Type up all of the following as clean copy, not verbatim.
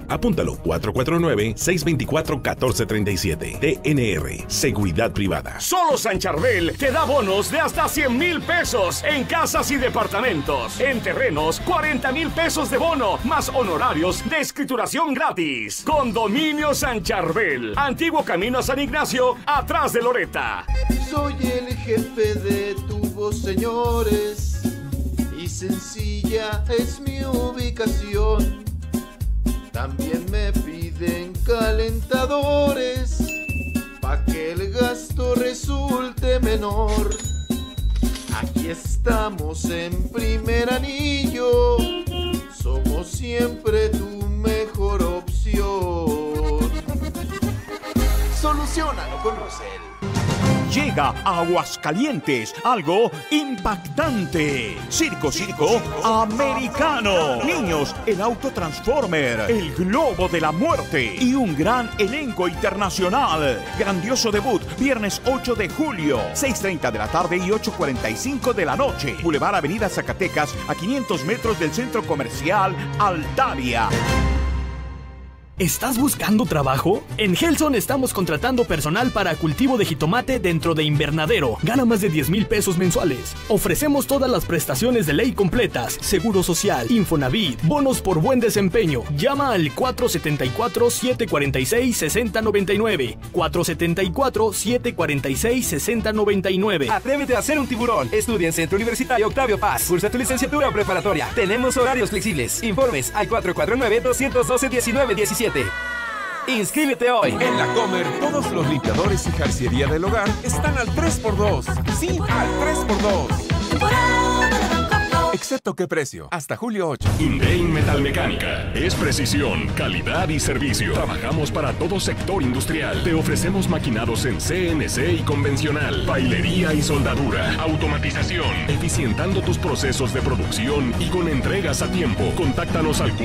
Apúntalo, 449-624-1437. DNR, Seguridad Privada. Solo San Charbel te da bonos de hasta 100,000 pesos en casas y departamentos. En terrenos, 40,000 pesos de bono, más honorarios de escrituración gratis. Condominio San Charbel, antiguo camino a San Ignacio, atrás de Loreta. Soy el jefe de tubos, señores, y sencilla es mi ubicación. También me piden calentadores, pa' que el gasto resulte menor. Aquí estamos en Primer Anillo, somos siempre tu mejor opción. Soluciónalo con Rosel. Llega a Aguascalientes algo impactante. Circo Americano. Niños, el auto Transformer, el globo de la muerte y un gran elenco internacional. Grandioso debut, viernes 8 de julio, 6:30 de la tarde y 8:45 de la noche. Boulevard Avenida Zacatecas, a 500 metros del centro comercial Altaria. ¿Estás buscando trabajo? En Helson estamos contratando personal para cultivo de jitomate dentro de invernadero. Gana más de 10,000 pesos mensuales. Ofrecemos todas las prestaciones de ley completas: seguro social, Infonavit, bonos por buen desempeño. Llama al 474-746-6099. 474-746-6099. Atrévete a ser un tiburón. Estudia en Centro Universitario Octavio Paz. Cursa tu licenciatura o preparatoria. Tenemos horarios flexibles. Informes al 449-212-1917. Inscríbete hoy. En La Comer, todos los limpiadores y jarciería del hogar están al 3x2. Sí, al 3x2. Excepto qué precio. Hasta julio 8. Indein Metalmecánica. Es precisión, calidad y servicio. Trabajamos para todo sector industrial. Te ofrecemos maquinados en CNC y convencional, bailería y soldadura, automatización, eficientando tus procesos de producción y con entregas a tiempo. Contáctanos al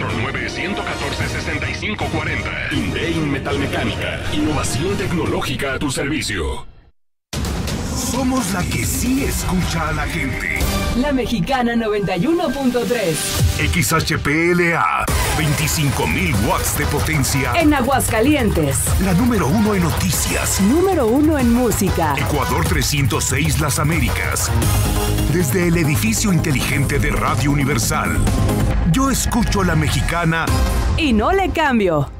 449-114-6540. Indein Metalmecánica. Innovación tecnológica a tu servicio. Somos la que sí escucha a la gente. La Mexicana 91.3. XHPLA, 25,000 watts de potencia. En Aguascalientes. La número 1 en noticias. Número 1 en música. Ecuador 306 Las Américas. Desde el edificio inteligente de Radio Universal. Yo escucho La Mexicana. Y no le cambio.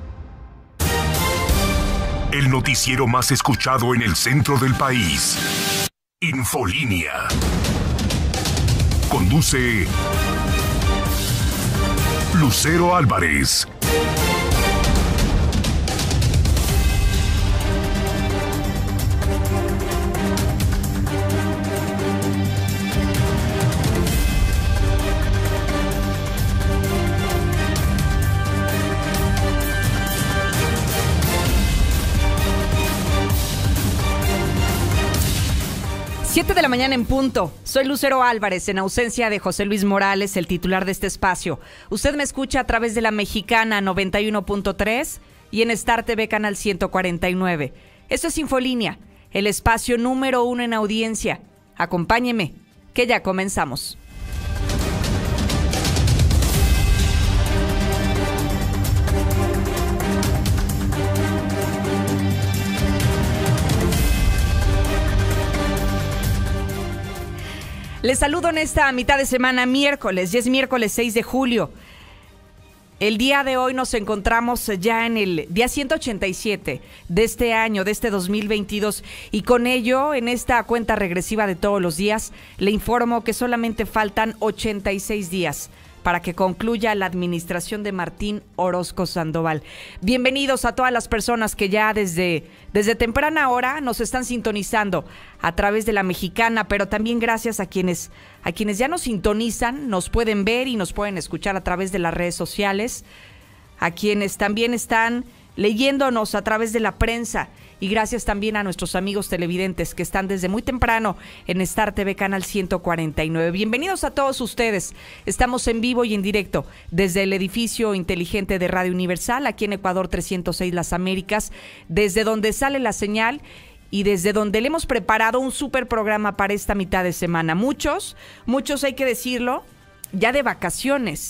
El noticiero más escuchado en el centro del país. Infolínea. Conduce Lucero Álvarez. De la mañana en punto. Soy Lucero Álvarez, en ausencia de José Luis Morales, el titular de este espacio. Usted me escucha a través de La Mexicana 91.3 y en Star TV Canal 149. Esto es Infolínea, el espacio número 1 en audiencia. Acompáñeme, que ya comenzamos. Les saludo en esta mitad de semana, miércoles, ya es miércoles 6 de julio. El día de hoy nos encontramos ya en el día 187 de este año, de este 2022, y con ello, en esta cuenta regresiva de todos los días, le informo que solamente faltan 86 días para que concluya la administración de Martín Orozco Sandoval. Bienvenidos a todas las personas que ya desde temprana hora nos están sintonizando a través de La Mexicana, pero también gracias a quienes ya nos sintonizan, nos pueden ver y nos pueden escuchar a través de las redes sociales, a quienes también están leyéndonos a través de la prensa, y gracias también a nuestros amigos televidentes que están desde muy temprano en Star TV Canal 149. Bienvenidos a todos ustedes. Estamos en vivo y en directo desde el edificio inteligente de Radio Universal, aquí en Ecuador 306 Las Américas, desde donde sale la señal y desde donde le hemos preparado un súper programa para esta mitad de semana. Muchos hay que decirlo, ya de vacaciones.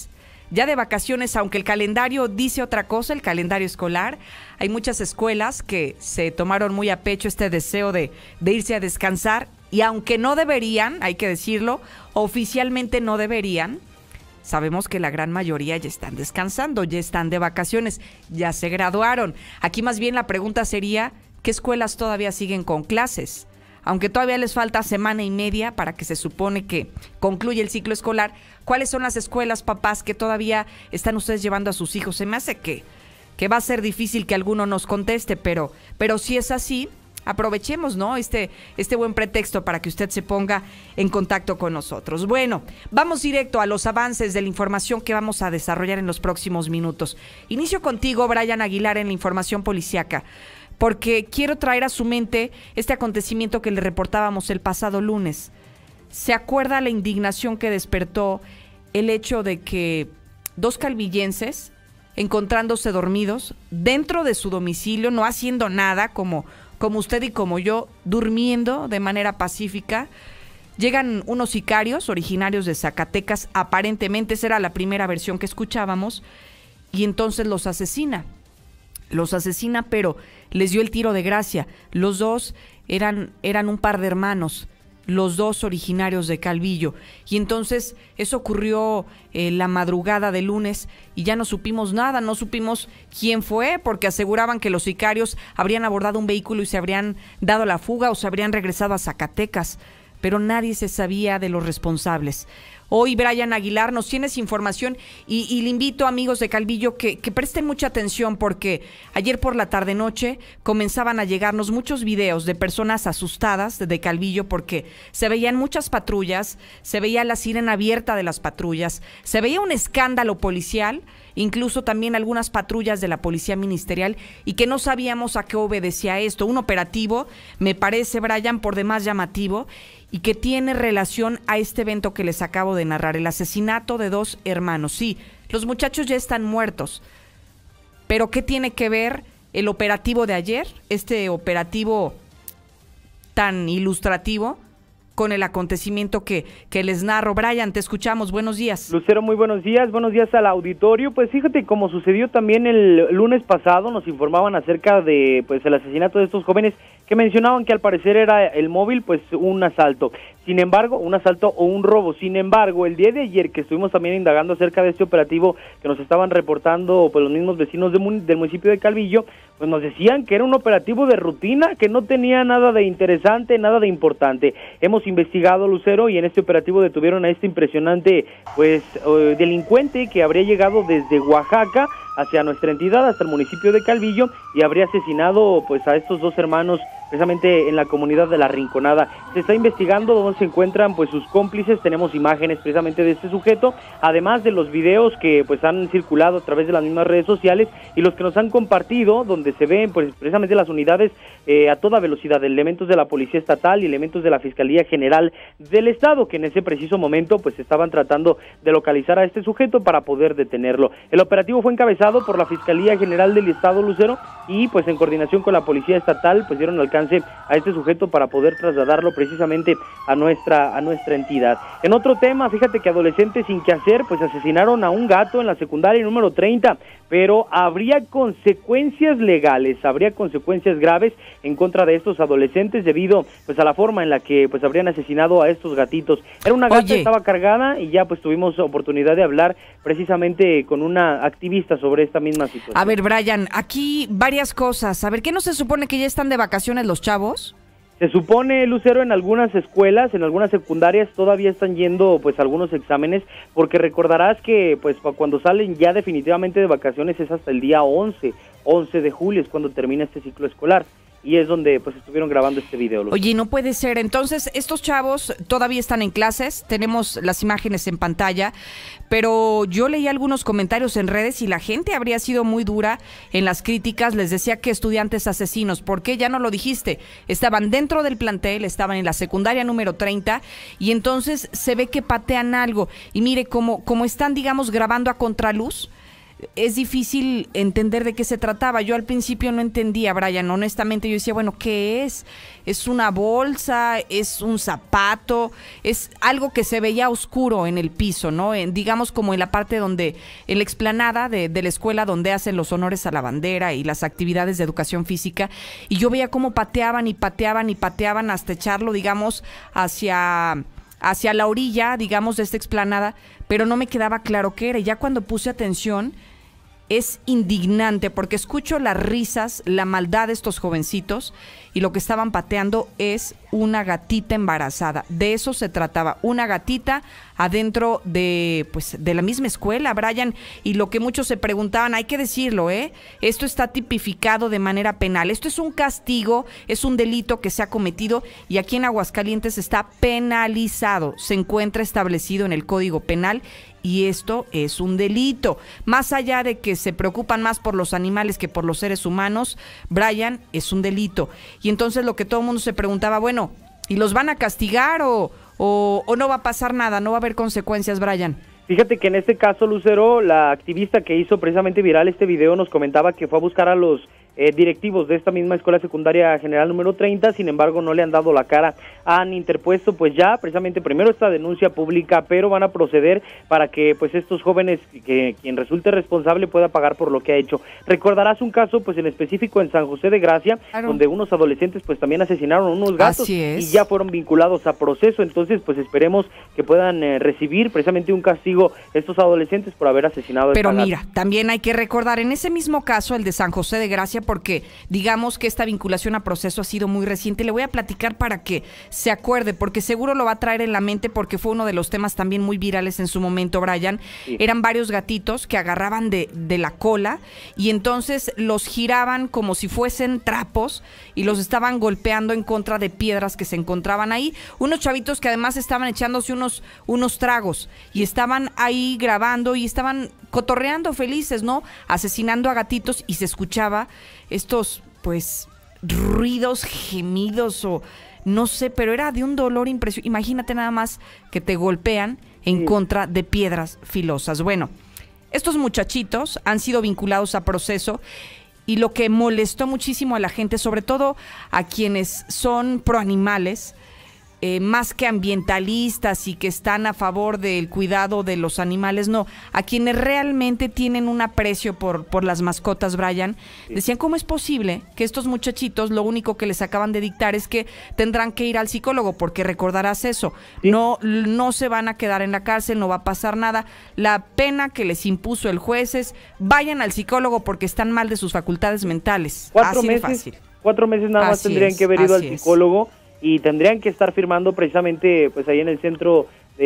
ya de vacaciones, aunque el calendario dice otra cosa, el calendario escolar. Hay muchas escuelas que se tomaron muy a pecho este deseo de irse a descansar, y aunque no deberían, hay que decirlo, oficialmente no deberían, sabemos que la gran mayoría ya están descansando, ya están de vacaciones, ya se graduaron. Aquí más bien la pregunta sería, ¿qué escuelas todavía siguen con clases? Aunque todavía les falta semana y media para que se supone que concluye el ciclo escolar, ¿cuáles son las escuelas, papás, que todavía están ustedes llevando a sus hijos? Se me hace que va a ser difícil que alguno nos conteste, pero si es así, aprovechemos, ¿no? Este buen pretexto para que usted se ponga en contacto con nosotros. Bueno, vamos directo a los avances de la información que vamos a desarrollar en los próximos minutos. Inicio contigo, Brian Aguilar, en la información policiaca, porque quiero traer a su mente este acontecimiento que le reportábamos el pasado lunes. ¿Se acuerda la indignación que despertó el hecho de que 2 calvillenses, encontrándose dormidos dentro de su domicilio, no haciendo nada, como usted y como yo, durmiendo de manera pacífica, llegan unos sicarios originarios de Zacatecas, aparentemente esa era la primera versión que escuchábamos, y entonces los asesina, pero les dio el tiro de gracia? Los dos eran un par de hermanos, los dos originarios de Calvillo, y entonces eso ocurrió la madrugada de lunes y ya no supimos nada, no supimos quién fue, porque aseguraban que los sicarios habrían abordado un vehículo y se habrían dado la fuga o se habrían regresado a Zacatecas, pero nadie se sabía de los responsables. Hoy, Brian Aguilar, nos tienes información y le invito, amigos de Calvillo, que presten mucha atención, porque ayer por la tarde-noche comenzaban a llegarnos muchos videos de personas asustadas de Calvillo, porque se veían muchas patrullas, se veía la sirena abierta de las patrullas, se veía un escándalo policial, incluso también algunas patrullas de la Policía Ministerial, y que no sabíamos a qué obedecía esto. Un operativo, me parece, Brian, por demás llamativo, y que tiene relación a este evento que les acabo de narrar, el asesinato de 2 hermanos. Sí, los muchachos ya están muertos, pero ¿qué tiene que ver el operativo de ayer, este operativo tan ilustrativo, con el acontecimiento que les narro? Brian, te escuchamos, buenos días. Lucero, muy buenos días al auditorio. Pues fíjate, como sucedió también el lunes pasado, nos informaban acerca de el asesinato de estos jóvenes, que mencionaban que al parecer era el móvil, un asalto. Sin embargo, un asalto o un robo. Sin embargo, el día de ayer, que estuvimos también indagando acerca de este operativo que nos estaban reportando los mismos vecinos del municipio de Calvillo, pues nos decían que era un operativo de rutina, que no tenía nada de interesante, nada de importante. Hemos investigado, Lucero, y en este operativo detuvieron a este impresionante delincuente que habría llegado desde Oaxaca hacia nuestra entidad, hasta el municipio de Calvillo, y habría asesinado a estos 2 hermanos precisamente en la comunidad de La Rinconada. Se está investigando dónde se encuentran sus cómplices. Tenemos imágenes precisamente de este sujeto, además de los videos que han circulado a través de las mismas redes sociales y los que nos han compartido, donde se ven precisamente las unidades a toda velocidad, elementos de la Policía Estatal y elementos de la Fiscalía General del Estado, que en ese preciso momento estaban tratando de localizar a este sujeto para poder detenerlo. El operativo fue encabezado por la Fiscalía General del Estado, Lucero, y en coordinación con la Policía Estatal dieron alcance a este sujeto para poder trasladarlo precisamente a nuestra entidad. En otro tema, fíjate que adolescentes sin qué hacer asesinaron a un gato en la secundaria número 30, pero habría consecuencias legales, habría consecuencias graves en contra de estos adolescentes debido a la forma en la que habrían asesinado a estos gatitos. Era una gata que estaba cargada y ya tuvimos oportunidad de hablar precisamente con una activista sobre esta misma situación. A ver, Brian, aquí varias cosas. A ver, ¿qué no se supone que ya están de vacaciones los chavos? Se supone, Lucero, en algunas escuelas, en algunas secundarias todavía están yendo algunos exámenes, porque recordarás que cuando salen ya definitivamente de vacaciones es hasta el día 11 de julio, es cuando termina este ciclo escolar. Y es donde estuvieron grabando este video. Oye, no puede ser. Entonces, estos chavos todavía están en clases, tenemos las imágenes en pantalla, pero yo leí algunos comentarios en redes y la gente habría sido muy dura en las críticas. Les decía que estudiantes asesinos, ¿por qué? Ya no lo dijiste. Estaban dentro del plantel, estaban en la secundaria número 30 y entonces se ve que patean algo. Y mire, como están, digamos, grabando a contraluz, es difícil entender de qué se trataba. Yo al principio no entendía, Brian, honestamente yo decía, bueno, ¿qué es? ¿Es una bolsa? ¿Es un zapato? Es algo que se veía oscuro en el piso, ¿no? Digamos como en la parte donde, en la explanada de la escuela donde hacen los honores a la bandera y las actividades de educación física, y yo veía cómo pateaban y pateaban y pateaban hasta echarlo, digamos, hacia la orilla, digamos, de esta explanada, pero no me quedaba claro qué era. Y ya cuando puse atención, es indignante porque escucho las risas, la maldad de estos jovencitos, y lo que estaban pateando es una gatita embarazada. De eso se trataba, una gatita adentro de la misma escuela, Brian, y lo que muchos se preguntaban, hay que decirlo, esto está tipificado de manera penal, esto es un castigo, es un delito que se ha cometido y aquí en Aguascalientes está penalizado, se encuentra establecido en el Código Penal. Y esto es un delito. Más allá de que se preocupan más por los animales que por los seres humanos, Brian, es un delito. Y entonces lo que todo el mundo se preguntaba, bueno, ¿y los van a castigar o no va a pasar nada? ¿No va a haber consecuencias, Brian? Fíjate que en este caso, Lucero, la activista que hizo precisamente viral este video nos comentaba que fue a buscar a los directivos de esta misma escuela secundaria general número 30, sin embargo no le han dado la cara, han interpuesto pues ya precisamente primero esta denuncia pública, pero van a proceder para que pues estos jóvenes, que quien resulte responsable pueda pagar por lo que ha hecho. Recordarás un caso pues en específico en San José de Gracia, claro, donde unos adolescentes pues también asesinaron a unos gatos y ya fueron vinculados a proceso, entonces pues esperemos que puedan recibir precisamente un castigo estos adolescentes por haber asesinado a Pero esta mira, también hay que recordar en ese mismo caso, el de San José de Gracia, porque digamos que esta vinculación a proceso ha sido muy reciente. Le voy a platicar para que se acuerde, porque seguro lo va a traer en la mente, porque fue uno de los temas también muy virales en su momento, Brian. Sí. Eran varios gatitos que agarraban de la cola y entonces los giraban como si fuesen trapos y los estaban golpeando en contra de piedras que se encontraban ahí. Unos chavitos que además estaban echándose unos tragos y estaban ahí grabando y estaban cotorreando felices, ¿no? Asesinando a gatitos y se escuchaba estos, pues, ruidos, gemidos o no sé, pero era de un dolor impresionante. Imagínate nada más que te golpean en contra de piedras filosas. Bueno, estos muchachitos han sido vinculados a proceso y lo que molestó muchísimo a la gente, sobre todo a quienes son proanimales, más que ambientalistas y que están a favor del cuidado de los animales, no, a quienes realmente tienen un aprecio por las mascotas, Brian, decían, ¿cómo es posible que estos muchachitos lo único que les acaban de dictar es que tendrán que ir al psicólogo? Porque recordarás eso, no se van a quedar en la cárcel, no va a pasar nada, la pena que les impuso el juez es vayan al psicólogo porque están mal de sus facultades mentales. 4 meses, de fácil. 4 meses nada más tendrían que haber ido al psicólogo. Y tendrían que estar firmando precisamente pues ahí en el centro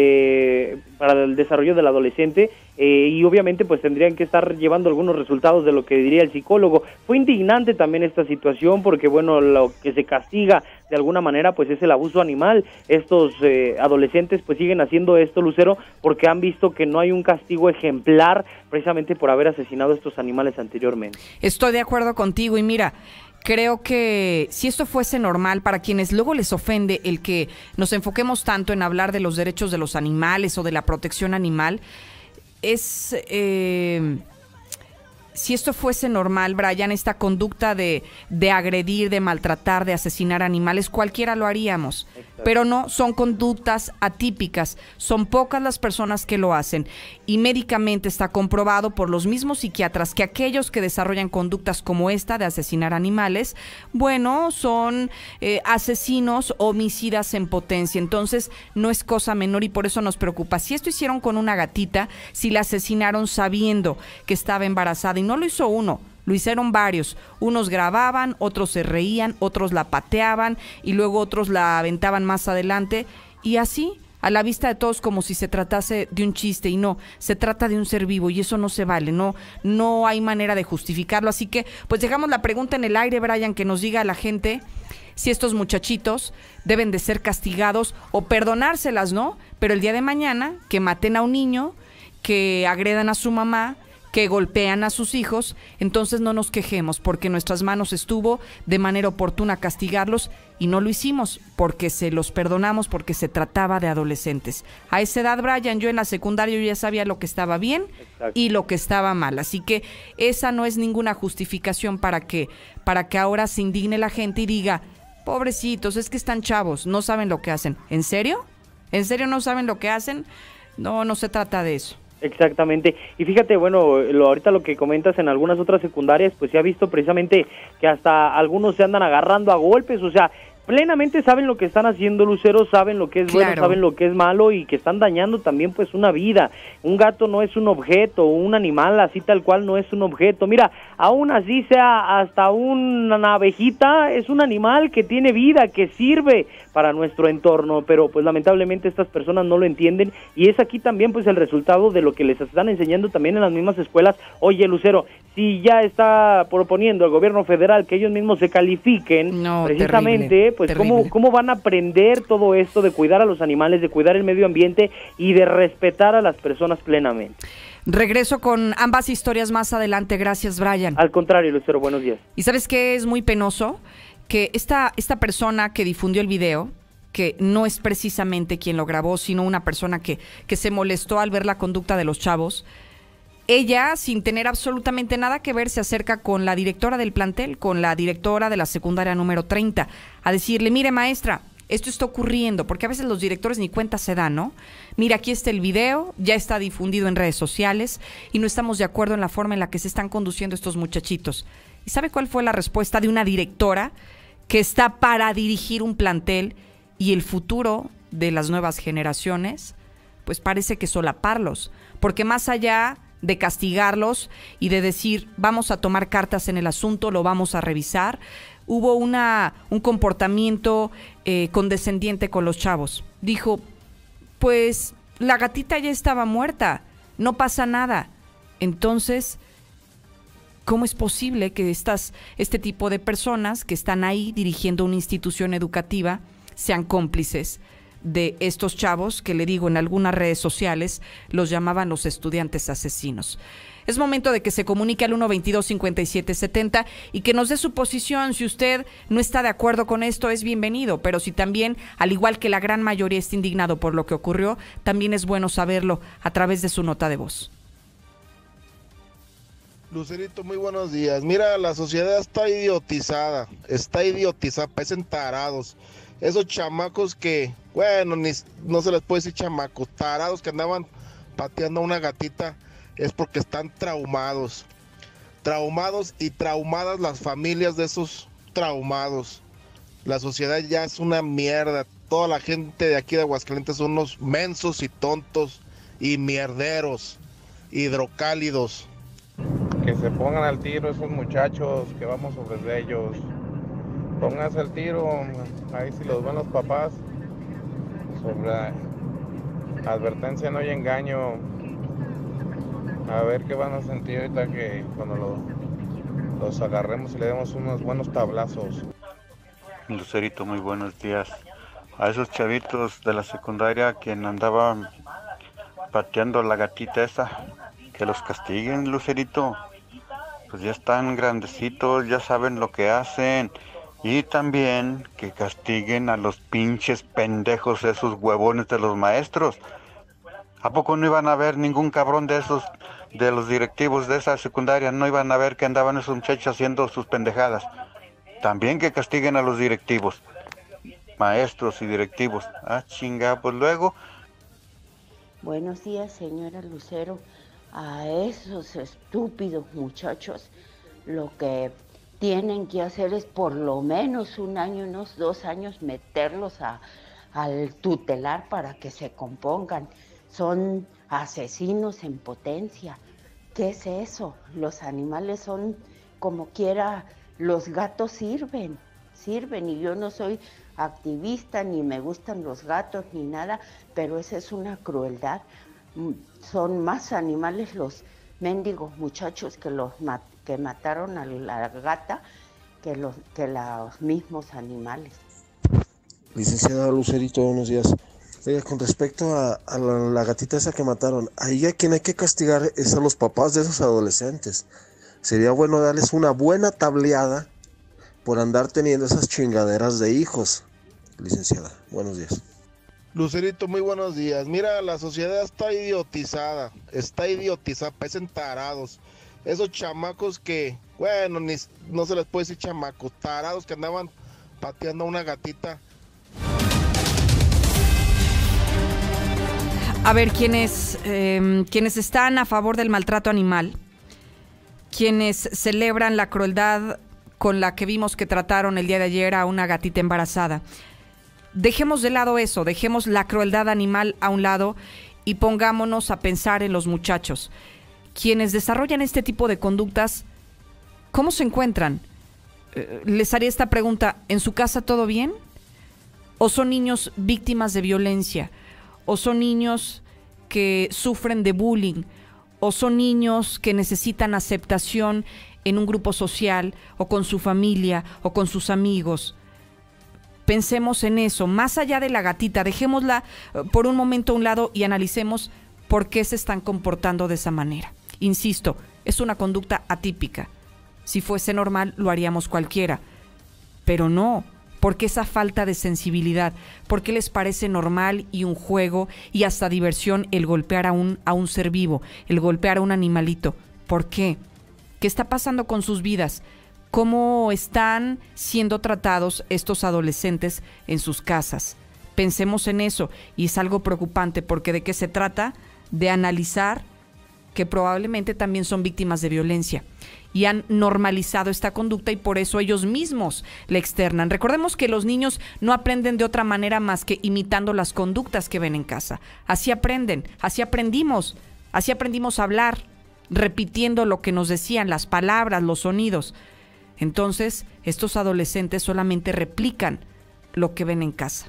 para el desarrollo del adolescente y obviamente pues tendrían que estar llevando algunos resultados de lo que diría el psicólogo. Fue indignante también esta situación porque bueno, lo que se castiga de alguna manera pues es el abuso animal. Estos adolescentes pues siguen haciendo esto, Lucero, porque han visto que no hay un castigo ejemplar precisamente por haber asesinado a estos animales anteriormente. Estoy de acuerdo contigo y mira, creo que si esto fuese normal, para quienes luego les ofende el que nos enfoquemos tanto en hablar de los derechos de los animales o de la protección animal, es... si esto fuese normal, Brian, esta conducta de agredir, de maltratar, de asesinar animales, cualquiera lo haríamos. Exacto. Pero no, son conductas atípicas, son pocas las personas que lo hacen y médicamente está comprobado por los mismos psiquiatras que aquellos que desarrollan conductas como esta de asesinar animales, bueno, son asesinos, homicidas en potencia. Entonces no es cosa menor y por eso nos preocupa. Si esto hicieron con una gatita, si la asesinaron sabiendo que estaba embarazada, y no lo hizo uno, lo hicieron varios. Unos grababan, otros se reían, otros la pateaban y luego otros la aventaban más adelante y así, a la vista de todos, como si se tratase de un chiste y no, se trata de un ser vivo y eso no se vale, no hay manera de justificarlo. Así que pues dejamos la pregunta en el aire, Brian, que nos diga a la gente si estos muchachitos deben de ser castigados o perdonárselas, ¿no? Pero el día de mañana que maten a un niño, que agredan a su mamá, que golpean a sus hijos, entonces no nos quejemos, porque en nuestras manos estuvo de manera oportuna castigarlos y no lo hicimos porque se los perdonamos, porque se trataba de adolescentes. A esa edad, Brian, yo en la secundaria yo ya sabía lo que estaba bien y lo que estaba mal, así que esa no es ninguna justificación para que ahora se indigne la gente y diga, pobrecitos, es que están chavos, no saben lo que hacen. ¿En serio? ¿En serio no saben lo que hacen? No se trata de eso. Exactamente, y fíjate, bueno, ahorita lo que comentas en algunas otras secundarias, pues se ha visto precisamente que hasta algunos se andan agarrando a golpes, o sea, plenamente saben lo que están haciendo, Lucero, saben lo que es bueno, saben lo que es malo y que están dañando también pues una vida. Un gato no es un objeto, un animal así tal cual no es un objeto. Mira, aún así sea hasta una abejita, es un animal que tiene vida, que sirve para nuestro entorno, pero pues lamentablemente estas personas no lo entienden y es aquí también pues el resultado de lo que les están enseñando también en las mismas escuelas. Oye, Lucero, si ya está proponiendo el gobierno federal que ellos mismos se califiquen, precisamente, terrible, pues ¿cómo van a aprender todo esto de cuidar a los animales, de cuidar el medio ambiente y de respetar a las personas plenamente? Regreso con ambas historias más adelante. Gracias, Brian. Al contrario, Lucero, buenos días. ¿Y sabes qué es muy penoso? Que esta persona que difundió el video, que no es precisamente quien lo grabó, sino una persona que se molestó al ver la conducta de los chavos, ella, sin tener absolutamente nada que ver, se acerca con la directora del plantel, con la directora de la secundaria número 30, a decirle, mire maestra, esto está ocurriendo, porque a veces los directores ni cuenta se dan, ¿no? Mira, aquí está el video, ya está difundido en redes sociales y no estamos de acuerdo en la forma en la que se están conduciendo estos muchachitos. ¿Y sabe cuál fue la respuesta de una directora que está para dirigir un plantel y el futuro de las nuevas generaciones? Pues parece que solaparlos, porque más allá de castigarlos y de decir, vamos a tomar cartas en el asunto, lo vamos a revisar, hubo un comportamiento condescendiente con los chavos. Dijo, pues la gatita ya estaba muerta, no pasa nada. Entonces, ¿cómo es posible que este tipo de personas que están ahí dirigiendo una institución educativa sean cómplices de estos chavos que, le digo, en algunas redes sociales los llamaban los estudiantes asesinos? Es momento de que se comunique al 122-5770 y que nos dé su posición. Si usted no está de acuerdo con esto, es bienvenido, pero si también, al igual que la gran mayoría, está indignado por lo que ocurrió, también es bueno saberlo a través de su nota de voz. Lucerito, muy buenos días. Mira, la sociedad está idiotizada, parecen tarados. Esos chamacos que, bueno, no se les puede decir chamacos, tarados que andaban pateando a una gatita, es porque están traumados y traumadas las familias de esos traumados. La sociedad ya es una mierda. Toda la gente de aquí de Aguascalientes son unos mensos y tontos y mierderos, hidrocálidos. Que se pongan al tiro esos muchachos que vamos sobre ellos. Pónganse al tiro, ahí si los ven los papás, sobre advertencia no hay engaño. A ver qué van a sentir ahorita que cuando los agarremos y le demos unos buenos tablazos. Lucerito, muy buenos días. A esos chavitos de la secundaria que andaban pateando a la gatita esa, que los castiguen, Lucerito. Pues ya están grandecitos, ya saben lo que hacen. Y también que castiguen a los pinches pendejos, esos huevones de los maestros. ¿A poco no iban a ver ningún cabrón de esos, de los directivos de esa secundaria? No iban a ver que andaban esos muchachos haciendo sus pendejadas. También que castiguen a los directivos, maestros y directivos. Ah, chinga, pues luego. Buenos días, señora Lucero. A esos estúpidos muchachos, lo que tienen que hacer es por lo menos un año, unos 2 años, meterlos al tutelar para que se compongan. Son asesinos en potencia. ¿Qué es eso? Los animales son como quiera, los gatos sirven, y yo no soy activista, ni me gustan los gatos, ni nada, pero esa es una crueldad. Son más animales los mendigos muchachos que mataron a la gata que los mismos animales. Licenciada Lucerito, buenos días. Oiga, con respecto a la gatita esa que mataron, ahí a quien hay que castigar es a los papás de esos adolescentes. Sería bueno darles una buena tableada por andar teniendo esas chingaderas de hijos. Licenciada, buenos días. Lucerito, muy buenos días. Mira, la sociedad está idiotizada, parecen tarados. Esos chamacos que, bueno, no se les puede decir chamacos, tarados que andaban pateando a una gatita. A ver, quienes están a favor del maltrato animal, quienes celebran la crueldad con la que vimos que trataron el día de ayer a una gatita embarazada, dejemos de lado eso, dejemos la crueldad animal a un lado y pongámonos a pensar en los muchachos. Quienes desarrollan este tipo de conductas, ¿cómo se encuentran? Les haría esta pregunta: ¿en su casa todo bien? ¿O son niños víctimas de violencia? ¿O son niños que sufren de bullying? ¿O son niños que necesitan aceptación en un grupo social, o con su familia, o con sus amigos? Pensemos en eso, más allá de la gatita, dejémosla por un momento a un lado y analicemos por qué se están comportando de esa manera. Insisto, es una conducta atípica. Si fuese normal, lo haríamos cualquiera. Pero no. ¿Por qué esa falta de sensibilidad? ¿Por qué les parece normal y un juego y hasta diversión el golpear a un ser vivo, el golpear a un animalito? ¿Por qué? ¿Qué está pasando con sus vidas? ¿Cómo están siendo tratados estos adolescentes en sus casas? Pensemos en eso, y es algo preocupante, porque ¿de qué se trata? De analizar que probablemente también son víctimas de violencia y han normalizado esta conducta y por eso ellos mismos la externan. Recordemos que los niños no aprenden de otra manera más que imitando las conductas que ven en casa. Así aprenden, así aprendimos a hablar, repitiendo lo que nos decían, las palabras, los sonidos. Entonces, estos adolescentes solamente replican lo que ven en casa.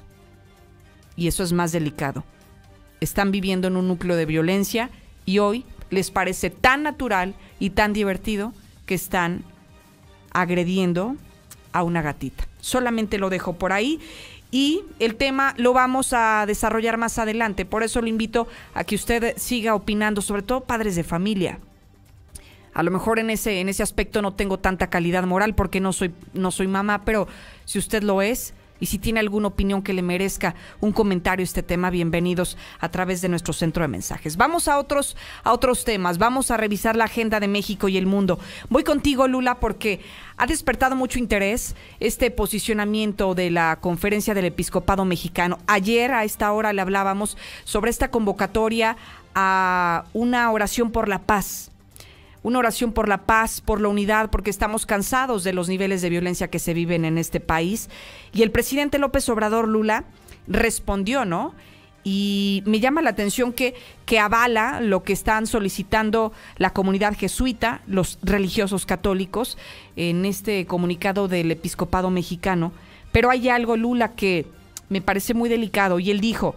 Y eso es más delicado. Están viviendo en un núcleo de violencia y hoy les parece tan natural y tan divertido que están agrediendo a una gatita. Solamente lo dejo por ahí y el tema lo vamos a desarrollar más adelante. Por eso lo invito a que usted siga opinando, sobre todo padres de familia. A lo mejor en ese aspecto no tengo tanta calidad moral porque no soy mamá, pero si usted lo es y si tiene alguna opinión que le merezca un comentario a este tema, bienvenidos a través de nuestro centro de mensajes. Vamos a otros temas, vamos a revisar la agenda de México y el mundo. Voy contigo, Lula, porque ha despertado mucho interés este posicionamiento de la Conferencia del Episcopado Mexicano. Ayer a esta hora le hablábamos sobre esta convocatoria a una oración por la paz. Una oración por la paz, por la unidad, porque estamos cansados de los niveles de violencia que se viven en este país. Y el presidente López Obrador, Lula, respondió, ¿no? Y me llama la atención que avala lo que están solicitando la comunidad jesuita, los religiosos católicos, en este comunicado del Episcopado Mexicano. Pero hay algo, Lula, que me parece muy delicado. Y él dijo: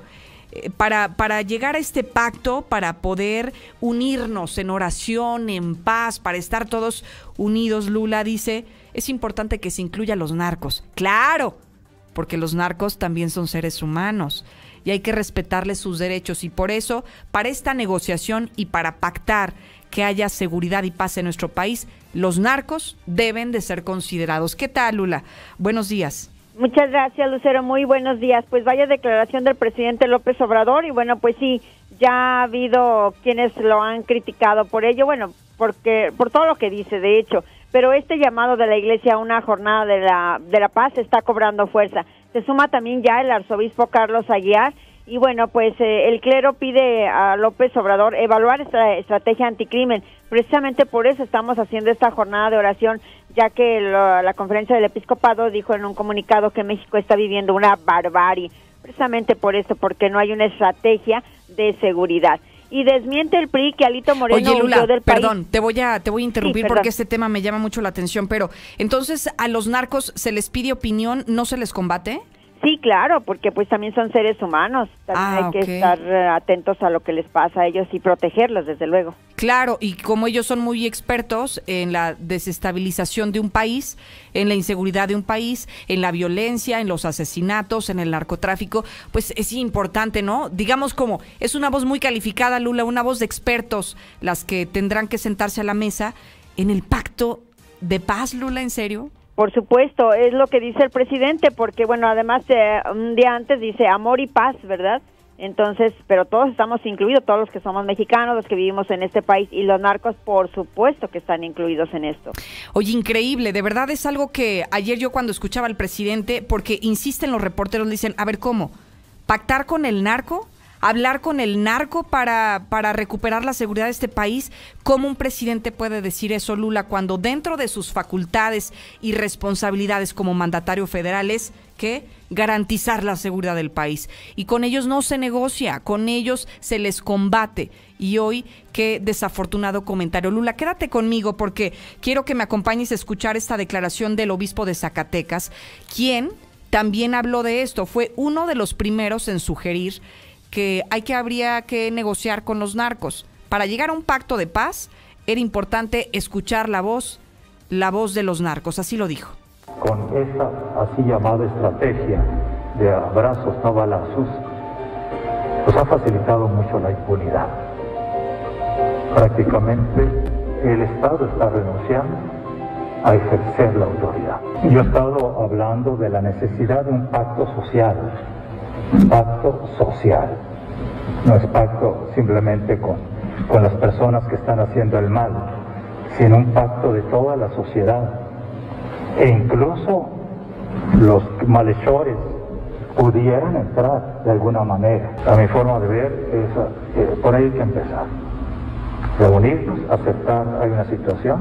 para llegar a este pacto, para poder unirnos en oración, en paz, para estar todos unidos, Lula dice, es importante que se incluya a los narcos. ¡Claro! Porque los narcos también son seres humanos y hay que respetarles sus derechos. Y por eso, para esta negociación y para pactar que haya seguridad y paz en nuestro país, los narcos deben de ser considerados. ¿Qué tal, Lula? Buenos días. Muchas gracias, Lucero. Muy buenos días. Pues vaya declaración del presidente López Obrador y bueno, pues sí, ya ha habido quienes lo han criticado por ello, bueno, por todo lo que dice, de hecho, pero este llamado de la Iglesia a una jornada de la paz está cobrando fuerza. Se suma también ya el arzobispo Carlos Aguiar y bueno, pues el clero pide a López Obrador evaluar esta estrategia anticrimen. Precisamente por eso estamos haciendo esta jornada de oración, ya que la Conferencia del Episcopado dijo en un comunicado que México está viviendo una barbarie, precisamente por esto, porque no hay una estrategia de seguridad. Y desmiente el PRI que Alito Moreno huyó del país. Perdón, te voy a interrumpir porque este tema me llama mucho la atención, pero entonces a los narcos se les pide opinión, ¿no se les combate? Sí, claro, porque pues también son seres humanos, también hay que estar atentos a lo que les pasa a ellos y protegerlos, desde luego. Claro, y como ellos son muy expertos en la desestabilización de un país, en la inseguridad de un país, en la violencia, en los asesinatos, en el narcotráfico, pues es importante, ¿no? Digamos como es una voz muy calificada, Lula, una voz de expertos, las que tendrán que sentarse a la mesa en el pacto de paz, Lula, ¿en serio? Por supuesto, es lo que dice el presidente, porque bueno, además un día antes dice amor y paz, ¿verdad? Entonces, pero todos estamos incluidos, todos los que somos mexicanos, los que vivimos en este país, y los narcos, por supuesto que están incluidos en esto. Oye, increíble, de verdad es algo que ayer yo cuando escuchaba al presidente, porque insisten los reporteros, le dicen, a ver, ¿cómo? ¿Pactar con el narco? ¿Hablar con el narco para recuperar la seguridad de este país? ¿Cómo un presidente puede decir eso, Lula, cuando dentro de sus facultades y responsabilidades como mandatario federal es que garantizar la seguridad del país? Y con ellos no se negocia, con ellos se les combate. Y hoy, qué desafortunado comentario. Lula, quédate conmigo porque quiero que me acompañes a escuchar esta declaración del obispo de Zacatecas, quien también habló de esto. Fue uno de los primeros en sugerir que habría que negociar con los narcos. Para llegar a un pacto de paz, era importante escuchar la voz de los narcos, así lo dijo. Con esa así llamada estrategia de abrazos, no balazos, pues ha facilitado mucho la impunidad. Prácticamente el Estado está renunciando a ejercer la autoridad. Yo he estado hablando de la necesidad de un pacto social. Pacto social, no es pacto simplemente con las personas que están haciendo el mal, sino un pacto de toda la sociedad, e incluso los malhechores pudieran entrar de alguna manera. A mi forma de ver, por ahí hay que empezar, reunirnos, aceptar, hay una situación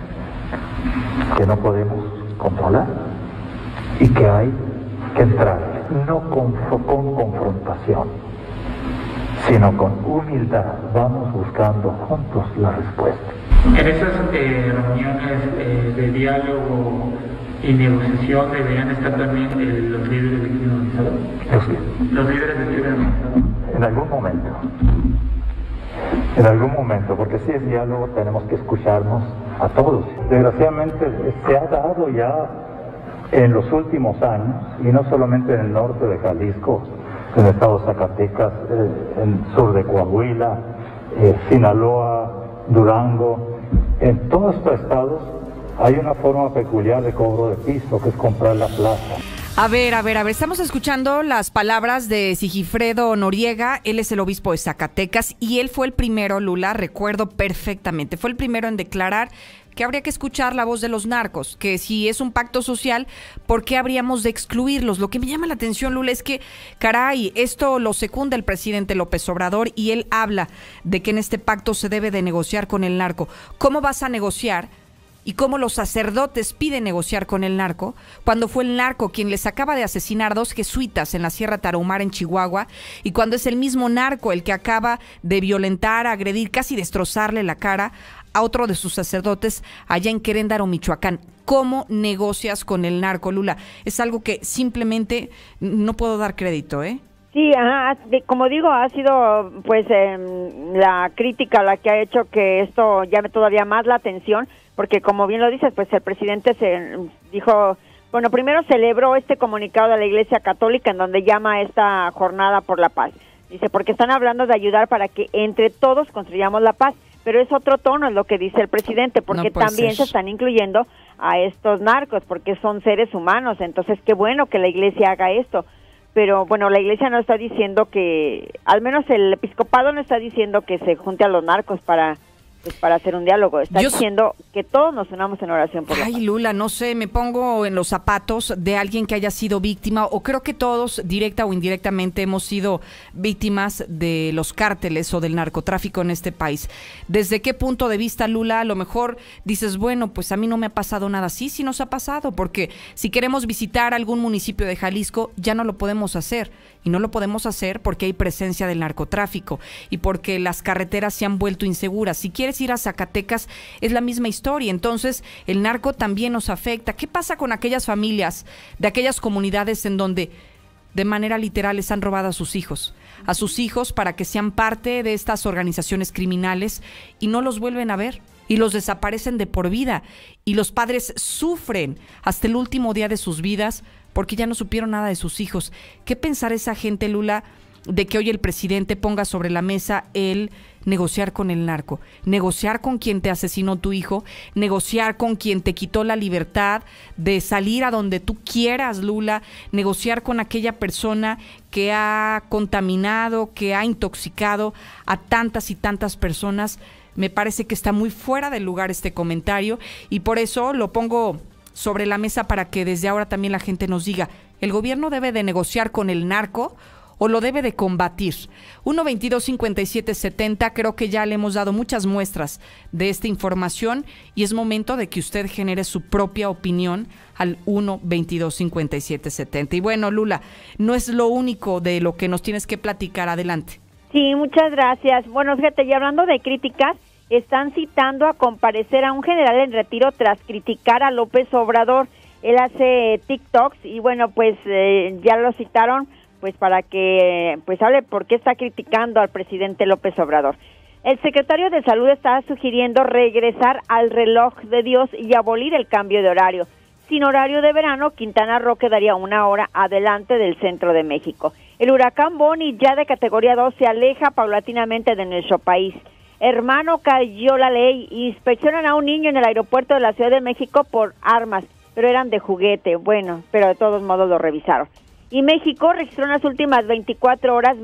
que no podemos controlar y que hay que entrar. No con confrontación, sino con humildad. Vamos buscando juntos la respuesta. En esas reuniones de diálogo y negociación deberían estar también los líderes del crimen organizado. Los líderes del crimen organizado. En algún momento, porque si es diálogo tenemos que escucharnos a todos. Desgraciadamente se ha dado ya en los últimos años, y no solamente en el norte de Jalisco, en el estado de Zacatecas, en el sur de Coahuila, Sinaloa, Durango, en todos estos estados hay una forma peculiar de cobro de piso, que es comprar la plaza. A ver, estamos escuchando las palabras de Sigifredo Noriega, él es el obispo de Zacatecas y él fue el primero, Lula, recuerdo perfectamente, fue el primero en declarar que habría que escuchar la voz de los narcos, que si es un pacto social, ¿por qué habríamos de excluirlos? Lo que me llama la atención, Lula, es que, caray, esto lo secunda el presidente López Obrador y él habla de que en este pacto se debe de negociar con el narco. ¿Cómo vas a negociar? Y cómo los sacerdotes piden negociar con el narco, cuando fue el narco quien les acaba de asesinar 2 jesuitas en la Sierra Tarahumara en Chihuahua, y cuando es el mismo narco el que acaba de violentar, agredir, casi destrozarle la cara a otro de sus sacerdotes allá en Querétaro, Michoacán. ¿Cómo negocias con el narco, Lula? Es algo que simplemente no puedo dar crédito, ¿eh? Sí, como digo, ha sido pues la crítica la que ha hecho que esto llame todavía más la atención, porque como bien lo dices, pues el presidente se dijo, bueno, primero celebró este comunicado de la Iglesia Católica en donde llama a esta jornada por la paz. Dice, porque están hablando de ayudar para que entre todos construyamos la paz, pero es otro tono, es lo que dice el presidente, porque también se están incluyendo a estos narcos, porque son seres humanos, entonces qué bueno que la Iglesia haga esto. Pero bueno, la Iglesia no está diciendo que, al menos el episcopado no está diciendo que se junte a los narcos para hacer un diálogo, está diciendo que todos nos unamos en oración por la paz. Ay, Lula, no sé, me pongo en los zapatos de alguien que haya sido víctima, o creo que todos, directa o indirectamente, hemos sido víctimas de los cárteles o del narcotráfico en este país. ¿Desde qué punto de vista, Lula? A lo mejor dices, bueno, pues a mí no me ha pasado nada. Sí nos ha pasado, porque si queremos visitar algún municipio de Jalisco, ya no lo podemos hacer. Y no lo podemos hacer porque hay presencia del narcotráfico y porque las carreteras se han vuelto inseguras. Si quieres ir a Zacatecas, es la misma historia. Entonces, el narco también nos afecta. ¿Qué pasa con aquellas familias de aquellas comunidades en donde de manera literal les han robado a sus hijos para que sean parte de estas organizaciones criminales y no los vuelven a ver y los desaparecen de por vida y los padres sufren hasta el último día de sus vidas porque ya no supieron nada de sus hijos. ¿Qué pensará esa gente, Lula, de que hoy el presidente ponga sobre la mesa el negociar con el narco, negociar con quien te asesinó tu hijo, negociar con quien te quitó la libertad de salir a donde tú quieras, Lula, negociar con aquella persona que ha contaminado, que ha intoxicado a tantas y tantas personas? Me parece que está muy fuera de lugar este comentario y por eso lo pongo sobre la mesa para que desde ahora también la gente nos diga, ¿el gobierno debe de negociar con el narco o lo debe de combatir? 1-22-57-70, creo que ya le hemos dado muchas muestras de esta información y es momento de que usted genere su propia opinión al 1-22-57-70. Y bueno, Lula, no es lo único de lo que nos tienes que platicar, adelante. Sí, muchas gracias. Bueno, fíjate, y hablando de críticas, están citando a comparecer a un general en retiro tras criticar a López Obrador. Él hace TikToks y bueno, pues ya lo citaron pues para que pues hable por qué está criticando al presidente López Obrador. El secretario de Salud está sugiriendo regresar al reloj de Dios y abolir el cambio de horario. Sin horario de verano, Quintana Roo quedaría 1 hora adelante del centro de México. El huracán Bonnie, ya de categoría 2, se aleja paulatinamente de nuestro país. Hermano, cayó la ley. Inspeccionan a un niño en el aeropuerto de la Ciudad de México por armas, pero eran de juguete. Bueno, pero de todos modos lo revisaron. Y México registró en las últimas 24 horas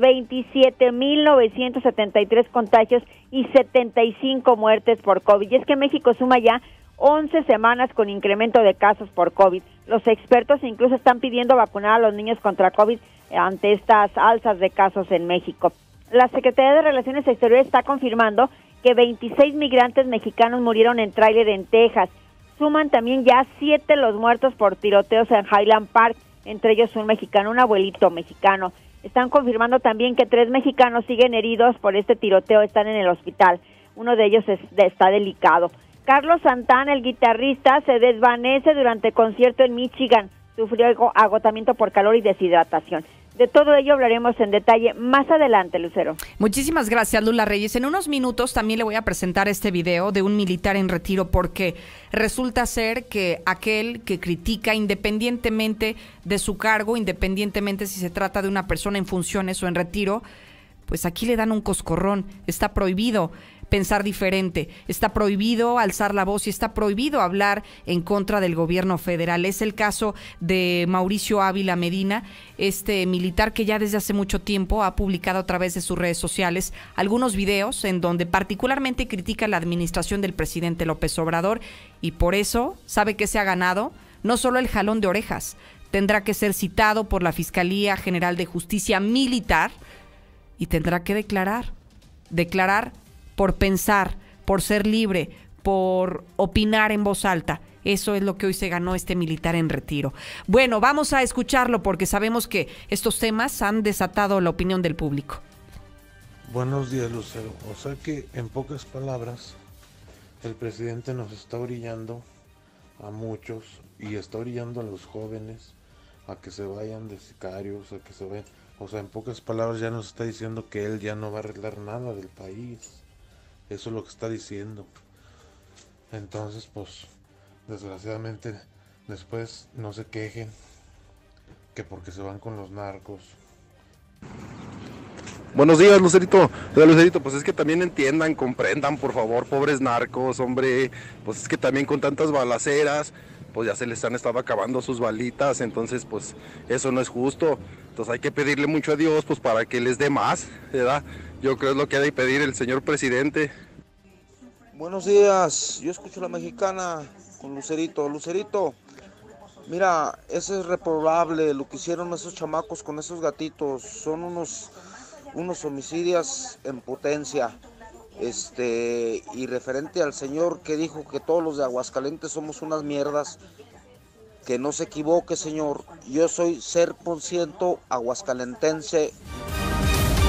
27,973 contagios y 75 muertes por COVID. Y es que México suma ya 11 semanas con incremento de casos por COVID. Los expertos incluso están pidiendo vacunar a los niños contra COVID ante estas alzas de casos en México. La Secretaría de Relaciones Exteriores está confirmando que 26 migrantes mexicanos murieron en tráiler en Texas. Suman también ya 7 los muertos por tiroteos en Highland Park, entre ellos un mexicano, un abuelito mexicano. Están confirmando también que 3 mexicanos siguen heridos por este tiroteo, están en el hospital. Uno de ellos está delicado. Carlos Santana, el guitarrista, se desvanece durante concierto en Michigan. Sufrió agotamiento por calor y deshidratación. De todo ello hablaremos en detalle más adelante, Lucero. Muchísimas gracias, Lula Reyes. En unos minutos también le voy a presentar este video de un militar en retiro porque resulta ser que aquel que critica independientemente de su cargo, independientemente si se trata de una persona en funciones o en retiro, pues aquí le dan un coscorrón. Está prohibido pensar diferente, está prohibido alzar la voz y está prohibido hablar en contra del gobierno federal. Es el caso de Mauricio Ávila Medina, este militar que ya desde hace mucho tiempo ha publicado a través de sus redes sociales algunos videos en donde particularmente critica la administración del presidente López Obrador y por eso sabe que se ha ganado no solo el jalón de orejas, tendrá que ser citado por la Fiscalía General de Justicia Militar y tendrá que declarar por pensar, por ser libre, por opinar en voz alta. Eso es lo que hoy se ganó este militar en retiro. Bueno, vamos a escucharlo porque sabemos que estos temas han desatado la opinión del público. Buenos días, Lucero. O sea que, en pocas palabras, el presidente nos está orillando a muchos y está orillando a los jóvenes a que se vayan de sicarios, a que se vayan. O sea, en pocas palabras ya nos está diciendo que él ya no va a arreglar nada del país. Eso es lo que está diciendo. Entonces, pues, desgraciadamente, después no se quejen que porque se van con los narcos. Buenos días, Lucerito. Lucerito, pues es que también entiendan, comprendan, por favor, pobres narcos, hombre. Pues es que también con tantas balaceras, pues ya se les han estado acabando sus balitas, entonces, pues, eso no es justo. Entonces hay que pedirle mucho a Dios, pues, para que les dé más, ¿verdad? Yo creo que es lo que ha de pedir el señor presidente. Buenos días, yo escucho la mexicana con Lucerito. Lucerito, mira, eso es reprobable lo que hicieron esos chamacos con esos gatitos. Son unos homicidios en potencia. Y referente al señor que dijo que todos los de Aguascalientes somos unas mierdas, que no se equivoque, señor. Yo soy 100% aguascalentense.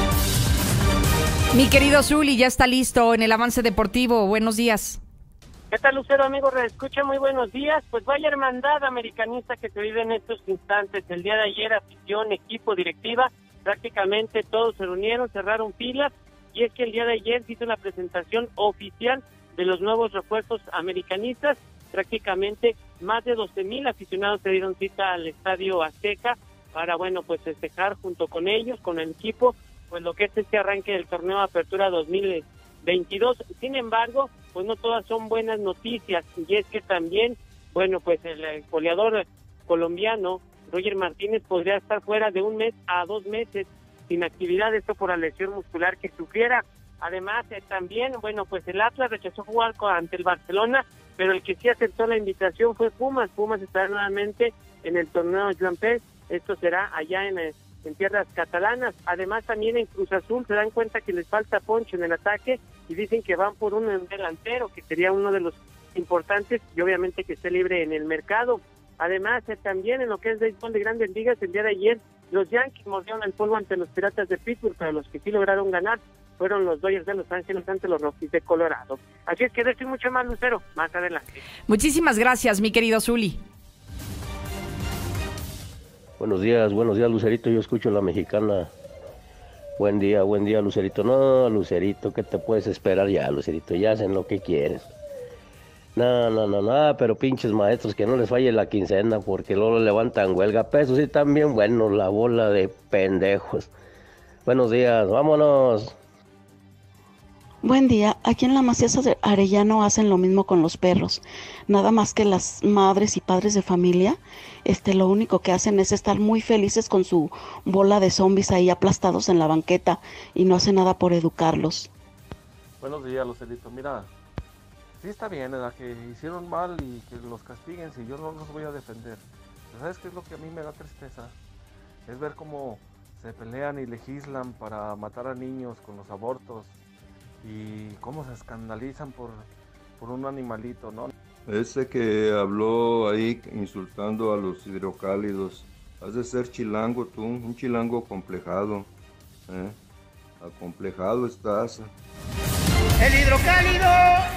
Mi querido Zuli, ya está listo en el avance deportivo. Buenos días. ¿Qué tal, Lucero, amigo? Reescucha, muy buenos días. Pues vaya hermandad americanista que se vive en estos instantes. El día de ayer, afición, equipo, directiva, prácticamente todos se reunieron, cerraron filas, y es que el día de ayer se hizo la presentación oficial de los nuevos refuerzos americanistas. Prácticamente más de 12,000 aficionados se dieron cita al Estadio Azteca para, bueno, pues festejar junto con ellos, con el equipo, pues lo que es este arranque del torneo Apertura 2022. Sin embargo, pues no todas son buenas noticias, y es que también, bueno, pues el goleador colombiano Roger Martínez podría estar fuera de 1 mes a 2 meses sin actividad, esto por la lesión muscular que sufriera. Además, también, bueno, pues el Atlas rechazó jugar ante el Barcelona, pero el que sí aceptó la invitación fue Pumas. Pumas estará nuevamente en el torneo Joan Pérez, esto será allá en tierras catalanas. Además, también en Cruz Azul se dan cuenta que les falta poncho en el ataque y dicen que van por un delantero, que sería uno de los importantes, y obviamente que esté libre en el mercado. Además, también en lo que es béisbol de Grandes Ligas, el día de ayer los Yankees mordieron el polvo ante los Piratas de Pittsburgh, pero los que sí lograron ganar fueron los Dodgers de Los Ángeles ante los Rockies de Colorado. Así es que de esto y mucho más, Lucero, más adelante. Muchísimas gracias, mi querido Zuli. Buenos días, Lucerito, yo escucho La Mexicana. Buen día, Lucerito. No, Lucerito, ¿qué te puedes esperar ya, Lucerito? Ya hacen lo que quieres. No, pero pinches maestros, que no les falle la quincena, porque luego levantan huelga. Pesos y también, bueno, la bola de pendejos. Buenos días, vámonos. Buen día, aquí en la Macías de Arellano hacen lo mismo con los perros, nada más que las madres y padres de familia, lo único que hacen es estar muy felices con su bola de zombies ahí aplastados en la banqueta y no hacen nada por educarlos. Buenos días, Lucerito, mira, sí está bien, ¿verdad? Que hicieron mal y que los castiguen, si yo no los voy a defender. Pero ¿sabes qué es lo que a mí me da tristeza? Es ver cómo se pelean y legislan para matar a niños con los abortos. Y cómo se escandalizan por un animalito, ¿no? Ese que habló ahí insultando a los hidrocálidos, has de ser chilango tú, un chilango acomplejado, acomplejado estás. ¡El hidrocálido!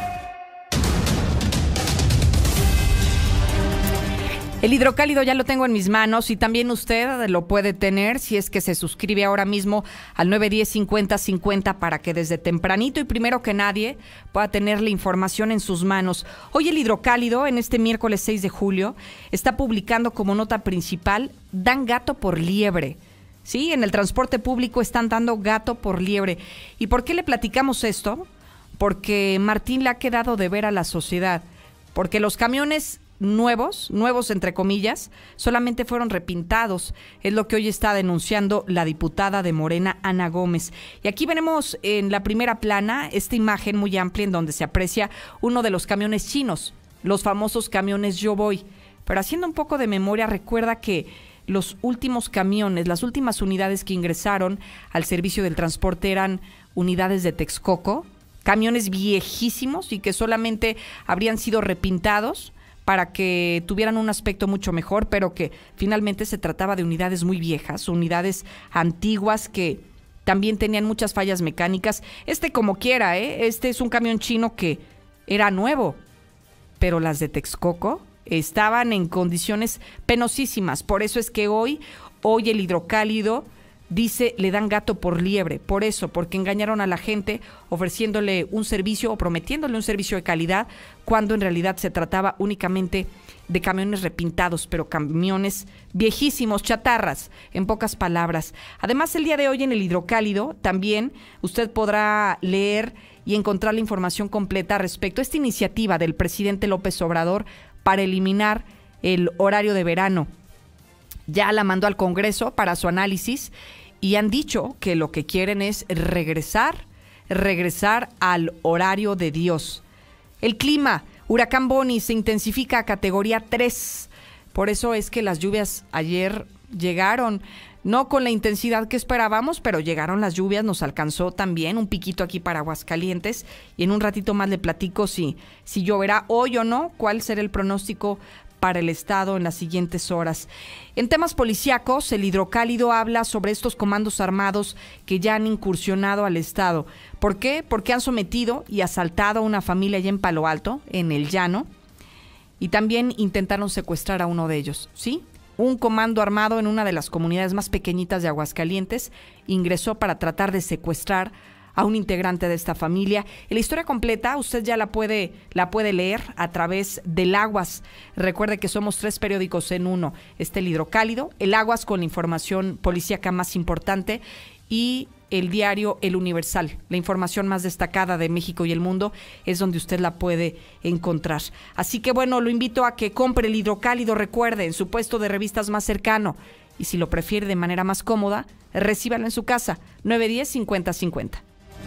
El hidrocálido ya lo tengo en mis manos y también usted lo puede tener si es que se suscribe ahora mismo al 910-5050 para que desde tempranito y primero que nadie pueda tener la información en sus manos. Hoy el hidrocálido, en este miércoles 6 de julio, está publicando como nota principal: dan gato por liebre. Sí, en el transporte público están dando gato por liebre. ¿Y por qué le platicamos esto? Porque Martín le ha quedado de ver a la sociedad, porque los camiones nuevos entre comillas, solamente fueron repintados. Es lo que hoy está denunciando la diputada de Morena, Ana Gómez. Y aquí veremos en la primera plana esta imagen muy amplia en donde se aprecia uno de los camiones chinos, los famosos camiones Yo Voy. Pero haciendo un poco de memoria, recuerda que los últimos camiones, las últimas unidades que ingresaron al servicio del transporte eran unidades de Texcoco, camiones viejísimos y que solamente habrían sido repintados para que tuvieran un aspecto mucho mejor, pero que finalmente se trataba de unidades muy viejas, unidades antiguas que también tenían muchas fallas mecánicas. Como quiera, este es un camión chino que era nuevo, pero las de Texcoco estaban en condiciones penosísimas. Por eso es que hoy el hidrocálido dice, le dan gato por liebre. Por eso, porque engañaron a la gente ofreciéndole un servicio o prometiéndole un servicio de calidad, cuando en realidad se trataba únicamente de camiones repintados, pero camiones viejísimos, chatarras, en pocas palabras. Además, el día de hoy en el hidrocálido también usted podrá leer y encontrar la información completa respecto a esta iniciativa del presidente López Obrador para eliminar el horario de verano. Ya la mandó al Congreso para su análisis y han dicho que lo que quieren es regresar al horario de Dios. El clima, huracán Bonnie se intensifica a categoría 3. Por eso es que las lluvias ayer llegaron, no con la intensidad que esperábamos, pero llegaron las lluvias, nos alcanzó también un piquito aquí para Aguascalientes y en un ratito más le platico si lloverá hoy o no, cuál será el pronóstico para el Estado en las siguientes horas. En temas policíacos, el Hidrocálido habla sobre estos comandos armados que ya han incursionado al Estado. ¿Por qué? Porque han sometido y asaltado a una familia allá en Palo Alto, en el Llano, y también intentaron secuestrar a uno de ellos, ¿sí? Un comando armado en una de las comunidades más pequeñitas de Aguascalientes ingresó para tratar de secuestrar a un integrante de esta familia. La historia completa usted ya la puede leer a través del Aguas. Recuerde que somos 3 periódicos en uno. Está el Hidrocálido, el Aguas con la información policíaca más importante y el diario El Universal. La información más destacada de México y el mundo es donde usted la puede encontrar. Así que bueno, lo invito a que compre el Hidrocálido, recuerde, en su puesto de revistas más cercano. Y si lo prefiere de manera más cómoda, recíbalo en su casa, 910-5050.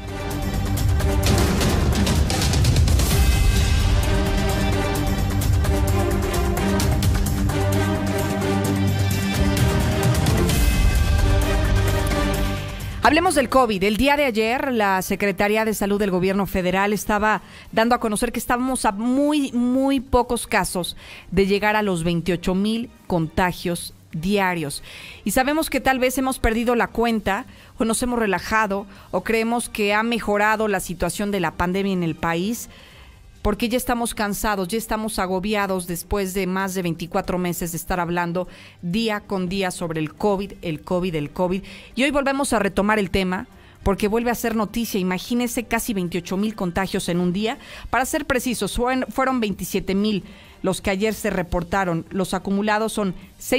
Hablemos del COVID. El día de ayer, la Secretaría de Salud del Gobierno Federal estaba dando a conocer que estábamos a muy pocos casos de llegar a los 28,000 contagios diarios. Y sabemos que tal vez hemos perdido la cuenta o nos hemos relajado o creemos que ha mejorado la situación de la pandemia en el país, porque ya estamos cansados, ya estamos agobiados después de más de 24 meses de estar hablando día con día sobre el COVID. Y hoy volvemos a retomar el tema porque vuelve a ser noticia. Imagínense, casi 28,000 contagios en un día. Para ser precisos, fueron 27,000 los que ayer se reportaron. Los acumulados son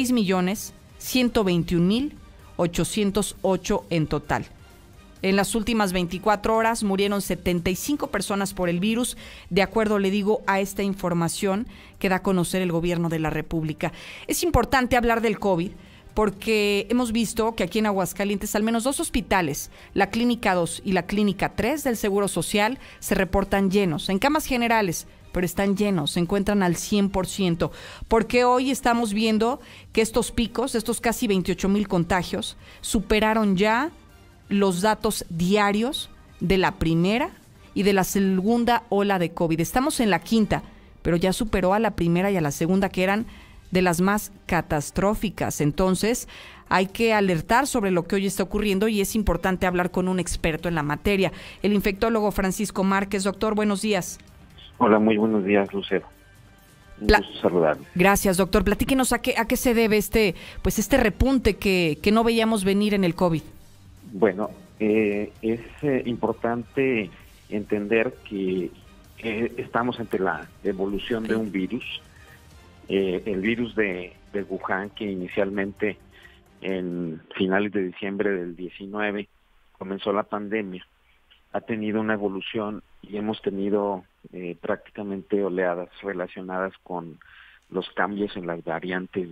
6,121,808 en total. En las últimas 24 horas murieron 75 personas por el virus, de acuerdo, le digo, a esta información que da a conocer el Gobierno de la República. Es importante hablar del COVID porque hemos visto que aquí en Aguascalientes al menos 2 hospitales, la Clínica 2 y la Clínica 3 del Seguro Social, se reportan llenos, en camas generales, pero están llenos, se encuentran al 100%, porque hoy estamos viendo que estos picos, estos casi 28,000 contagios, superaron ya los datos diarios de la primera y de la segunda ola de COVID. Estamos en la quinta, pero ya superó a la primera y a la segunda, que eran de las más catastróficas. Entonces, hay que alertar sobre lo que hoy está ocurriendo y es importante hablar con un experto en la materia, el infectólogo Francisco Márquez. Doctor, buenos días. Hola, muy buenos días, Lucero. Un gusto saludarle. Gracias, doctor. Platíquenos a qué se debe este repunte que no veíamos venir en el COVID. Bueno, es importante entender que estamos ante la evolución de un virus, el virus de Wuhan, que inicialmente en finales de diciembre del 19 comenzó la pandemia, ha tenido una evolución y hemos tenido prácticamente oleadas relacionadas con los cambios en las variantes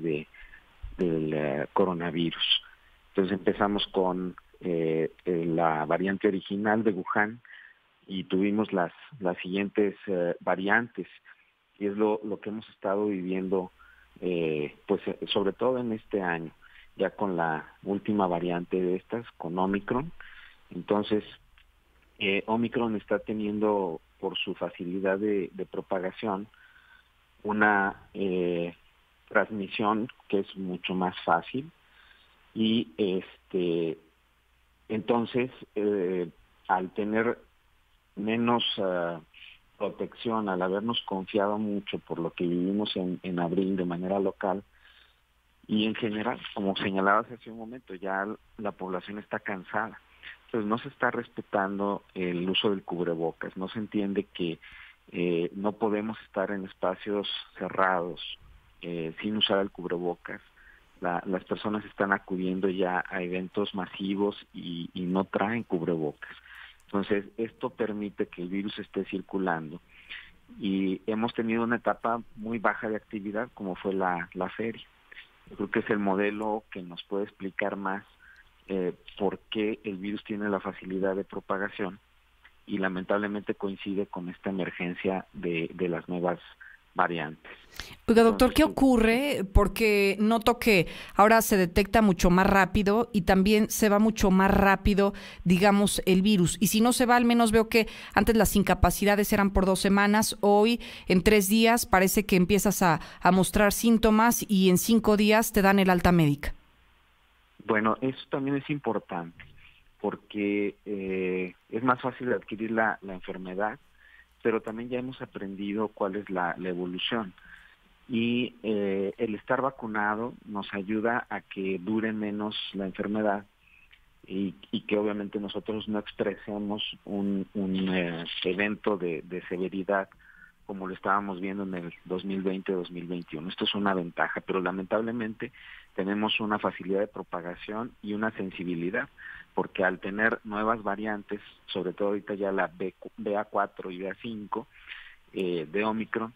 del coronavirus. Entonces empezamos con la variante original de Wuhan y tuvimos las siguientes variantes, y es lo que hemos estado viviendo pues sobre todo en este año, ya con la última variante de estas, con Omicron. Entonces Omicron está teniendo, por su facilidad de propagación, una transmisión que es mucho más fácil y entonces, al tener menos protección, al habernos confiado mucho por lo que vivimos en abril de manera local y en general, como señalabas hace un momento, ya la población está cansada. Entonces no se está respetando el uso del cubrebocas, no se entiende que no podemos estar en espacios cerrados sin usar el cubrebocas. Las personas están acudiendo ya a eventos masivos y no traen cubrebocas. Entonces, esto permite que el virus esté circulando. Y hemos tenido una etapa muy baja de actividad, como fue la feria. Yo creo que es el modelo que nos puede explicar más por qué el virus tiene la facilidad de propagación y lamentablemente coincide con esta emergencia de las nuevas variantes. Oiga, doctor, ¿qué ocurre? Porque noto que ahora se detecta mucho más rápido y también se va mucho más rápido, digamos, el virus. Y si no se va, al menos veo que antes las incapacidades eran por 2 semanas, hoy en 3 días parece que empiezas a mostrar síntomas y en 5 días te dan el alta médica. Bueno, eso también es importante porque es más fácil adquirir la enfermedad, pero también ya hemos aprendido cuál es la evolución. Y el estar vacunado nos ayuda a que dure menos la enfermedad y que obviamente nosotros no expresemos un evento de severidad como lo estábamos viendo en el 2020-2021. Esto es una ventaja, pero lamentablemente tenemos una facilidad de propagación y una sensibilidad, porque al tener nuevas variantes, sobre todo ahorita ya la BA4 y BA5 de Omicron,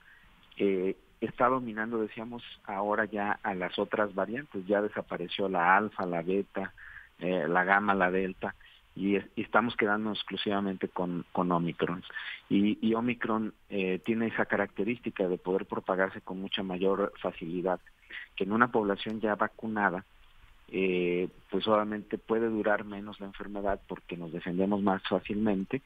está dominando, decíamos, ahora ya a las otras variantes. Ya desapareció la alfa, la beta, la gamma, la delta, y estamos quedando exclusivamente con Omicron. Y Omicron tiene esa característica de poder propagarse con mucha mayor facilidad, que en una población ya vacunada, pues obviamente puede durar menos la enfermedad porque nos defendemos más fácilmente,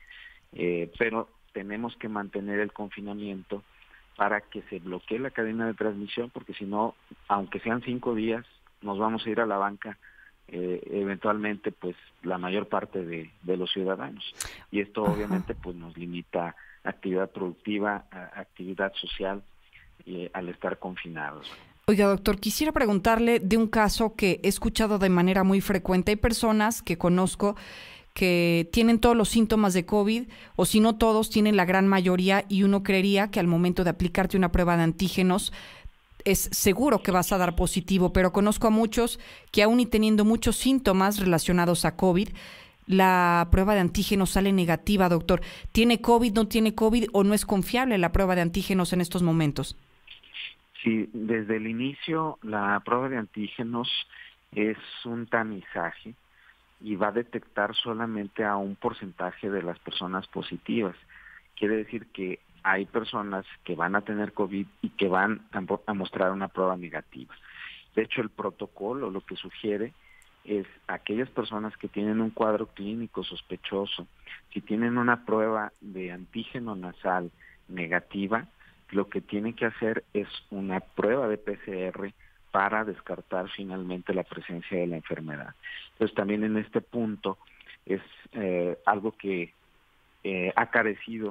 pero tenemos que mantener el confinamiento para que se bloquee la cadena de transmisión, porque si no, aunque sean 5 días, nos vamos a ir a la banca eventualmente pues la mayor parte de los ciudadanos. Y esto obviamente pues nos limita actividad productiva, actividad social al estar confinados. Oiga, doctor, quisiera preguntarle de un caso que he escuchado de manera muy frecuente. Hay personas que conozco que tienen todos los síntomas de COVID, o si no todos, tienen la gran mayoría, y uno creería que al momento de aplicarte una prueba de antígenos es seguro que vas a dar positivo, pero conozco a muchos que aún y teniendo muchos síntomas relacionados a COVID, la prueba de antígenos sale negativa, doctor. ¿Tiene COVID, no tiene COVID o no es confiable la prueba de antígenos en estos momentos? Sí, desde el inicio la prueba de antígenos es un tamizaje y va a detectar solamente a un porcentaje de las personas positivas. Quiere decir que hay personas que van a tener COVID y que van a mostrar una prueba negativa. De hecho, el protocolo lo que sugiere es aquellas personas que tienen un cuadro clínico sospechoso, si tienen una prueba de antígeno nasal negativa, lo que tienen que hacer es una prueba de PCR para descartar finalmente la presencia de la enfermedad. Entonces también en este punto es algo que ha carecido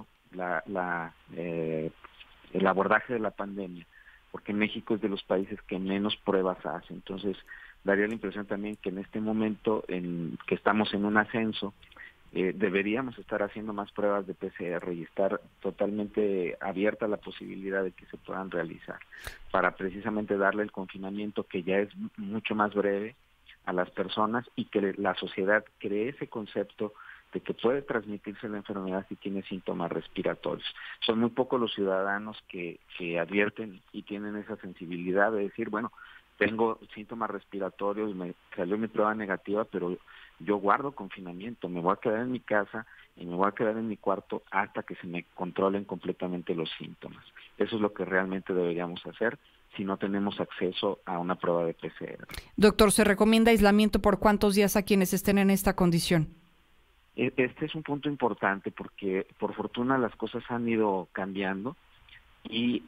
el abordaje de la pandemia, porque México es de los países que menos pruebas hace. Entonces daría la impresión también que en este momento en que estamos en un ascenso, deberíamos estar haciendo más pruebas de PCR y estar totalmente abierta a la posibilidad de que se puedan realizar, para precisamente darle el confinamiento que ya es mucho más breve a las personas y que la sociedad cree ese concepto de que puede transmitirse la enfermedad si tiene síntomas respiratorios. Son muy pocos los ciudadanos que advierten y tienen esa sensibilidad de decir, bueno, tengo síntomas respiratorios, me salió mi prueba negativa, pero yo guardo confinamiento, me voy a quedar en mi casa y me voy a quedar en mi cuarto hasta que se me controlen completamente los síntomas. Eso es lo que realmente deberíamos hacer si no tenemos acceso a una prueba de PCR. Doctor, ¿se recomienda aislamiento por cuántos días a quienes estén en esta condición? Este es un punto importante porque por fortuna las cosas han ido cambiando y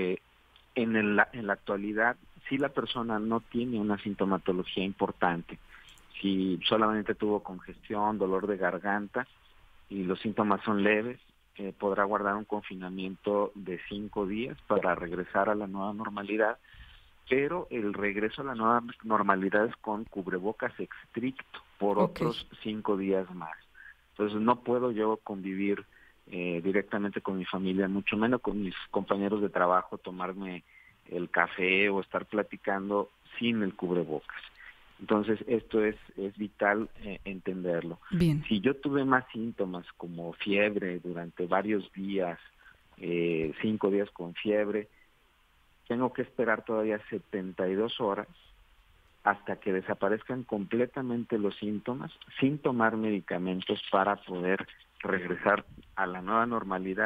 en la actualidad, si la persona no tiene una sintomatología importante, si solamente tuvo congestión, dolor de garganta y los síntomas son leves, podrá guardar un confinamiento de 5 días para regresar a la nueva normalidad, pero el regreso a la nueva normalidad es con cubrebocas estricto por otros 5 días más. Entonces no puedo yo convivir directamente con mi familia, mucho menos con mis compañeros de trabajo, tomarme el café o estar platicando sin el cubrebocas. Entonces esto es vital entenderlo. Bien. Si yo tuve más síntomas como fiebre durante varios días, 5 días con fiebre, tengo que esperar todavía 72 horas hasta que desaparezcan completamente los síntomas, sin tomar medicamentos para poder regresar a la nueva normalidad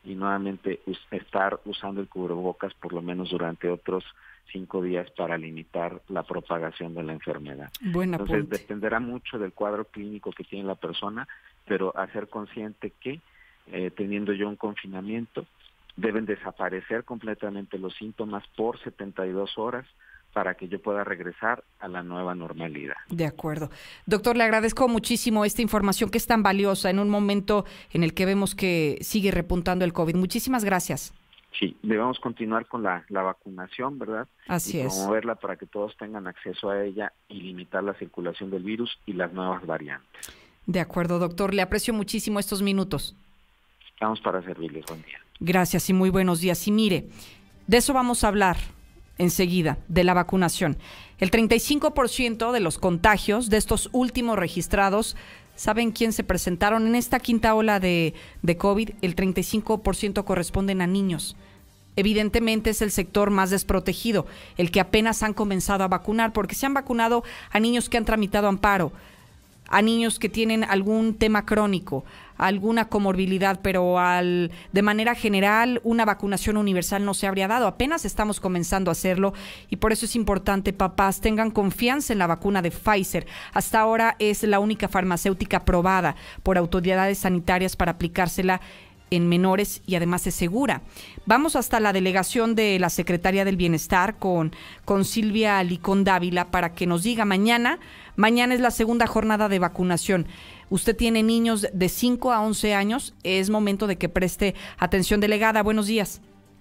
y nuevamente estar usando el cubrebocas por lo menos durante otros 5 días para limitar la propagación de la enfermedad. Entonces dependerá mucho del cuadro clínico que tiene la persona, pero hacer consciente que teniendo yo un confinamiento deben desaparecer completamente los síntomas por 72 horas para que yo pueda regresar a la nueva normalidad. De acuerdo. Doctor, le agradezco muchísimo esta información que es tan valiosa en un momento en el que vemos que sigue repuntando el COVID. Muchísimas gracias. Sí, debemos continuar con la vacunación, ¿verdad? Así es. Promoverla para que todos tengan acceso a ella y limitar la circulación del virus y las nuevas variantes. De acuerdo, doctor. Le aprecio muchísimo estos minutos. Estamos para servirles. Buen día. Gracias y muy buenos días. Y mire, de eso vamos a hablar enseguida, de la vacunación. El 35% de los contagios de estos últimos registrados, ¿saben quién se presentaron en esta quinta ola de COVID? El 35% corresponden a niños. Evidentemente es el sector más desprotegido, el que apenas han comenzado a vacunar, porque se han vacunado a niños que han tramitado amparo, a niños que tienen algún tema crónico, alguna comorbilidad, pero de manera general una vacunación universal no se habría dado. Apenas estamos comenzando a hacerlo y por eso es importante, papás, tengan confianza en la vacuna de Pfizer. Hasta ahora es la única farmacéutica aprobada por autoridades sanitarias para aplicársela en menores y además es segura. Vamos hasta la delegación de la Secretaría del Bienestar con Silvia Licón Dávila para que nos diga mañana es la segunda jornada de vacunación. Usted tiene niños de 5 a 11 años, es momento de que preste atención. Delegada, buenos días.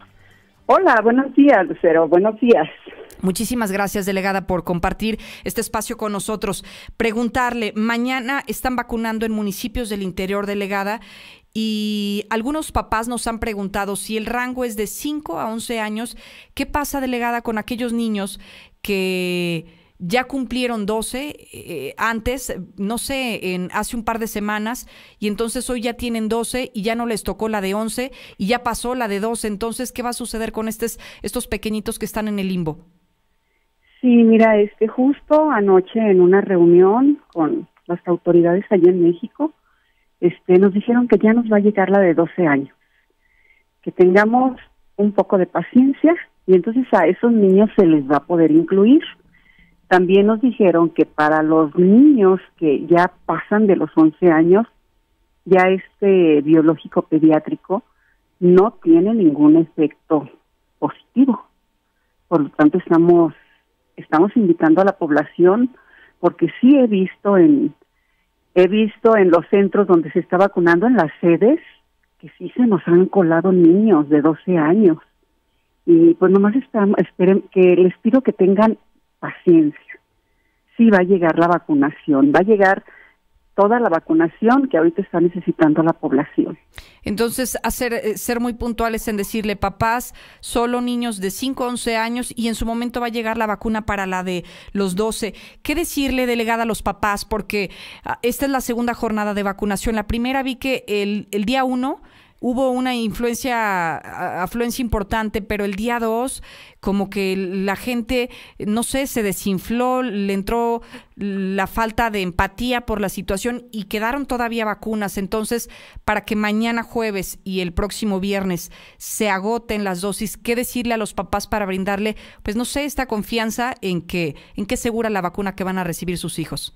Hola, buenos días, Lucero, buenos días. Muchísimas gracias, delegada, por compartir este espacio con nosotros. Preguntarle, mañana están vacunando en municipios del interior, delegada, y algunos papás nos han preguntado si el rango es de 5 a 11 años. ¿Qué pasa, delegada, con aquellos niños que ya cumplieron 12 antes, no sé, hace un par de semanas, y entonces hoy ya tienen 12 y ya no les tocó la de 11 y ya pasó la de 12? Entonces, ¿qué va a suceder con estos pequeñitos que están en el limbo? Sí, mira, justo anoche en una reunión con las autoridades allá en México, nos dijeron que ya nos va a llegar la de 12 años, que tengamos un poco de paciencia y entonces a esos niños se les va a poder incluir. También nos dijeron que para los niños que ya pasan de los 11 años, ya biológico pediátrico no tiene ningún efecto positivo. Por lo tanto, estamos invitando a la población, porque sí he visto en los centros donde se está vacunando, en las sedes, que sí se nos han colado niños de 12 años. Y pues nomás esperen, que les pido que tengan paciencia. Sí va a llegar la vacunación, va a llegar toda la vacunación que ahorita está necesitando la población. Entonces, ser muy puntuales en decirle, papás, solo niños de 5 a 11 años y en su momento va a llegar la vacuna para la de los 12. ¿Qué decirle, delegada, a los papás? Porque esta es la segunda jornada de vacunación. La primera vi que el día 1 hubo una afluencia importante, pero el día 2 como que la gente, no sé, se desinfló, le entró la falta de empatía por la situación y quedaron todavía vacunas. Entonces, para que mañana jueves y el próximo viernes se agoten las dosis, ¿qué decirle a los papás para brindarle, pues no sé, esta confianza en que segura la vacuna que van a recibir sus hijos?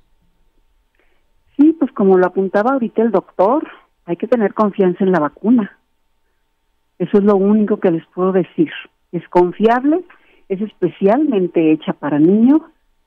Sí, pues como lo apuntaba ahorita el doctor, hay que tener confianza en la vacuna. Eso es lo único que les puedo decir. Es confiable, es especialmente hecha para niños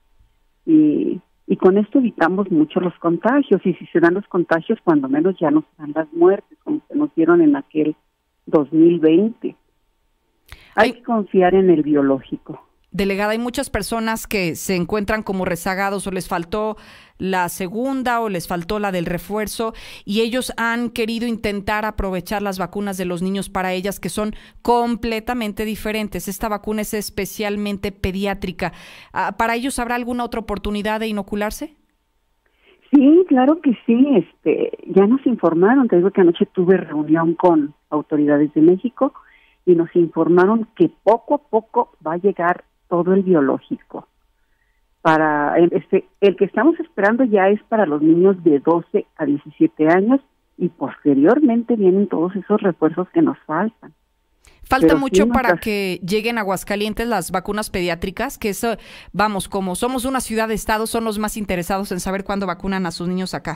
y con esto evitamos mucho los contagios. Y si se dan los contagios, cuando menos ya no se dan las muertes, como se nos dieron en aquel 2020. Hay que confiar en el biológico. Delegada, hay muchas personas que se encuentran como rezagados o les faltó la segunda o les faltó la del refuerzo y ellos han querido intentar aprovechar las vacunas de los niños para ellas, que son completamente diferentes. Esta vacuna es especialmente pediátrica. ¿Para ellos habrá alguna otra oportunidad de inocularse? Sí, claro que sí. Ya nos informaron, te digo que anoche tuve reunión con autoridades de México y nos informaron que poco a poco va a llegar todo el biológico. Para el que estamos esperando ya es para los niños de 12 a 17 años y posteriormente vienen todos esos refuerzos que nos faltan. Falta Pero mucho sí, para que lleguen a Aguascalientes las vacunas pediátricas, que eso, vamos, como somos una ciudad-estado, son los más interesados en saber cuándo vacunan a sus niños acá.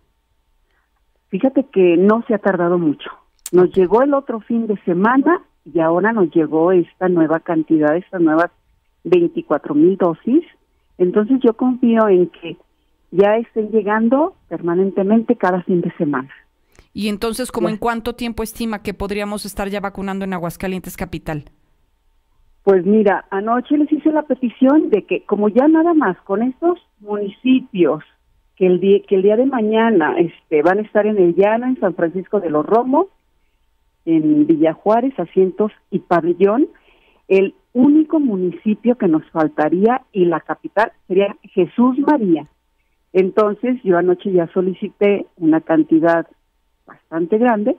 Fíjate que no se ha tardado mucho. Nos llegó el otro fin de semana y ahora nos llegó esta nueva cantidad, estas nuevas 24,000 dosis. Entonces yo confío en que ya estén llegando permanentemente cada fin de semana. Y entonces, ¿cómo en cuánto tiempo estima que podríamos estar ya vacunando en Aguascalientes capital? Pues mira, anoche les hice la petición de que como ya nada más con estos municipios que el día de mañana van a estar en El Llano, en San Francisco de los Romos, en Villa Juárez, Asientos y Pabellón, el único municipio que nos faltaría y la capital sería Jesús María. Entonces yo anoche ya solicité una cantidad bastante grande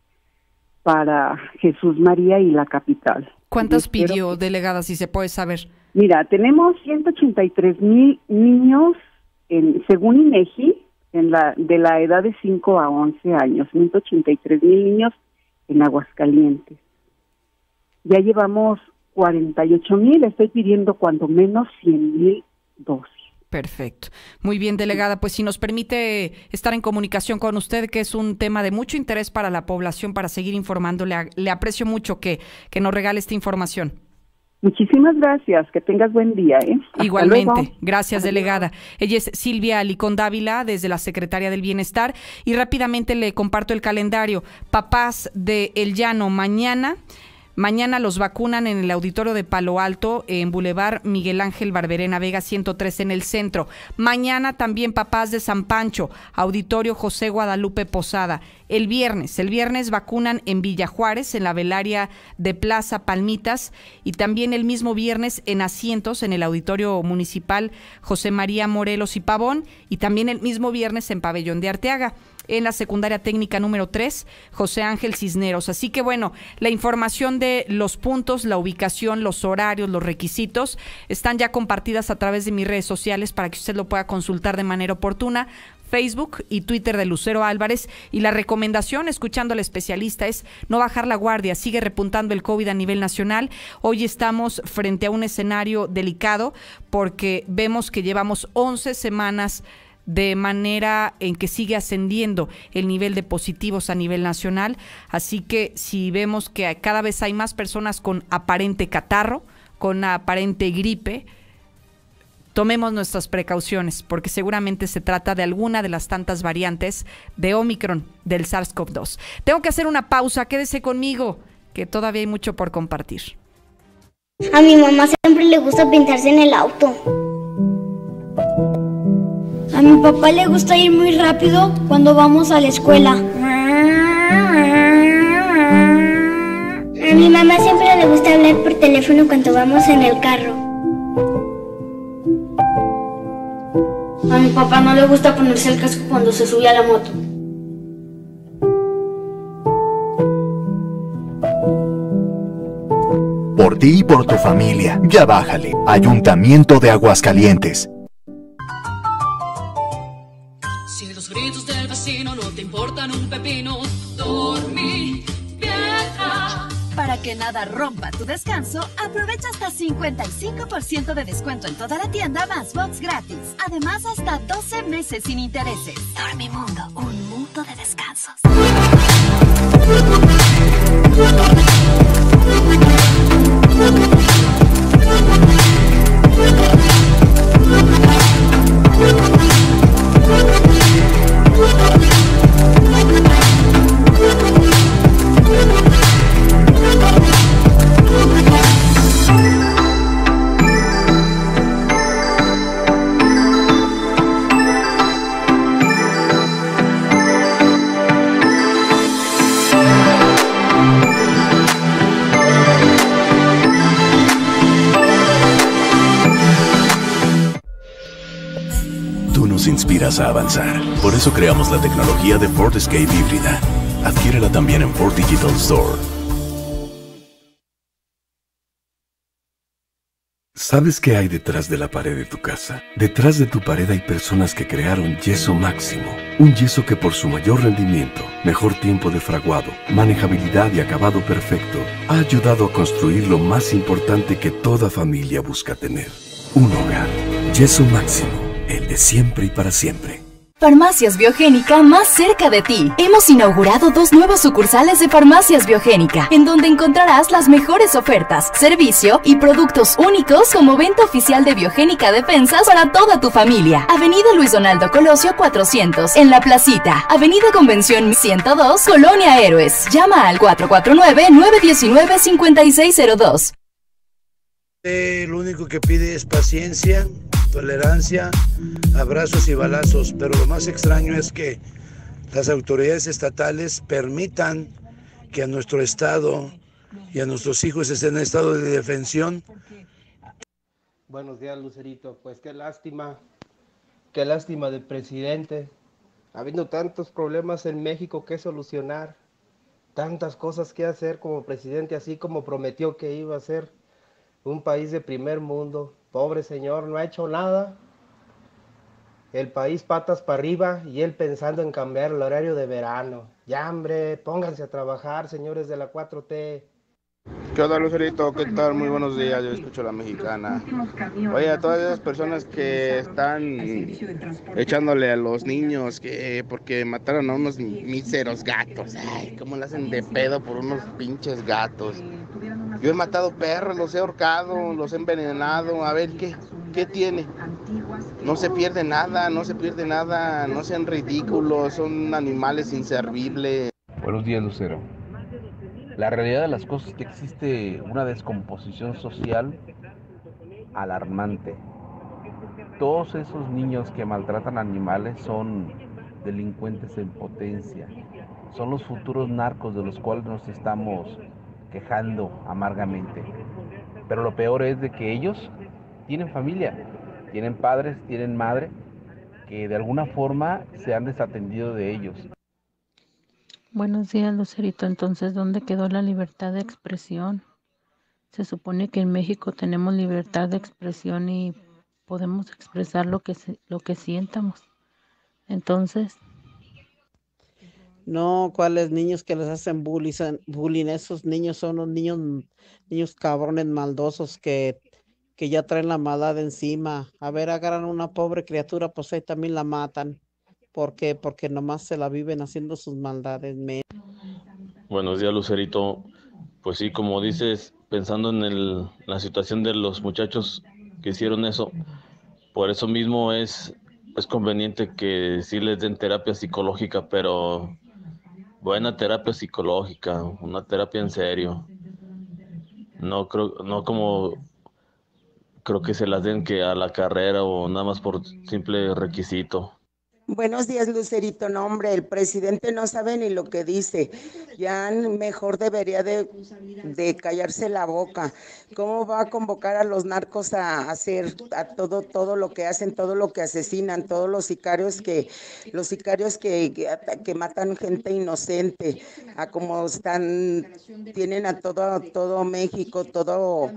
para Jesús María y la capital. ¿Cuántas pidió, delegada, si se puede saber? Mira, tenemos 183,000 niños, según INEGI, de la edad de 5 a 11 años, 183,000 niños en Aguascalientes. Ya llevamos 48,000, estoy pidiendo cuando menos 100,000 dosis. Perfecto. Muy bien, delegada. Pues si nos permite estar en comunicación con usted, que es un tema de mucho interés para la población, para seguir informando, le aprecio mucho que nos regale esta información. Muchísimas gracias, que tengas buen día. Igualmente, gracias, delegada. Ella es Silvia Alicón Dávila, desde la Secretaría del Bienestar, y rápidamente le comparto el calendario. Papás de El Llano, Mañana los vacunan en el auditorio de Palo Alto, en Boulevard Miguel Ángel Barberena Vega 103 en el centro. Mañana también papás de San Pancho, auditorio José Guadalupe Posada. El viernes vacunan en Villa Juárez, en la velaria de Plaza Palmitas, y también el mismo viernes en Asientos, en el auditorio municipal José María Morelos y Pavón, y también el mismo viernes en Pabellón de Arteaga. En la secundaria técnica número 3, José Ángel Cisneros. Así que bueno, la información de los puntos, la ubicación, los horarios, los requisitos, están ya compartidas a través de mis redes sociales para que usted lo pueda consultar de manera oportuna. Facebook y Twitter de Lucero Álvarez, y la recomendación, escuchando al especialista, es no bajar la guardia. Sigue repuntando el COVID a nivel nacional. Hoy estamos frente a un escenario delicado porque vemos que llevamos 11 semanas de manera en que sigue ascendiendo el nivel de positivos a nivel nacional. Así que si vemos que cada vez hay más personas con aparente catarro, con aparente gripe, tomemos nuestras precauciones, porque seguramente se trata de alguna de las tantas variantes de Omicron del SARS-CoV-2. Tengo que hacer una pausa, quédese conmigo, que todavía hay mucho por compartir. A mi mamá siempre le gusta pintarse en el auto. A mi papá le gusta ir muy rápido cuando vamos a la escuela. A mi mamá siempre le gusta hablar por teléfono cuando vamos en el carro. A mi papá no le gusta ponerse el casco cuando se sube a la moto. Por ti y por tu familia, ya bájale. Ayuntamiento de Aguascalientes. Si los gritos del vecino no te importan un pepino, dormí, vieja. Para que nada rompa tu descanso, aprovecha hasta 55% de descuento en toda la tienda más box gratis. Además, hasta 12 meses sin intereses. Dormimundo, un mundo de descansos. Inspiras a avanzar. Por eso creamos la tecnología de Ford Escape híbrida. Adquiérela también en Ford Digital Store. ¿Sabes qué hay detrás de la pared de tu casa? Detrás de tu pared hay personas que crearon Yeso Máximo. Un yeso que por su mayor rendimiento, mejor tiempo de fraguado, manejabilidad y acabado perfecto, ha ayudado a construir lo más importante que toda familia busca tener. Un hogar. Yeso Máximo, el de siempre y para siempre. Farmacias Biogénica más cerca de ti. Hemos inaugurado 2 nuevas sucursales de Farmacias Biogénica, en donde encontrarás las mejores ofertas, servicio y productos únicos como venta oficial de Biogénica Defensas para toda tu familia. Avenida Luis Donaldo Colosio 400, en La Placita. Avenida Convención 102, Colonia Héroes. Llama al 449-919-5602. Lo único que pide es paciencia, tolerancia, abrazos y balazos, pero lo más extraño es que las autoridades estatales permitan que a nuestro estado y a nuestros hijos estén en estado de defensión. Buenos días, Lucerito. Pues qué lástima del presidente. Habiendo tantos problemas en México que solucionar, tantas cosas que hacer como presidente, así como prometió que iba a ser un país de primer mundo. Pobre señor, no ha hecho nada. El país patas para arriba y él pensando en cambiar el horario de verano. Ya, hombre, pónganse a trabajar, señores de la 4T. ¿Qué onda, Lucerito? ¿Qué tal? Muy buenos días, yo escucho La Mexicana. Oye, a todas esas personas que están echándole a los niños que porque mataron a unos míseros gatos. Ay, cómo le hacen de pedo por unos pinches gatos. Yo he matado perros, los he ahorcado, los he envenenado. A ver, ¿qué tiene? No se pierde nada, no sean ridículos, son animales inservibles. Buenos días, Lucero. La realidad de las cosas es que existe una descomposición social alarmante. Todos esos niños que maltratan animales son delincuentes en potencia. Son los futuros narcos de los cuales nos estamos quejando amargamente. Pero lo peor es de que ellos tienen familia, tienen padres, tienen madre, que de alguna forma se han desatendido de ellos. Buenos días, Lucerito. Entonces, ¿dónde quedó la libertad de expresión? Se supone que en México tenemos libertad de expresión y podemos expresar lo que sientamos. Entonces... No, ¿cuáles niños que les hacen bullying? Esos niños son los niños cabrones maldosos que ya traen la maldad encima. A ver, agarran una pobre criatura, pues ahí también la matan. ¿Por qué? Porque nomás se la viven haciendo sus maldades. Buenos días, Lucerito. Pues sí, como dices, pensando en la situación de los muchachos que hicieron eso, por eso mismo es conveniente que sí les den terapia psicológica, pero buena terapia psicológica, una terapia en serio. No como creo que se las den que a la carrera o nada más por simple requisito. Buenos días, Lucerito. No, hombre, el presidente no sabe ni lo que dice. Ya mejor debería de callarse la boca. ¿Cómo va a convocar a los narcos a hacer todo lo que hacen, todo lo que asesinan, todos los sicarios que matan gente inocente, a como tienen a todo México, todo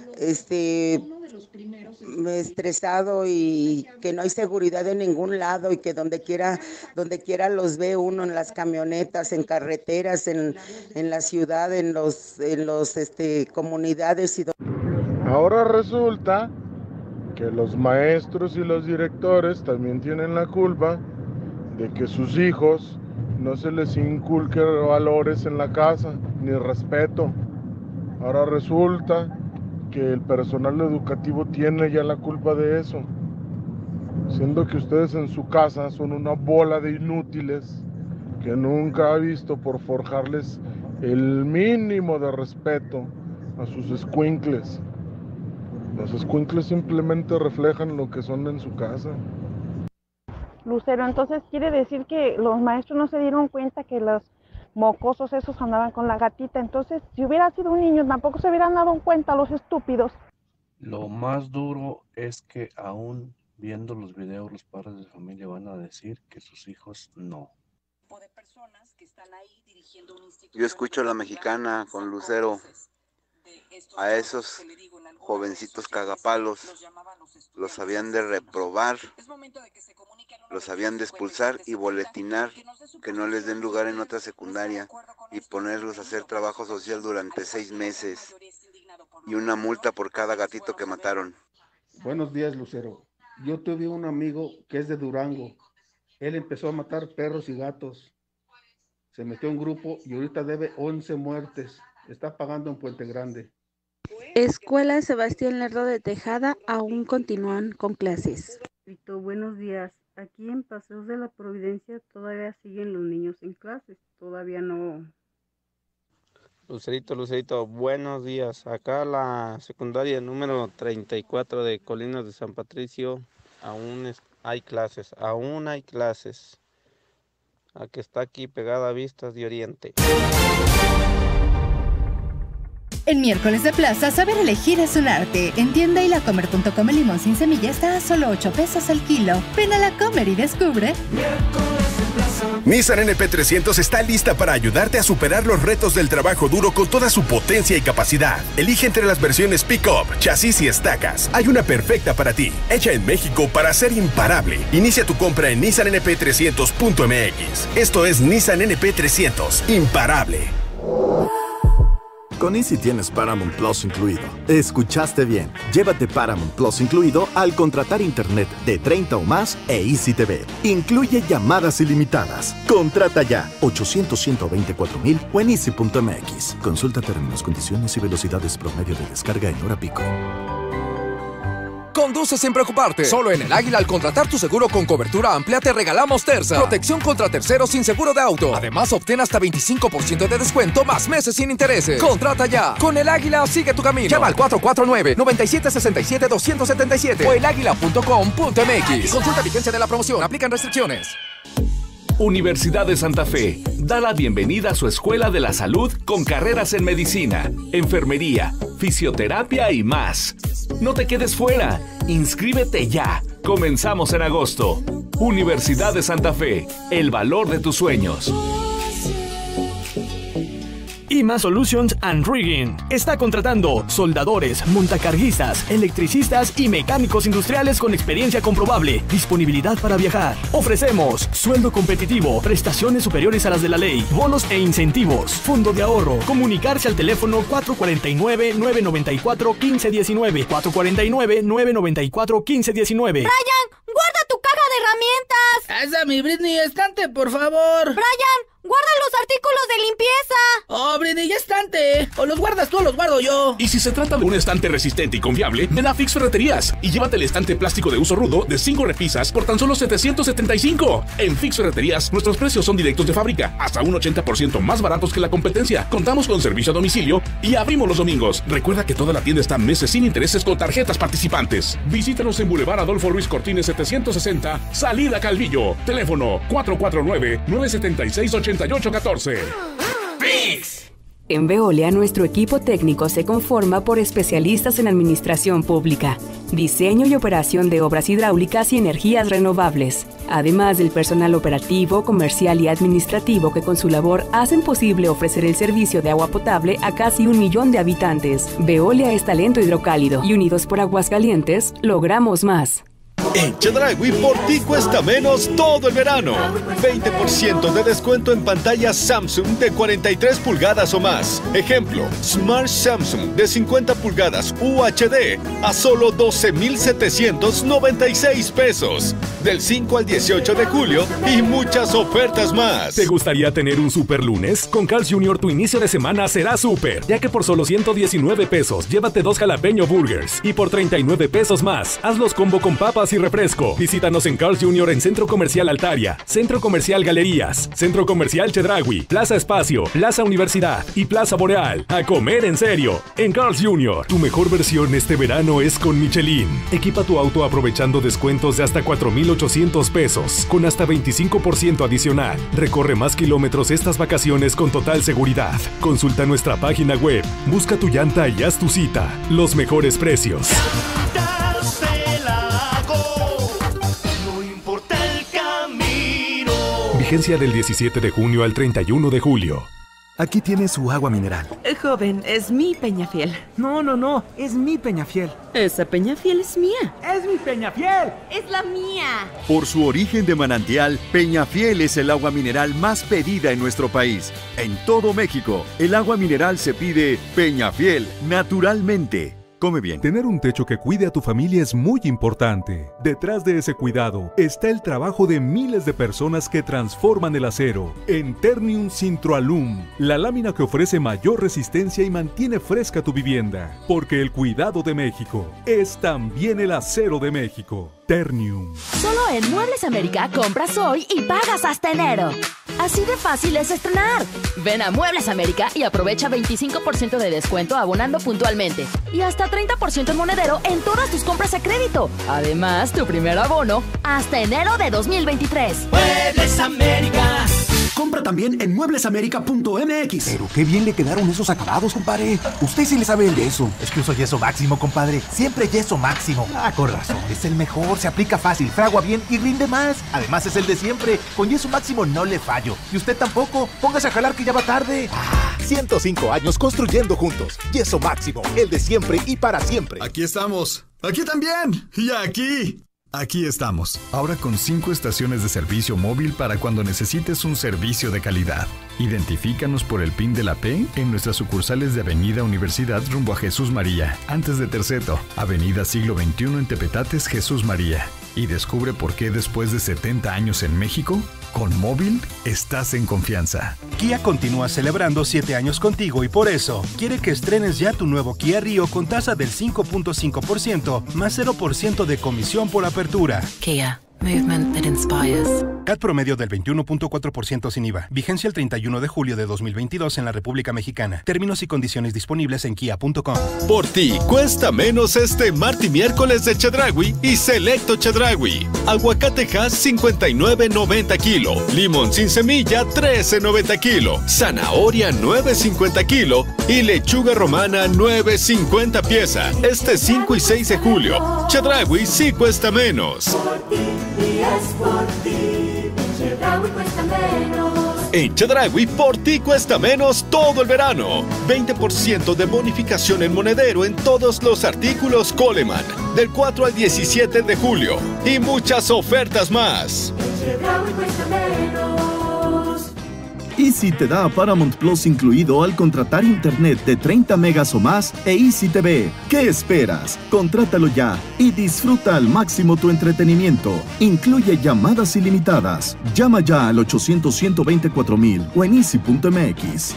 estresado y que no hay seguridad en ningún lado y que donde quiera los ve uno en las camionetas, en carreteras, en la ciudad, en los comunidades. Ahora resulta que los maestros y los directores también tienen la culpa de que sus hijos no se les inculque valores en la casa, ni respeto. Ahora resulta que el personal educativo tiene ya la culpa de eso, siendo que ustedes en su casa son una bola de inútiles que nunca ha visto por forjarles el mínimo de respeto a sus escuincles. Los escuincles simplemente reflejan lo que son en su casa. Lucero, entonces quiere decir que los maestros no se dieron cuenta que los mocosos esos andaban con la gatita. Entonces, si hubiera sido un niño, tampoco se hubieran dado cuenta los estúpidos. Lo más duro es que aún viendo los videos, los padres de familia van a decir que sus hijos no. Yo escucho La Mexicana con Lucero. a esos jovencitos cagapalos, los habían de reprobar, los habían de expulsar y boletinar, que no les den lugar en otra secundaria y ponerlos a hacer trabajo social durante 6 meses y una multa por cada gatito que mataron. Buenos días, Lucero. Yo tuve un amigo que es de Durango. Él empezó a matar perros y gatos. Se metió en grupo y ahorita debe 11 muertes. Está pagando en Puente Grande. Escuela Sebastián Lerdo de Tejada aún continúan con clases. Buenos días. Aquí en Paseos de la Providencia todavía siguen los niños en clases. Todavía no. Lucerito, buenos días. Acá la secundaria número 34 de Colinas de San Patricio aún hay clases. A que está aquí pegada a Vistas de Oriente. En miércoles de plaza, saber elegir es un arte. En tienda y lacomer.com el limón sin semilla está a solo 8 pesos al kilo. Ven a La Comer y descubre. Nissan NP300 está lista para ayudarte a superar los retos del trabajo duro con toda su potencia y capacidad. Elige entre las versiones Pick-Up, chasis y estacas. Hay una perfecta para ti, hecha en México para ser imparable. Inicia tu compra en nissannp300.mx. Esto es Nissan NP300, imparable. Con Easy tienes Paramount Plus incluido. Escuchaste bien. Llévate Paramount Plus incluido al contratar internet de 30 o más e Easy TV. Incluye llamadas ilimitadas. Contrata ya 800-124,000 o en easy.mx. Consulta términos, condiciones y velocidades promedio de descarga en hora pico. Conduce sin preocuparte. Solo en El Águila, al contratar tu seguro con cobertura amplia, te regalamos Terza. Protección contra terceros sin seguro de auto. Además, obtén hasta 25% de descuento más meses sin intereses. Contrata ya. Con El Águila, sigue tu camino. Llama al 449-9767-277 o elaguila.com.mx. Consulta vigencia de la promoción. Aplican restricciones. Universidad de Santa Fe da la bienvenida a su Escuela de la Salud con carreras en medicina, enfermería, fisioterapia y más. No te quedes fuera. Inscríbete ya. Comenzamos en agosto. Universidad de Santa Fe. El valor de tus sueños. IMA Solutions and Rigging está contratando soldadores, montacarguistas, electricistas y mecánicos industriales con experiencia comprobable. Disponibilidad para viajar. Ofrecemos sueldo competitivo, prestaciones superiores a las de la ley, bonos e incentivos, fondo de ahorro. Comunicarse al teléfono 449-994-1519. 449-994-1519. ¡Brian! ¡Guarda tu caja de herramientas! ¡Esa mi Britney! ¡Estante, por favor! ¡Brian! ¡Guarda los artículos de limpieza! ¡Oh, Britney, ya estante! O los guardas tú o los guardo yo. Y si se trata de un estante resistente y confiable, ven a Fix Ferreterías y llévate el estante plástico de uso rudo de 5 repisas por tan solo $775. En Fix Ferreterías, nuestros precios son directos de fábrica, hasta un 80% más baratos que la competencia. Contamos con servicio a domicilio y abrimos los domingos. Recuerda que toda la tienda está meses sin intereses con tarjetas participantes. Visítanos en Boulevard Adolfo Ruiz Cortines 760, Salida Calvillo. Teléfono 449-976-8814. ¡Fix! En Veolia, nuestro equipo técnico se conforma por especialistas en administración pública, diseño y operación de obras hidráulicas y energías renovables, además del personal operativo, comercial y administrativo que con su labor hacen posible ofrecer el servicio de agua potable a casi 1 millón de habitantes. Veolia es talento hidrocálido y unidos por Aguascalientes, logramos más. En Chedraui por ti cuesta menos todo el verano. 20% de descuento en pantallas Samsung de 43 pulgadas o más. Ejemplo, Smart Samsung de 50 pulgadas UHD a solo 12,796 pesos. Del 5 al 18 de julio y muchas ofertas más. ¿Te gustaría tener un super lunes? Con Carl's Jr. tu inicio de semana será súper, ya que por solo 119 pesos llévate 2 jalapeño burgers y por 39 pesos más hazlos combo con papas y refresco. Visítanos en Carl's Jr. en Centro Comercial Altaria, Centro Comercial Galerías, Centro Comercial Chedraui, Plaza Espacio, Plaza Universidad y Plaza Boreal. A comer en serio. En Carl's Jr. Tu mejor versión este verano es con Michelin. Equipa tu auto aprovechando descuentos de hasta 4,800 pesos, con hasta 25% adicional. Recorre más kilómetros estas vacaciones con total seguridad. Consulta nuestra página web, busca tu llanta y haz tu cita. Los mejores precios. Vigencia del 17 de junio al 31 de julio. Aquí tiene su agua mineral. joven, es mi Peñafiel. No, es mi Peñafiel. Esa Peñafiel es mía. ¡Es mi Peñafiel! ¡Es la mía! Por su origen de manantial, Peñafiel es el agua mineral más pedida en nuestro país. En todo México, el agua mineral se pide Peñafiel, naturalmente. Come bien. Tener un techo que cuide a tu familia es muy importante. Detrás de ese cuidado está el trabajo de miles de personas que transforman el acero en Ternium Sintroalum, la lámina que ofrece mayor resistencia y mantiene fresca tu vivienda. Porque el cuidado de México es también el acero de México. Ternium. Solo en Muebles América compras hoy y pagas hasta enero. Así de fácil es estrenar. Ven a Muebles América y aprovecha 25% de descuento abonando puntualmente. Y hasta 30% en monedero en todas tus compras a crédito. Además, tu primer abono hasta enero de 2023. Muebles América. Compra también en mueblesamerica.mx. Pero qué bien le quedaron esos acabados, compadre. Usted sí le sabe el yeso. Es que uso Yeso Máximo, compadre. Siempre Yeso Máximo. Ah, con razón. Es el mejor, se aplica fácil, fragua bien y rinde más. Además es el de siempre. Con Yeso Máximo no le fallo. Y usted tampoco. Póngase a jalar que ya va tarde. 105 años construyendo juntos. Yeso Máximo, el de siempre y para siempre. Aquí estamos. Aquí también. Y aquí. Aquí estamos, ahora con 5 estaciones de servicio móvil para cuando necesites un servicio de calidad. Identifícanos por el PIN de la P en nuestras sucursales de Avenida Universidad rumbo a Jesús María, antes de Terceto, Avenida Siglo XXI en Tepetates, Jesús María. Y descubre por qué después de 70 años en México, con móvil estás en confianza. Kia continúa celebrando 7 años contigo y por eso quiere que estrenes ya tu nuevo Kia Rio con tasa del 5.5% más 0% de comisión por apertura. Kia. Movement that inspires. CAT promedio del 21.4% sin IVA. Vigencia el 31 de julio de 2022 en la República Mexicana. Términos y condiciones disponibles en kia.com. Por ti, cuesta menos este martes y miércoles de Chedraui y Selecto Chedraui. Aguacatejas 59.90 kilo. Limón sin semilla 13.90 kilo. Zanahoria 9.50 kilo. Y lechuga romana 9.50 pieza. Este 5 y 6 de julio. Chedraui sí cuesta menos. Y es por ti, Chedraui cuesta menos. En Chedraui, por ti cuesta menos todo el verano. 20% de bonificación en monedero en todos los artículos Coleman, del 4 al 17 de julio. Y muchas ofertas más. Chedraui cuesta menos. Easy te da Paramount Plus incluido al contratar internet de 30 megas o más e Easy TV. ¿Qué esperas? Contrátalo ya y disfruta al máximo tu entretenimiento. Incluye llamadas ilimitadas. Llama ya al 800-124,000 o en easy.mx.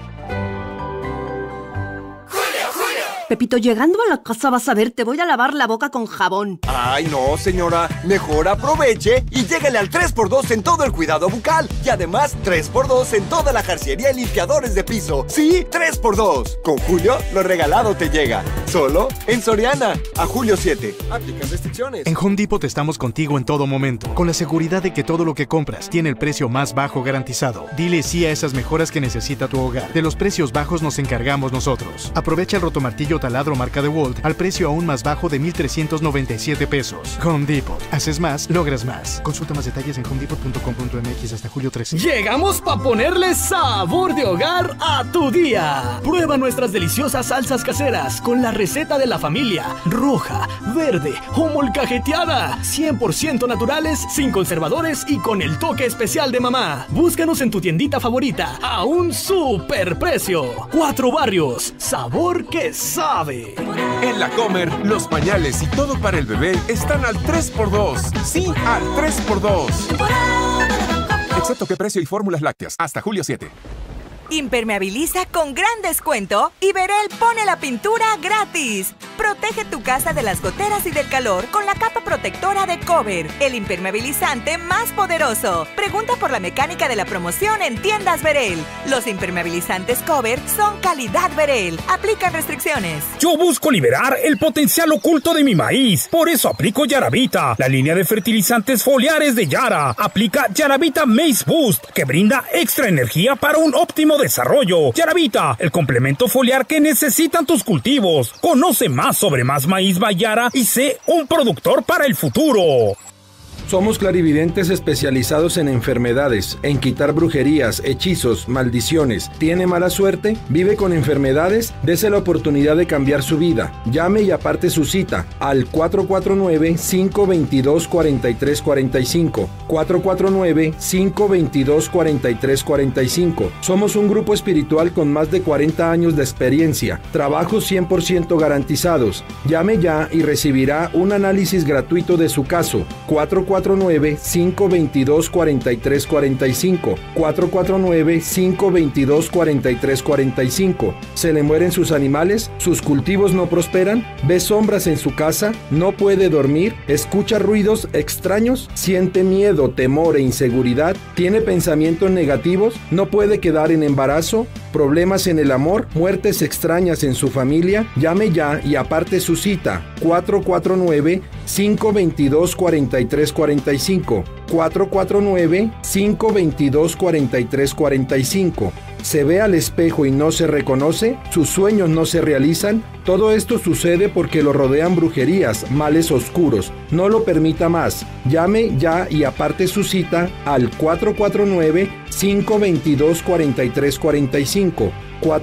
Pepito, llegando a la casa vas a ver, te voy a lavar la boca con jabón. Ay, no, señora. Mejor aproveche y lléguele al 3x2 en todo el cuidado bucal. Y además, 3x2 en toda la jarciería y limpiadores de piso. Sí, 3x2. Con Julio, lo regalado te llega. Solo en Soriana. A julio 7. Aplican restricciones. En Home Depot estamos contigo en todo momento, con la seguridad de que todo lo que compras tiene el precio más bajo garantizado. Dile sí a esas mejoras que necesita tu hogar. De los precios bajos nos encargamos nosotros. Aprovecha el rotomartillo taladro marca DeWalt al precio aún más bajo de $1,397 pesos. Home Depot. Haces más, logras más. Consulta más detalles en homedepot.com.mx hasta julio 13. Llegamos para ponerle sabor de hogar a tu día. Prueba nuestras deliciosas salsas caseras con la receta de la familia. Roja, verde o molcajeteada. 100% naturales, sin conservadores y con el toque especial de mamá. Búscanos en tu tiendita favorita a un super precio. 4 Barrios. Sabor que sabe. En La Comer, los pañales y todo para el bebé están al 3x2. Sí, al 3x2. Excepto que precio y fórmulas lácteas. Hasta julio 7. Impermeabiliza con gran descuento y Verel pone la pintura gratis. Protege tu casa de las goteras y del calor con la capa protectora de Cover, el impermeabilizante más poderoso. Pregunta por la mecánica de la promoción en tiendas Verel. Los impermeabilizantes Cover son calidad Verel. Aplican restricciones. Yo busco liberar el potencial oculto de mi maíz. Por eso aplico Yaravita, la línea de fertilizantes foliares de Yara. Aplica Yaravita Maize Boost, que brinda extra energía para un óptimo desarrollo. Yaravita, el complemento foliar que necesitan tus cultivos. Conoce más sobre Más Maíz by Yara y sé un productor para el futuro. Somos clarividentes especializados en enfermedades, en quitar brujerías, hechizos, maldiciones. ¿Tiene mala suerte? ¿Vive con enfermedades? Dese la oportunidad de cambiar su vida. Llame y aparte su cita al 449-522-4345. 449-522-4345. Somos un grupo espiritual con más de 40 años de experiencia. Trabajos 100% garantizados. Llame ya y recibirá un análisis gratuito de su caso. 449-522-4345. 449-522-4345. ¿Se le mueren sus animales? ¿Sus cultivos no prosperan? ¿Ve sombras en su casa? ¿No puede dormir? ¿Escucha ruidos extraños? ¿Siente miedo, temor e inseguridad? ¿Tiene pensamientos negativos? ¿No puede quedar en embarazo? ¿Problemas en el amor? ¿Muertes extrañas en su familia? Llame ya y aparte su cita. 449-522-4345. 449-522-4345. ¿Se ve al espejo y no se reconoce? ¿Sus sueños no se realizan? Todo esto sucede porque lo rodean brujerías, males oscuros. No lo permita más. Llame ya y aparte su cita al 449-522-4345.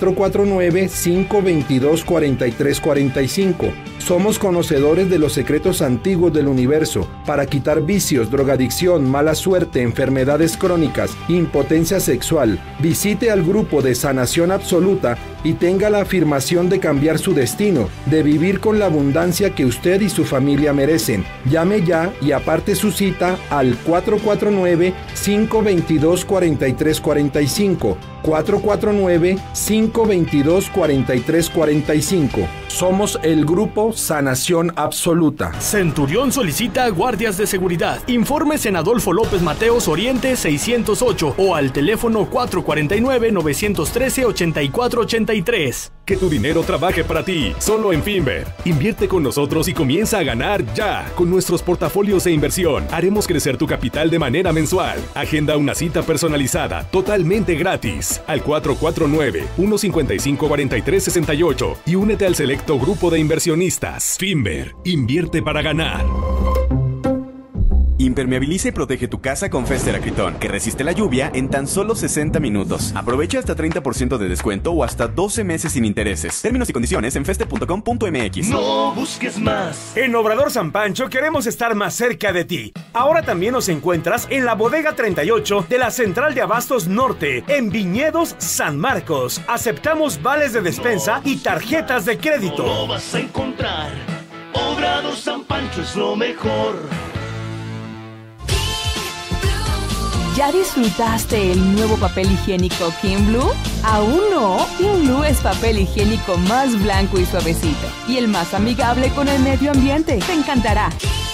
449-522-4345. Somos conocedores de los secretos antiguos del universo para quitar vicios, drogadicción, mala suerte, enfermedades crónicas, impotencia sexual. Visite al grupo de Sanación Absoluta y tenga la afirmación de cambiar su destino, de vivir con la abundancia que usted y su familia merecen. Llame ya y aparte su cita al 449-522-4345. 449-522-4345. Somos el grupo Sanación Absoluta. Centurión solicita guardias de seguridad. Informes en Adolfo López Mateos Oriente 608 o al teléfono 449-913-8483. Que tu dinero trabaje para ti, solo en Finver. Invierte con nosotros y comienza a ganar ya. Con nuestros portafolios de inversión, haremos crecer tu capital de manera mensual. Agenda una cita personalizada, totalmente gratis, al 449-155-4368 y únete al selecto grupo de inversionistas. Finver, invierte para ganar. Impermeabiliza y protege tu casa con Fester Acryton, que resiste la lluvia en tan solo 60 minutos. Aprovecha hasta 30% de descuento o hasta 12 meses sin intereses. Términos y condiciones en fester.com.mx. No busques más. En Obrador San Pancho queremos estar más cerca de ti. Ahora también nos encuentras en la bodega 38 de la Central de Abastos Norte, en Viñedos San Marcos. Aceptamos vales de despensa y tarjetas de crédito. Lo vas a encontrar. Obrador San Pancho es lo mejor. ¿Ya disfrutaste el nuevo papel higiénico King Blue? ¿Aún no? King Blue es papel higiénico más blanco y suavecito y el más amigable con el medio ambiente. Te encantará.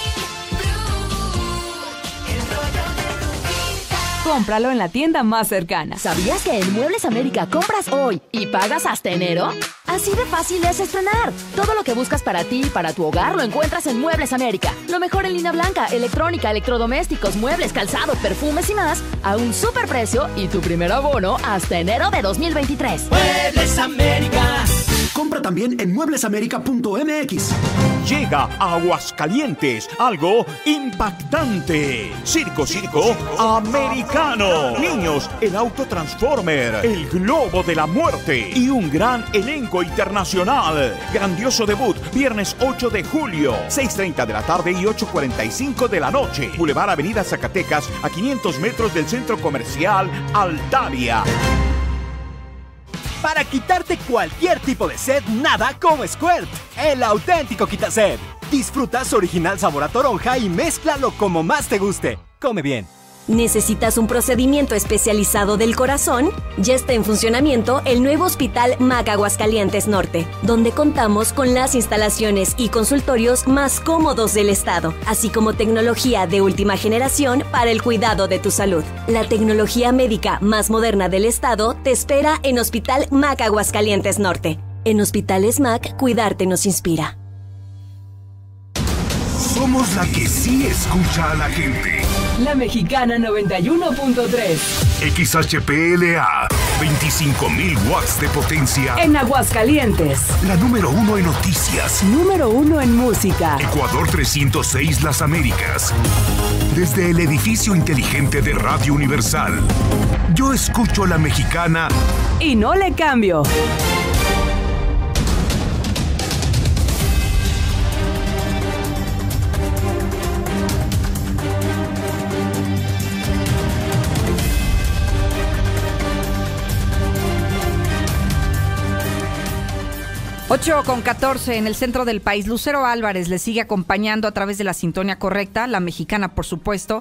Cómpralo en la tienda más cercana. ¿Sabías que en Muebles América compras hoy y pagas hasta enero? Así de fácil es estrenar. Todo lo que buscas para ti y para tu hogar lo encuentras en Muebles América. Lo mejor en línea blanca, electrónica, electrodomésticos, muebles, calzado, perfumes y más a un superprecio y tu primer abono hasta enero de 2023. Muebles América. Compra también en mueblesamerica.mx. Llega a Aguascalientes algo impactante. Circo Americano. Niños, el auto Transformer, el Globo de la Muerte y un gran elenco internacional. Grandioso debut, viernes 8 de julio, 6:30 de la tarde y 8:45 de la noche. Boulevard Avenida Zacatecas, a 500 metros del centro comercial Altavia. Para quitarte cualquier tipo de sed, nada como Squirt, el auténtico quitased. Disfruta su original sabor a toronja y mézclalo como más te guste. Come bien. ¿Necesitas un procedimiento especializado del corazón? Ya está en funcionamiento el nuevo Hospital MAC Aguascalientes Norte, donde contamos con las instalaciones y consultorios más cómodos del estado, así como tecnología de última generación para el cuidado de tu salud. La tecnología médica más moderna del estado te espera en Hospital MAC Aguascalientes Norte. En Hospitales MAC, cuidarte nos inspira. Somos la que sí escucha a la gente. La Mexicana 91.3. XHPLA. 25,000 watts de potencia. En Aguascalientes. La número 1 en noticias. Número 1 en música. Ecuador 306 Las Américas. Desde el edificio inteligente de Radio Universal. Yo escucho La Mexicana. Y no le cambio. Ocho con 14 en el centro del país. Lucero Álvarez le sigue acompañando a través de la sintonía correcta, La Mexicana, por supuesto,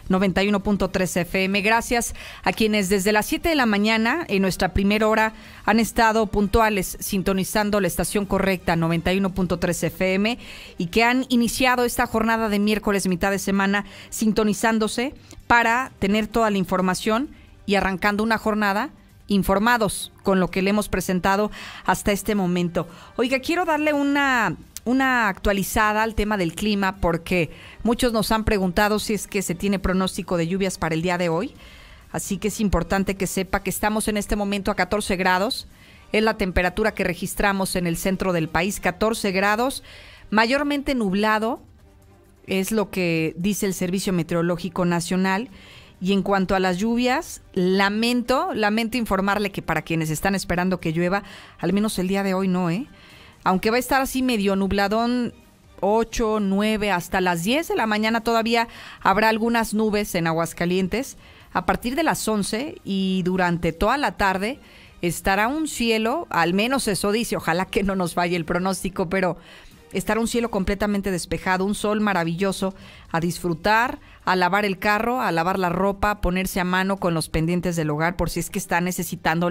91.3 FM. Gracias a quienes desde las 7 de la mañana, en nuestra primera hora, han estado puntuales sintonizando la estación correcta, 91.3 FM, y que han iniciado esta jornada de miércoles, mitad de semana, sintonizándose para tener toda la información y arrancando una jornada informados con lo que le hemos presentado hasta este momento. Oiga, quiero darle una actualizada al tema del clima, porque muchos nos han preguntado si es que se tiene pronóstico de lluvias para el día de hoy. Así que es importante que sepa que estamos en este momento a 14 grados. Es la temperatura que registramos en el centro del país, 14 grados, mayormente nublado, es lo que dice el Servicio Meteorológico Nacional. Y en cuanto a las lluvias, lamento informarle que para quienes están esperando que llueva, al menos el día de hoy no, aunque va a estar así medio nubladón, 8, 9, hasta las 10 de la mañana todavía habrá algunas nubes en Aguascalientes. A partir de las 11 y durante toda la tarde estará un cielo, al menos eso dice, ojalá que no nos falle el pronóstico, pero estará un cielo completamente despejado, un sol maravilloso a disfrutar, a lavar el carro, a lavar la ropa, ponerse a mano con los pendientes del hogar por si es que está necesitando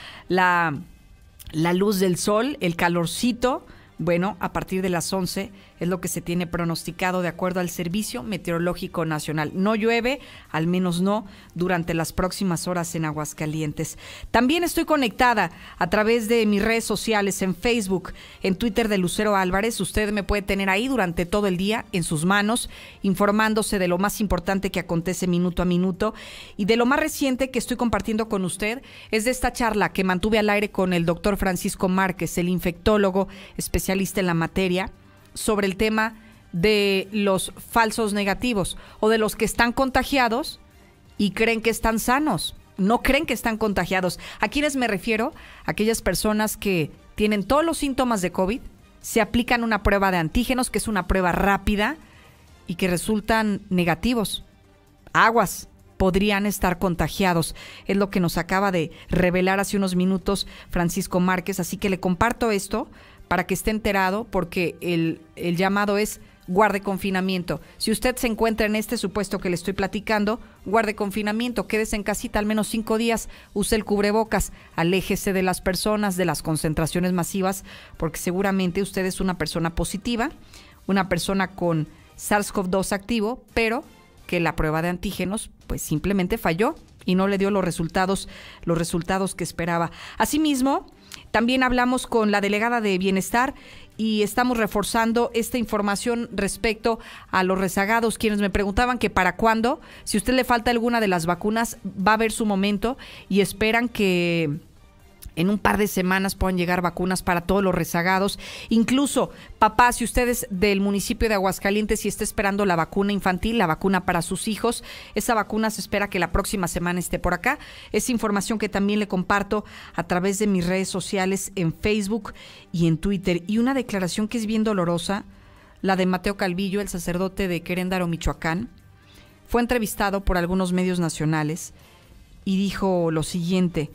la luz del sol, el calorcito. Bueno, a partir de las 11 es lo que se tiene pronosticado de acuerdo al Servicio Meteorológico Nacional. No llueve, al menos no, durante las próximas horas en Aguascalientes. También estoy conectada a través de mis redes sociales, en Facebook, en Twitter de Lucero Álvarez. Usted me puede tener ahí durante todo el día en sus manos, informándose de lo más importante que acontece minuto a minuto. Y de lo más reciente que estoy compartiendo con usted es de esta charla que mantuve al aire con el doctor Francisco Márquez, el infectólogo especialista en la materia, sobre el tema de los falsos negativos o de los que están contagiados y creen que están sanos, no creen que están contagiados. ¿A quiénes me refiero? Aquellas personas que tienen todos los síntomas de COVID, se aplican una prueba de antígenos, que es una prueba rápida, y que resultan negativos. Aguas, podrían estar contagiados. Es lo que nos acaba de revelar hace unos minutos Francisco Márquez, así que le comparto esto para que esté enterado, porque el llamado es guarde confinamiento. Si usted se encuentra en este supuesto que le estoy platicando, guarde confinamiento, quédese en casita al menos 5 días, use el cubrebocas, aléjese de las personas, de las concentraciones masivas, porque seguramente usted es una persona positiva, una persona con SARS-CoV-2 activo, pero que la prueba de antígenos pues simplemente falló y no le dio los resultados que esperaba. Asimismo, también hablamos con la delegada de Bienestar y estamos reforzando esta información respecto a los rezagados, quienes me preguntaban que para cuándo, si a usted le falta alguna de las vacunas, va a haber su momento y esperan que en un par de semanas puedan llegar vacunas para todos los rezagados. Incluso, papá, si usted es del municipio de Aguascalientes y está esperando la vacuna infantil, la vacuna para sus hijos, esa vacuna se espera que la próxima semana esté por acá. Es información que también le comparto a través de mis redes sociales en Facebook y en Twitter. Y una declaración que es bien dolorosa, la de Mateo Calvillo, el sacerdote de Queréndaro, Michoacán. Fue entrevistado por algunos medios nacionales y dijo lo siguiente: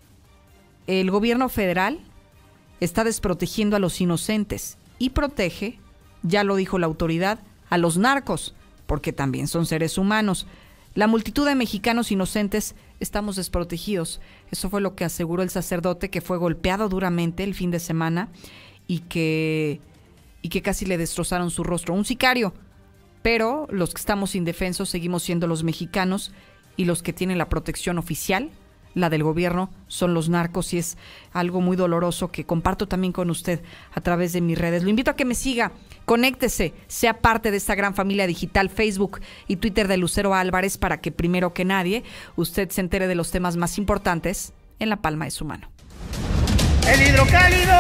el gobierno federal está desprotegiendo a los inocentes y protege, ya lo dijo la autoridad, a los narcos, porque también son seres humanos. La multitud de mexicanos inocentes estamos desprotegidos. Eso fue lo que aseguró el sacerdote, que fue golpeado duramente el fin de semana y que casi le destrozaron su rostro. Un sicario, pero los que estamos indefensos seguimos siendo los mexicanos, y los que tienen la protección oficial, la del gobierno, son los narcos, y es algo muy doloroso que comparto también con usted a través de mis redes. Lo invito a que me siga, conéctese, sea parte de esta gran familia digital, Facebook y Twitter de Lucero Álvarez, para que primero que nadie usted se entere de los temas más importantes en la palma de su mano. El hidrocálido.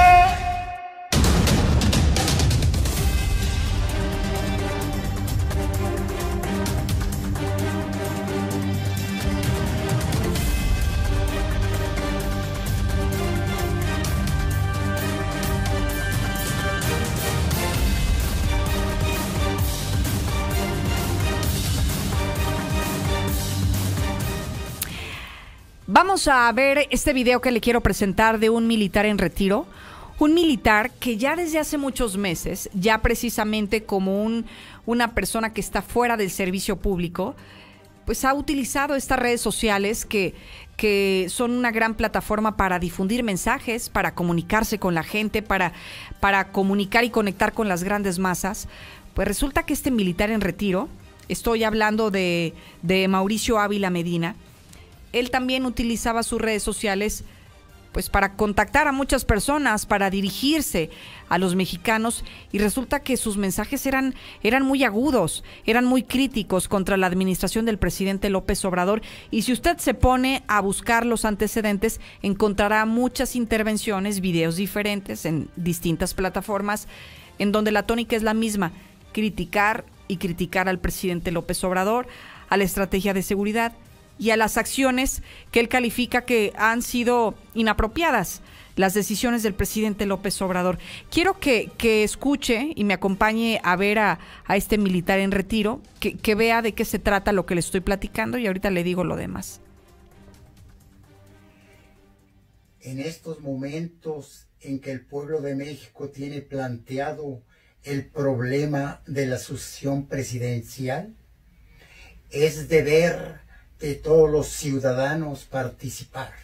Vamos a ver este video que le quiero presentar de un militar en retiro. Un militar que ya desde hace muchos meses, ya precisamente como una persona que está fuera del servicio público, pues ha utilizado estas redes sociales que son una gran plataforma para difundir mensajes, para comunicarse con la gente, para comunicar y conectar con las grandes masas. Pues resulta que este militar en retiro, estoy hablando de Mauricio Ávila Medina, él también utilizaba sus redes sociales pues para contactar a muchas personas, para dirigirse a los mexicanos, y resulta que sus mensajes eran muy agudos, eran muy críticos contra la administración del presidente López Obrador. Y si usted se pone a buscar los antecedentes, encontrará muchas intervenciones, videos diferentes en distintas plataformas, en donde la tónica es la misma: criticar y criticar al presidente López Obrador, a la estrategia de seguridad y a las acciones que él califica que han sido inapropiadas, las decisiones del presidente López Obrador. Quiero que escuche y me acompañe a ver a este militar en retiro, que vea de qué se trata lo que le estoy platicando, y ahorita le digo lo demás. En estos momentos en que el pueblo de México tiene planteado el problema de la sucesión presidencial, es deber de todos los ciudadanos participar.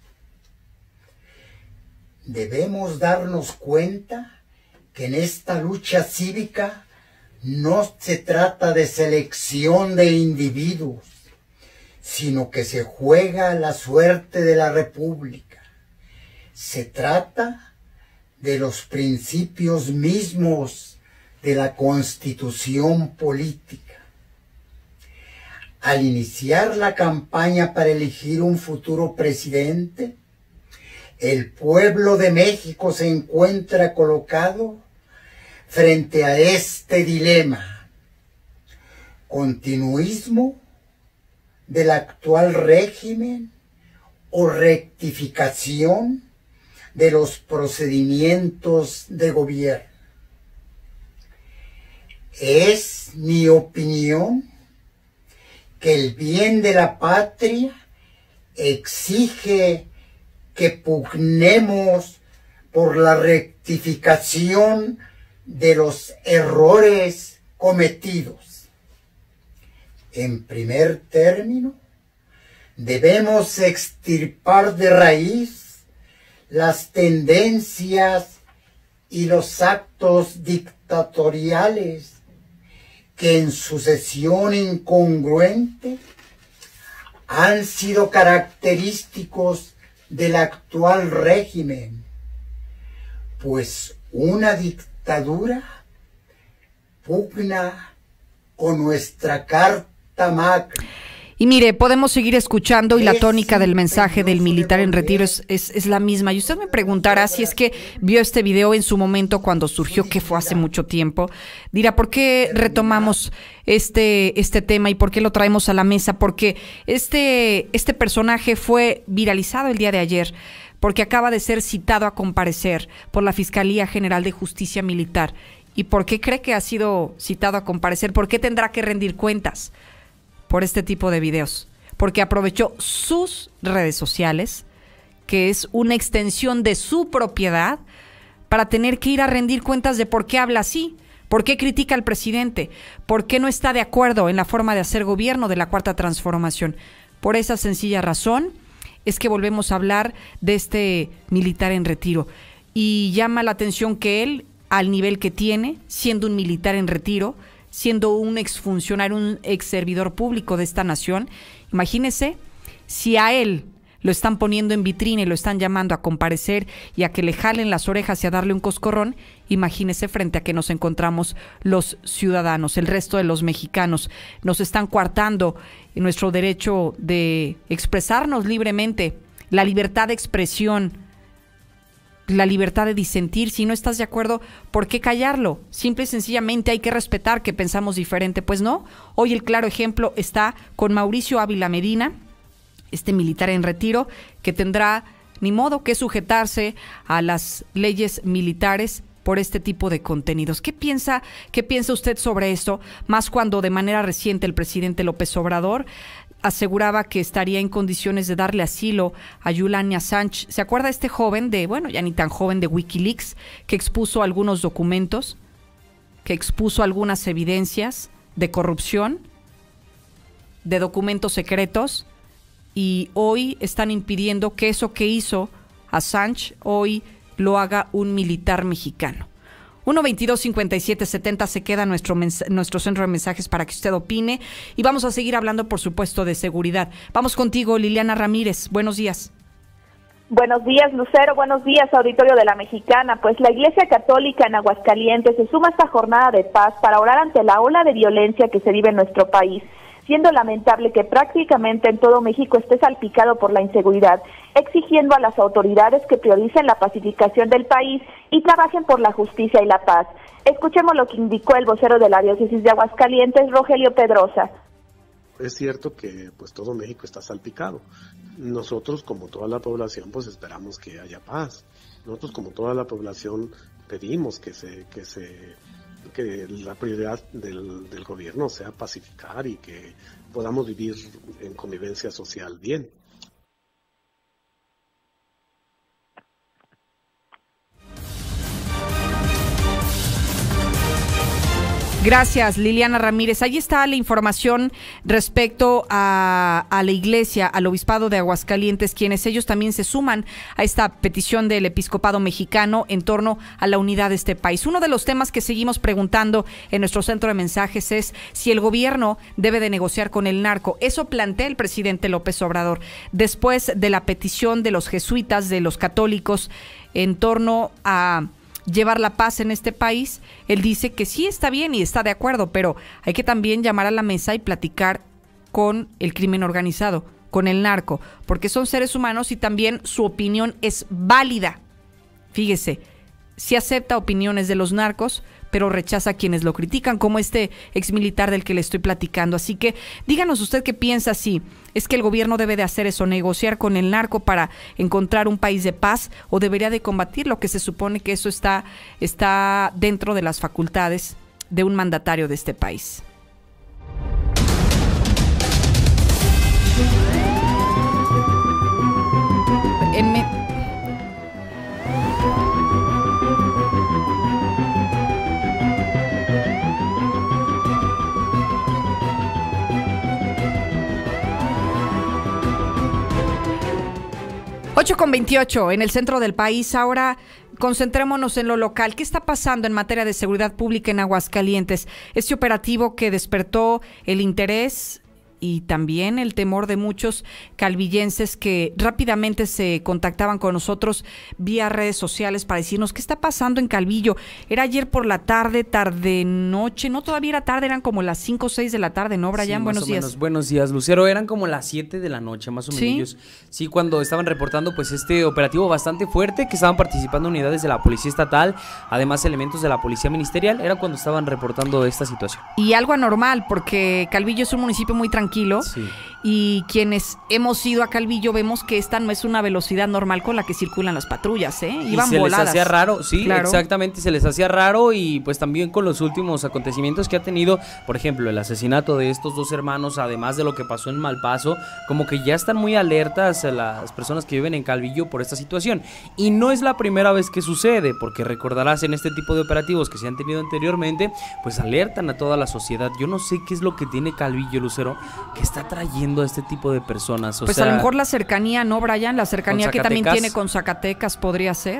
Debemos darnos cuenta que en esta lucha cívica no se trata de selección de individuos, sino que se juega la suerte de la República. Se trata de los principios mismos de la Constitución política. Al iniciar la campaña para elegir un futuro presidente, el pueblo de México se encuentra colocado frente a este dilema: continuismo del actual régimen o rectificación de los procedimientos de gobierno. Es mi opinión que el bien de la patria exige que pugnemos por la rectificación de los errores cometidos. En primer término, debemos extirpar de raíz las tendencias y los actos dictatoriales que en sucesión incongruente han sido característicos del actual régimen, pues una dictadura pugna con nuestra Carta Magna. Y mire, podemos seguir escuchando, y la tónica del mensaje del militar en retiro es la misma. Y usted me preguntará si es que vio este video en su momento cuando surgió, que fue hace mucho tiempo. Dirá, ¿por qué retomamos este tema y por qué lo traemos a la mesa? Porque este personaje fue viralizado el día de ayer, porque acaba de ser citado a comparecer por la Fiscalía General de Justicia Militar. ¿Y por qué cree que ha sido citado a comparecer? ¿Por qué tendrá que rendir cuentas por este tipo de videos? Porque aprovechó sus redes sociales, que es una extensión de su propiedad, para tener que ir a rendir cuentas de por qué habla así, por qué critica al presidente, por qué no está de acuerdo en la forma de hacer gobierno de la Cuarta Transformación. Por esa sencilla razón es que volvemos a hablar de este militar en retiro. Y llama la atención que él, al nivel que tiene, siendo un militar en retiro, siendo un exfuncionario, un ex servidor público de esta nación, imagínese si a él lo están poniendo en vitrina y lo están llamando a comparecer y a que le jalen las orejas y a darle un coscorrón, imagínese frente a que nos encontramos los ciudadanos, el resto de los mexicanos. Nos están coartando nuestro derecho de expresarnos libremente la libertad de expresión, la libertad de disentir. Si no estás de acuerdo, ¿por qué callarlo? Simple y sencillamente hay que respetar que pensamos diferente. Pues no, hoy el claro ejemplo está con Mauricio Ávila Medina, este militar en retiro, que tendrá ni modo que sujetarse a las leyes militares por este tipo de contenidos. ¿Qué piensa usted sobre esto? Más cuando de manera reciente el presidente López Obrador aseguraba que estaría en condiciones de darle asilo a Julian Assange. ¿Se acuerda este joven ya ni tan joven, de WikiLeaks, que expuso algunos documentos, que expuso algunas evidencias de corrupción, de documentos secretos, y hoy están impidiendo que eso que hizo Assange hoy lo haga un militar mexicano? 1-22-57-70 se queda nuestro centro de mensajes para que usted opine, y vamos a seguir hablando, por supuesto, de seguridad. Vamos contigo, Liliana Ramírez. Buenos días. Buenos días, Lucero. Buenos días, auditorio de La Mexicana. Pues la Iglesia Católica en Aguascalientes se suma a esta jornada de paz para orar ante la ola de violencia que se vive en nuestro país, siendo lamentable que prácticamente en todo México esté salpicado por la inseguridad, exigiendo a las autoridades que prioricen la pacificación del país y trabajen por la justicia y la paz. Escuchemos lo que indicó el vocero de la Diócesis de Aguascalientes, Rogelio Pedrosa. Es cierto que pues todo México está salpicado. Nosotros, como toda la población, pues esperamos que haya paz. Nosotros, como toda la población, pedimos que la prioridad del gobierno sea pacificar y que podamos vivir en convivencia social bien. Gracias, Liliana Ramírez. Ahí está la información respecto a la Iglesia, al Obispado de Aguascalientes, quienes ellos también se suman a esta petición del Episcopado mexicano en torno a la unidad de este país. Uno de los temas que seguimos preguntando en nuestro centro de mensajes es si el gobierno debe de negociar con el narco. Eso plantea el presidente López Obrador después de la petición de los jesuitas, de los católicos, en torno a llevar la paz en este país. Él dice que sí está bien y está de acuerdo, pero hay que también llamar a la mesa y platicar con el crimen organizado, con el narco, porque son seres humanos y también su opinión es válida. Fíjese, sí acepta opiniones de los narcos, pero rechaza a quienes lo critican, como este exmilitar del que le estoy platicando. Así que díganos usted qué piensa, si es que el gobierno debe de hacer eso, negociar con el narco para encontrar un país de paz, o debería de combatir, lo que se supone que eso está dentro de las facultades de un mandatario de este país. Con 28 en el centro del país. Ahora concentrémonos en lo local. ¿Qué está pasando en materia de seguridad pública en Aguascalientes? Este operativo que despertó el interés y también el temor de muchos calvillenses que rápidamente se contactaban con nosotros vía redes sociales para decirnos qué está pasando en Calvillo. Era ayer por la tarde-noche, no, todavía era tarde, eran como las 5 o 6 de la tarde, ¿no, Brian? Sí, buenos días. Buenos días, Lucero, eran como las 7 de la noche, más o menos. Sí, cuando estaban reportando pues este operativo bastante fuerte, que estaban participando unidades de la Policía Estatal, además elementos de la Policía Ministerial, era cuando estaban reportando esta situación. Y algo anormal, porque Calvillo es un municipio muy tranquilo. Sí. Y quienes hemos ido a Calvillo vemos que esta no es una velocidad normal con la que circulan las patrullas, iban voladas. Se les hacía raro, sí, claro. Exactamente, se les hacía raro, y pues también con los últimos acontecimientos que ha tenido, por ejemplo, el asesinato de estos dos hermanos, además de lo que pasó en Malpaso, como que ya están muy alertas las personas que viven en Calvillo por esta situación. Y no es la primera vez que sucede, porque recordarás en este tipo de operativos que se han tenido anteriormente, pues alertan a toda la sociedad. Yo no sé qué es lo que tiene Calvillo, Lucero, que está trayendo a este tipo de personas. Pues a lo mejor la cercanía, ¿no, Brian? La cercanía que también tiene con Zacatecas podría ser.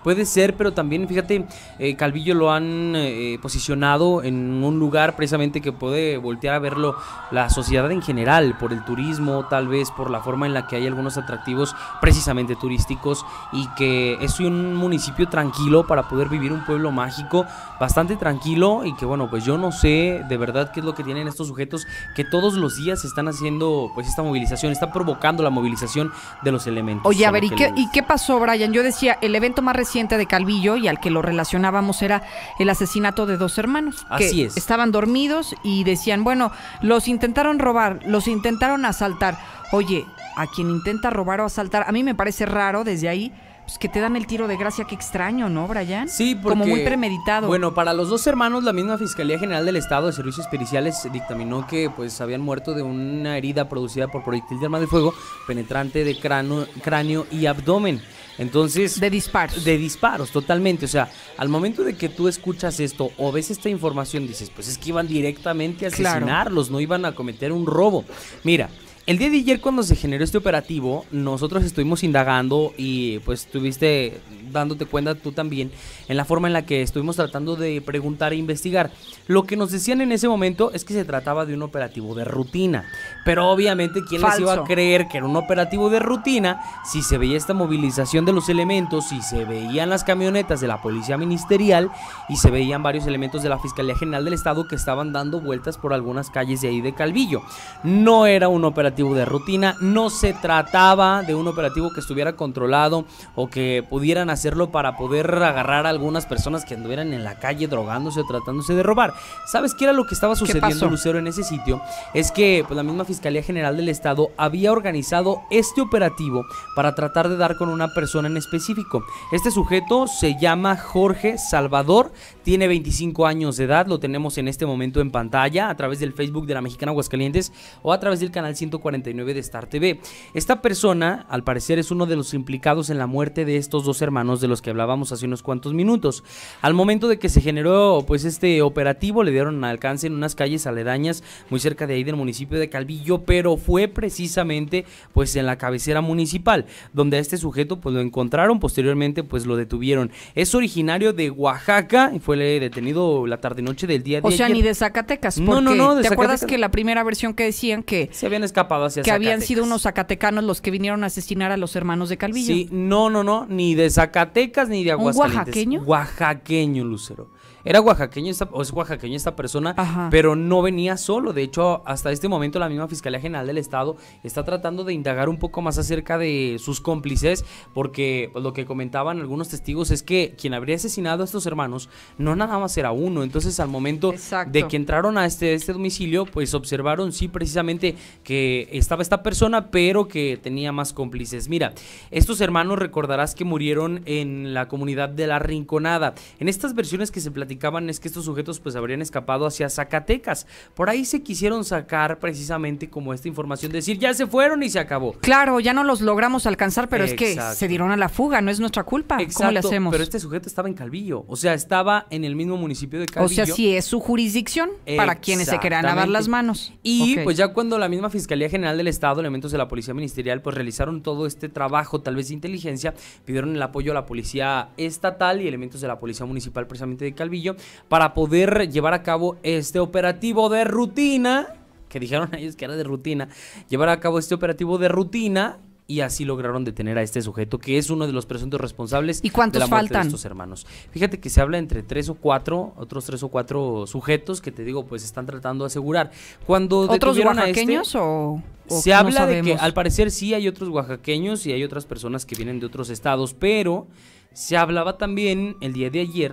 Puede ser, pero también, fíjate, Calvillo lo han posicionado en un lugar precisamente que puede voltear a verlo la sociedad en general, por el turismo, tal vez por la forma en la que hay algunos atractivos precisamente turísticos, y que es un municipio tranquilo para poder vivir, un pueblo mágico, bastante tranquilo, y que bueno, pues yo no sé de verdad qué es lo que tienen estos sujetos que todos los días están haciendo pues esta movilización, está provocando la movilización de los elementos. Oye, a ver, ¿y qué pasó, Brian? Yo decía, el evento más reciente de Calvillo y al que lo relacionábamos era el asesinato de 2 hermanos. Así que es. Estaban dormidos y decían, bueno, los intentaron robar, los intentaron asaltar. Oye, a quien intenta robar o asaltar, a mí me parece raro desde ahí, pues que te dan el tiro de gracia, qué extraño, ¿no, Brian? Sí, porque, como muy premeditado. Bueno, para los 2 hermanos, la misma Fiscalía General del Estado de Servicios Periciales dictaminó que pues habían muerto de una herida producida por proyectil de arma de fuego penetrante de cráneo y abdomen. Entonces, de disparos. De disparos, totalmente. O sea, al momento de que tú escuchas esto o ves esta información, dices, pues es que iban directamente a asesinarlos, no iban a cometer un robo. Mira, el día de ayer, cuando se generó este operativo, nosotros estuvimos indagando y pues estuviste dándote cuenta tú también en la forma en la que estuvimos tratando de preguntar e investigar. Lo que nos decían en ese momento es que se trataba de un operativo de rutina, pero obviamente ¿quién les iba a creer que era un operativo de rutina si se veía esta movilización de los elementos, si se veían las camionetas de la Policía Ministerial y se veían varios elementos de la Fiscalía General del Estado que estaban dando vueltas por algunas calles de ahí de Calvillo? No era un operativo de rutina, no se trataba de un operativo que estuviera controlado o que pudieran hacerlo para poder agarrar a algunas personas que anduvieran en la calle drogándose o tratándose de robar. ¿Sabes qué era lo que estaba sucediendo, Lucero, en ese sitio? Es que pues, la misma Fiscalía General del Estado había organizado este operativo para tratar de dar con una persona en específico. Este sujeto se llama Jorge Salvador, tiene 25 años de edad, lo tenemos en este momento en pantalla a través del Facebook de la Mexicana Aguascalientes o a través del canal 149 de Star TV. Esta persona, al parecer, es uno de los implicados en la muerte de estos 2 hermanos de los que hablábamos hace unos cuantos minutos. Al momento de que se generó pues este operativo, le dieron alcance en unas calles aledañas muy cerca de ahí del municipio de Calvillo, pero fue precisamente pues en la cabecera municipal donde a este sujeto pues lo encontraron, posteriormente pues lo detuvieron. Es originario de Oaxaca y fue detenido la tarde-noche del día de ayer. O sea, ni de Zacatecas, porque no, ¿te acuerdas que la primera versión que decían que se habían escapado hacia que Zacatecas? Habían sido unos zacatecanos los que vinieron a asesinar a los hermanos de Calvillo. Sí, no, ni de Zacatecas ni de Aguascalientes. ¿Un oaxaqueño? Oaxaqueño, Lucero. Era oaxaqueño, o es oaxaqueño esta persona, pero no venía solo. De hecho, hasta este momento la misma Fiscalía General del Estado está tratando de indagar un poco más acerca de sus cómplices, porque pues, lo que comentaban algunos testigos es que quien habría asesinado a estos hermanos no nada más era uno. Entonces, al momento de que entraron a este domicilio, pues observaron sí precisamente que estaba esta persona, pero que tenía más cómplices. Mira, estos hermanos recordarás que murieron en la comunidad de La Rinconada. En estas versiones que se platicaban es que estos sujetos pues habrían escapado hacia Zacatecas. Por ahí se quisieron sacar precisamente como esta información, decir ya se fueron y se acabó. Claro, ya no los logramos alcanzar, pero es que se dieron a la fuga, no es nuestra culpa. ¿Cómo le hacemos? Pero este sujeto estaba en Calvillo, o sea, estaba en el mismo municipio de Calvillo. O sea, sí es su jurisdicción para quienes se quieran lavar las manos. Y pues ya cuando la misma Fiscalía General del Estado, elementos de la Policía Ministerial, pues realizaron todo este trabajo, tal vez de inteligencia, pidieron el apoyo a la Policía Estatal y elementos de la Policía Municipal precisamente de Calvillo para poder llevar a cabo este operativo de rutina, que dijeron ellos que era de rutina, llevar a cabo este operativo de rutina. Y así lograron detener a este sujeto, que es uno de los presuntos responsables de la muerte de estos hermanos. Fíjate que se habla entre 3 o 4, otros 3 o 4 sujetos que te digo, pues están tratando de asegurar. Cuando ¿Otros oaxaqueños o se habla de que al parecer sí hay otros oaxaqueños y hay otras personas que vienen de otros estados, pero se hablaba también el día de ayer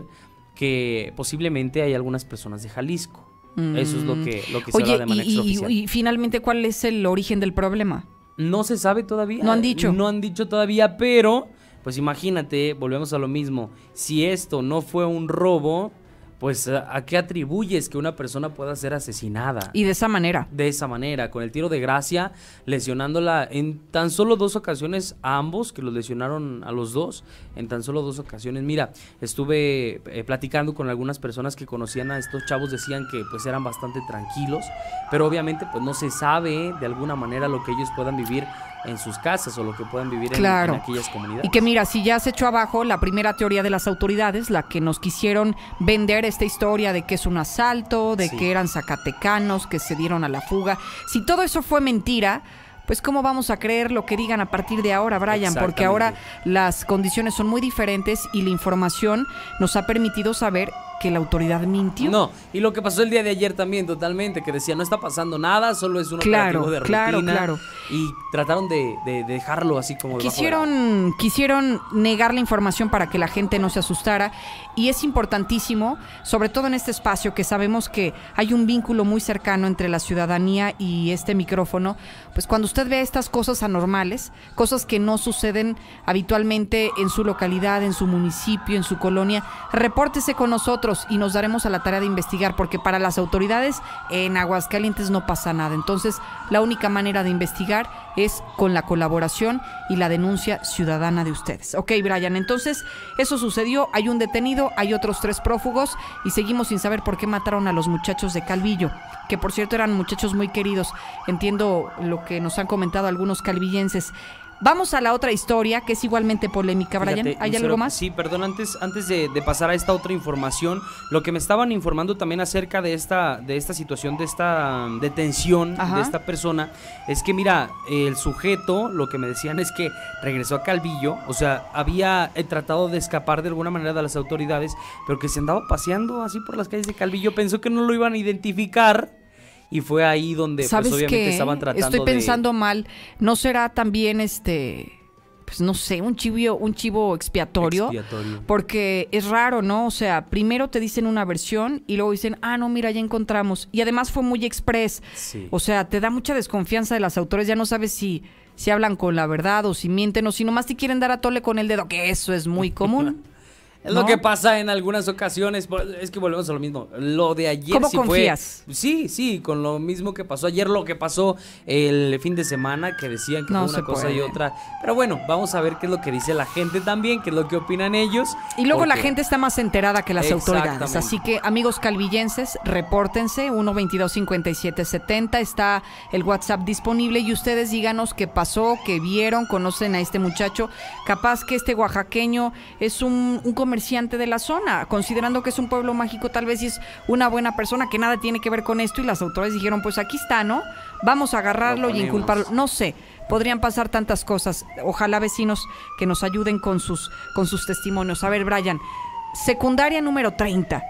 que posiblemente hay algunas personas de Jalisco. Eso es lo que se habla de manera extraoficial. Y finalmente, ¿cuál es el origen del problema? No se sabe todavía. No han dicho. No han dicho todavía, pero pues imagínate, volvemos a lo mismo. Si esto no fue un robo, pues ¿a qué atribuyes que una persona pueda ser asesinada? Y de esa manera. De esa manera, con el tiro de gracia, lesionándola en tan solo 2 ocasiones a ambos, que los lesionaron a los dos, en tan solo 2 ocasiones. Mira, estuve platicando con algunas personas que conocían a estos chavos, decían que pues eran bastante tranquilos, pero obviamente pues no se sabe de alguna manera lo que ellos puedan vivir en sus casas o lo que puedan vivir en aquellas comunidades. Y que mira, si ya se echó abajo la primera teoría de las autoridades, la que nos quisieron vender esta historia de que es un asalto, de que eran zacatecanos, que se dieron a la fuga, si todo eso fue mentira, pues ¿cómo vamos a creer lo que digan a partir de ahora, Brian? Porque ahora las condiciones son muy diferentes y la información nos ha permitido saber que la autoridad mintió. No, y lo que pasó el día de ayer también, totalmente, que decía, no está pasando nada, solo es un operativo de rutina. Claro. Y trataron de dejarlo así como Quisieron negar la información para que la gente no se asustara, y es importantísimo, sobre todo en este espacio, que sabemos que hay un vínculo muy cercano entre la ciudadanía y este micrófono, pues cuando usted ve estas cosas anormales, cosas que no suceden habitualmente en su localidad, en su municipio, en su colonia, repórtese con nosotros y nos daremos a la tarea de investigar, porque para las autoridades en Aguascalientes no pasa nada. Entonces, la única manera de investigar es con la colaboración y la denuncia ciudadana de ustedes. Ok, Brian, entonces eso sucedió, hay un detenido, hay otros 3 prófugos y seguimos sin saber por qué mataron a los muchachos de Calvillo, que por cierto eran muchachos muy queridos. Entiendo lo que nos han comentado algunos calvillenses. Vamos a la otra historia, que es igualmente polémica, Brian. Fíjate, ¿Hay algo más? Sí, perdón, antes de pasar a esta otra información, lo que me estaban informando también acerca de esta situación, de esta detención de esta persona, es que mira, el sujeto, lo que me decían es que regresó a Calvillo, o sea, había tratado de escapar de alguna manera de las autoridades, pero que se andaba paseando así por las calles de Calvillo, pensó que no lo iban a identificar. Y fue ahí donde pues obviamente estaban tratando Estoy pensando mal, ¿no será también pues no sé, un chivo expiatorio? Porque es raro, ¿no? O sea, primero te dicen una versión y luego dicen, no, mira, ya encontramos. Y además fue muy express. Sí. O sea, te da mucha desconfianza de las autoridades, ya no sabes si hablan con la verdad o si mienten o si nomás te quieren dar a tole con el dedo, que eso es muy común. Es lo que pasa en algunas ocasiones, es que volvemos a lo mismo. Lo de ayer ¿Cómo confías? Sí, con lo mismo que pasó ayer, lo que pasó el fin de semana, que decían que fue una cosa y otra. Pero bueno, vamos a ver qué es lo que dice la gente también, qué es lo que opinan ellos. Y luego la gente está más enterada que las autoridades. Así que, amigos calvillenses, repórtense, 1-22-57-70, está el WhatsApp disponible y ustedes díganos qué pasó, qué vieron, conocen a este muchacho. Capaz que este oaxaqueño es un comerciante de la zona, considerando que es un pueblo mágico, tal vez es una buena persona que nada tiene que ver con esto y las autoridades dijeron, pues aquí está, ¿no? Vamos a agarrarlo y inculparlo. No sé, podrían pasar tantas cosas. Ojalá vecinos que nos ayuden con sus testimonios. A ver, Brian, secundaria número 30.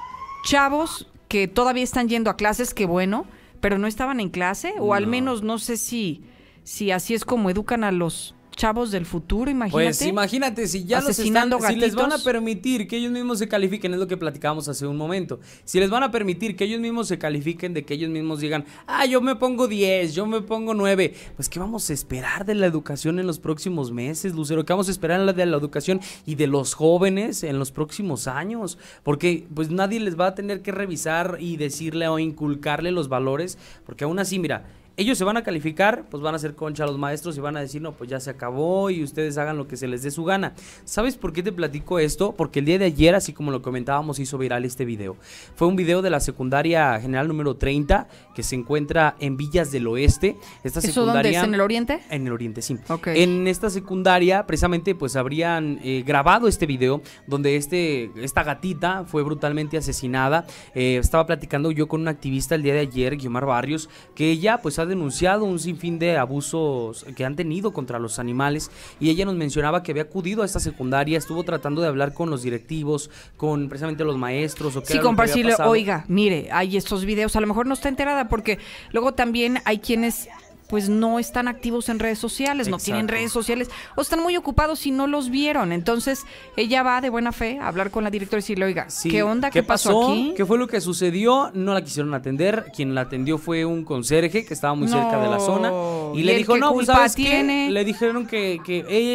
Chavos que todavía están yendo a clases, qué bueno, pero no estaban en clase, o al menos no sé si así es como educan a los chavos del futuro, imagínate. Pues imagínate, si ya si les van a permitir que ellos mismos se califiquen, es lo que platicábamos hace un momento, si les van a permitir que ellos mismos se califiquen, de que ellos mismos digan, yo me pongo 10, yo me pongo 9, pues ¿qué vamos a esperar de la educación en los próximos meses, Lucero? ¿Qué vamos a esperar de la educación y de los jóvenes en los próximos años? Porque pues nadie les va a tener que revisar y decirle o inculcarle los valores, porque aún así, mira, ellos se van a calificar, pues van a hacer concha a los maestros y van a decir, no, pues ya se acabó y ustedes hagan lo que se les dé su gana. ¿Sabes por qué te platico esto? Porque el día de ayer, así como lo comentábamos, hizo viral este video. Fue un video de la secundaria general número 30, que se encuentra en Villas del Oeste. Esta ¿Eso dónde es? ¿En el oriente? En el oriente, sí. Okay. En esta secundaria, precisamente, pues habrían grabado este video donde esta gatita fue brutalmente asesinada. Estaba platicando yo con un activista el día de ayer, Guiomar Barrios, que ella pues ha denunciado un sinfín de abusos que han tenido contra los animales, y ella nos mencionaba que había acudido a esta secundaria, estuvo tratando de hablar con los directivos, con precisamente los maestros, o qué era lo que había pasado. Oiga, mire, hay estos videos, a lo mejor no está enterada, porque luego también hay quienes pues no están activos en redes sociales, no tienen redes sociales, o están muy ocupados y no los vieron. Entonces, ella va de buena fe a hablar con la directora y decirle, oiga, ¿qué onda? ¿Qué pasó aquí? ¿Qué fue lo que sucedió? No la quisieron atender. Quien la atendió fue un conserje que estaba muy cerca de la zona. Y le dijo, no, pues ¿sabes qué? Le dijeron que él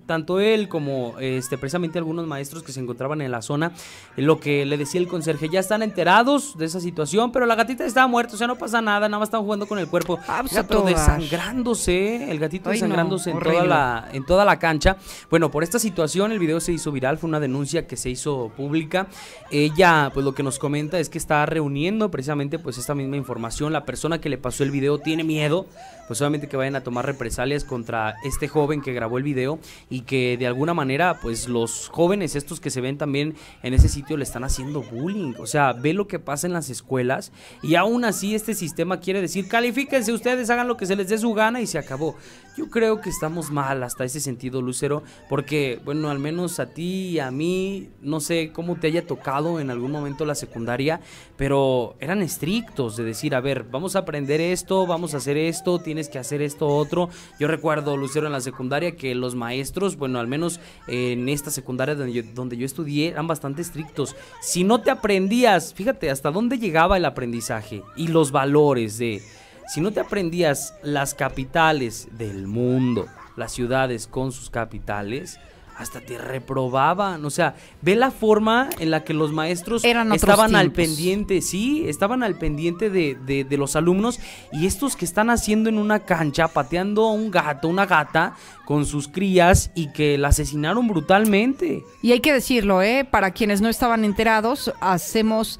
tanto él como precisamente algunos maestros que se encontraban en la zona, lo que le decía el conserje, ya están enterados de esa situación, pero la gatita estaba muerta, o sea, no pasa nada más están jugando con el cuerpo. Pero desangrándose, el gatito desangrándose en toda la cancha. Bueno, por esta situación el video se hizo viral, fue una denuncia que se hizo pública. Ella, pues lo que nos comenta es que está reuniendo precisamente pues esta misma información. La persona que le pasó el video tiene miedo, pues obviamente que vayan a tomar represalias contra este joven que grabó el video y que de alguna manera pues los jóvenes estos que se ven también en ese sitio le están haciendo bullying. O sea, ve lo que pasa en las escuelas y aún así este sistema quiere decir califíquense ustedes, hagan lo que se les dé su gana y se acabó. Yo creo que estamos mal hasta ese sentido, Lucero, porque bueno, al menos a ti y a mí, no sé cómo te haya tocado en algún momento la secundaria, pero eran estrictos de decir, a ver, vamos a aprender esto, vamos a hacer esto, tienes que hacer esto otro. Yo recuerdo, Lucero, en la secundaria que los maestros, bueno, al menos en esta secundaria donde yo estudié, eran bastante estrictos. Si no te aprendías, fíjate hasta dónde llegaba el aprendizaje y los valores si no te aprendías las capitales del mundo, las ciudades con sus capitales, hasta te reprobaban. O sea, ve la forma en la que los maestros estaban al pendiente, estaban al pendiente de los alumnos, y estos que están haciendo en una cancha, pateando a un gato, una gata, con sus crías, y que la asesinaron brutalmente. Y hay que decirlo, para quienes no estaban enterados, hacemos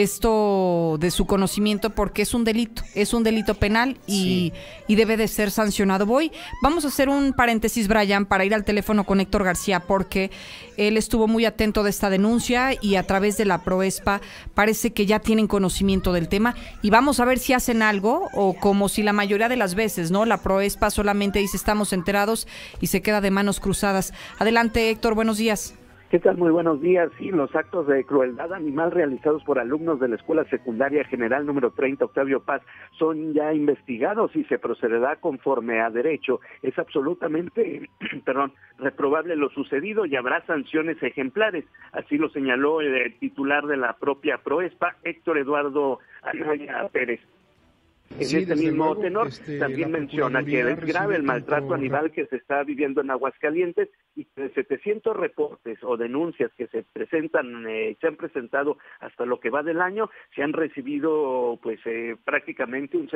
esto de su conocimiento porque es un delito penal y debe de ser sancionado. Vamos a hacer un paréntesis, Brian, para ir al teléfono con Héctor García, porque él estuvo muy atento de esta denuncia y a través de la Proespa parece que ya tienen conocimiento del tema, y vamos a ver si hacen algo, o como si la mayoría de las veces, ¿no? La Proespa solamente dice estamos enterados y se queda de manos cruzadas. Adelante, Héctor, buenos días. ¿Qué tal? Muy buenos días. Sí, los actos de crueldad animal realizados por alumnos de la Escuela Secundaria General número 30 Octavio Paz son ya investigados y se procederá conforme a derecho. Es absolutamente, reprobable lo sucedido y habrá sanciones ejemplares. Así lo señaló el titular de la propia Proespa, Héctor Eduardo Anaya Pérez. En este mismo tenor, también menciona que es grave el maltrato animal que se está viviendo en Aguascalientes, y que de 700 reportes o denuncias que se han presentado hasta lo que va del año, se han recibido prácticamente un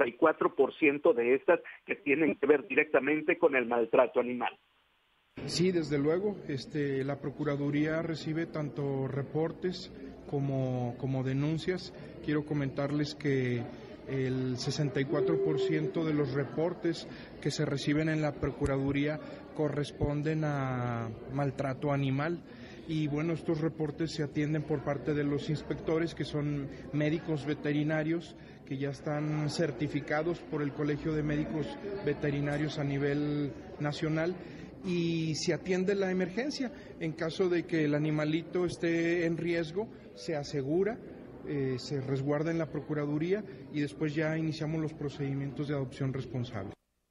64% de estas que tienen que ver directamente con el maltrato animal. Sí, desde luego, la Procuraduría recibe tanto reportes como denuncias. Quiero comentarles que el 64% de los reportes que se reciben en la Procuraduría corresponden a maltrato animal. Y bueno, estos reportes se atienden por parte de los inspectores, que son médicos veterinarios, que ya están certificados por el Colegio de Médicos Veterinarios a nivel nacional, y se atiende la emergencia. En caso de que el animalito esté en riesgo, se asegura, se resguarda en la Procuraduría, y después ya iniciamos los procedimientos de adopción responsable.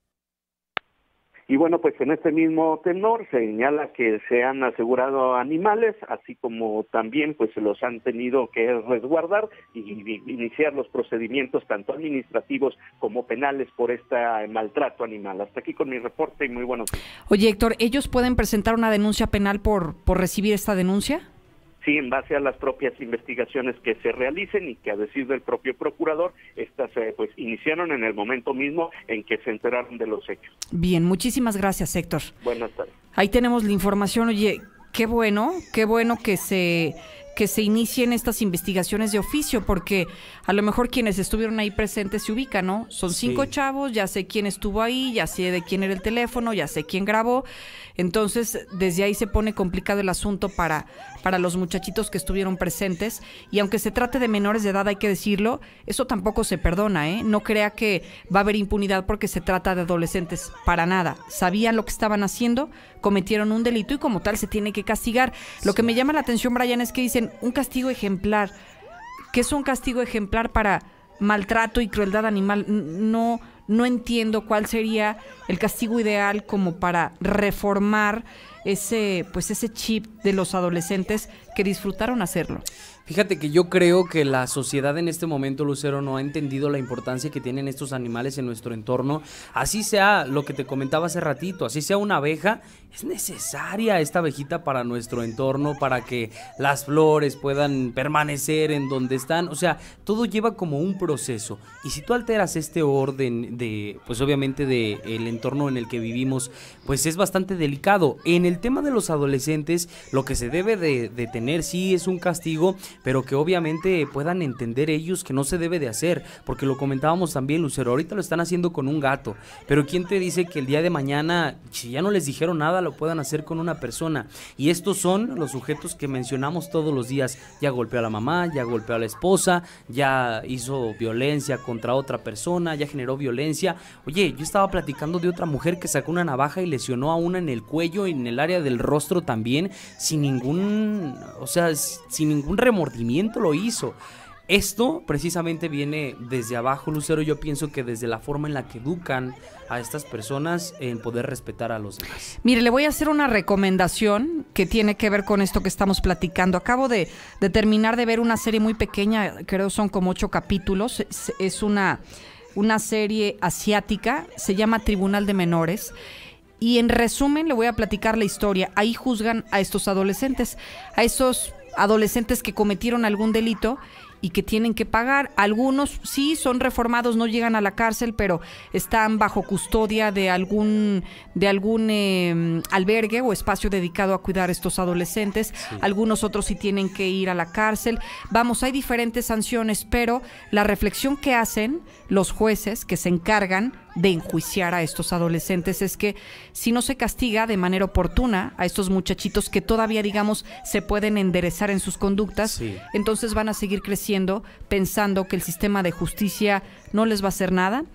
Y bueno, pues en este mismo tenor señala que se han asegurado animales, así como también pues los han tenido que resguardar y iniciar los procedimientos tanto administrativos como penales por este maltrato animal. Hasta aquí con mi reporte y muy buenos días. Oye, Héctor, ¿ellos pueden presentar una denuncia penal por recibir esta denuncia? Sí, en base a las propias investigaciones que se realicen, y que a decir del propio procurador, estas iniciaron en el momento mismo en que se enteraron de los hechos. Bien, muchísimas gracias, Héctor. Buenas tardes. Ahí tenemos la información. Oye, qué bueno que se inicien estas investigaciones de oficio, porque a lo mejor quienes estuvieron ahí presentes se ubican, ¿no? Son 5 chavos, ya sé quién estuvo ahí, ya sé de quién era el teléfono, ya sé quién grabó. Entonces, desde ahí se pone complicado el asunto para los muchachitos que estuvieron presentes. Y aunque se trate de menores de edad, hay que decirlo, eso tampoco se perdona, ¿eh? No crea que va a haber impunidad porque se trata de adolescentes, para nada. Sabían lo que estaban haciendo, cometieron un delito y como tal se tiene que castigar. Lo que me llama la atención, Brian, es que dicen un castigo ejemplar. ¿Qué es un castigo ejemplar para maltrato y crueldad animal? No entiendo cuál sería el castigo ideal como para reformar ese chip de los adolescentes que disfrutaron hacerlo. Fíjate que yo creo que la sociedad en este momento, Lucero, no ha entendido la importancia que tienen estos animales en nuestro entorno. Así sea lo que te comentaba hace ratito, así sea una abeja, es necesaria esta abejita para nuestro entorno, para que las flores puedan permanecer en donde están. O sea, todo lleva como un proceso. Y si tú alteras este orden pues obviamente el entorno en el que vivimos, pues es bastante delicado. En el tema de los adolescentes, lo que se debe de tener sí es un castigo, pero que obviamente puedan entender ellos que no se debe de hacer, porque lo comentábamos también, Lucero, ahorita lo están haciendo con un gato, pero ¿quién te dice que el día de mañana, si ya no les dijeron nada, lo puedan hacer con una persona? Y estos son los sujetos que mencionamos todos los días. Ya golpeó a la mamá, ya golpeó a la esposa, ya hizo violencia contra otra persona, ya generó violencia. Oye, yo estaba platicando de otra mujer que sacó una navaja y lesionó a una en el cuello y en el área del rostro también, sin ningún remordimiento lo hizo. Esto precisamente viene desde abajo, Lucero. Yo pienso que desde la forma en la que educan a estas personas en poder respetar a los demás. Mire, le voy a hacer una recomendación que tiene que ver con esto que estamos platicando. Acabo de terminar de ver una serie muy pequeña, creo son como 8 capítulos. Es una serie asiática, se llama Tribunal de Menores. Y en resumen le voy a platicar la historia. Ahí juzgan a estos adolescentes, que cometieron algún delito y que tienen que pagar. Algunos sí son reformados, no llegan a la cárcel, pero están bajo custodia de algún albergue o espacio dedicado a cuidar a estos adolescentes. Sí. Algunos otros sí tienen que ir a la cárcel. Vamos, hay diferentes sanciones, pero la reflexión que hacen los jueces que se encargan de enjuiciar a estos adolescentes es que si no se castiga de manera oportuna a estos muchachitos que todavía, digamos, se pueden enderezar en sus conductas, sí, entonces van a seguir creciendo pensando que el sistema de justicia no les va a hacer nada,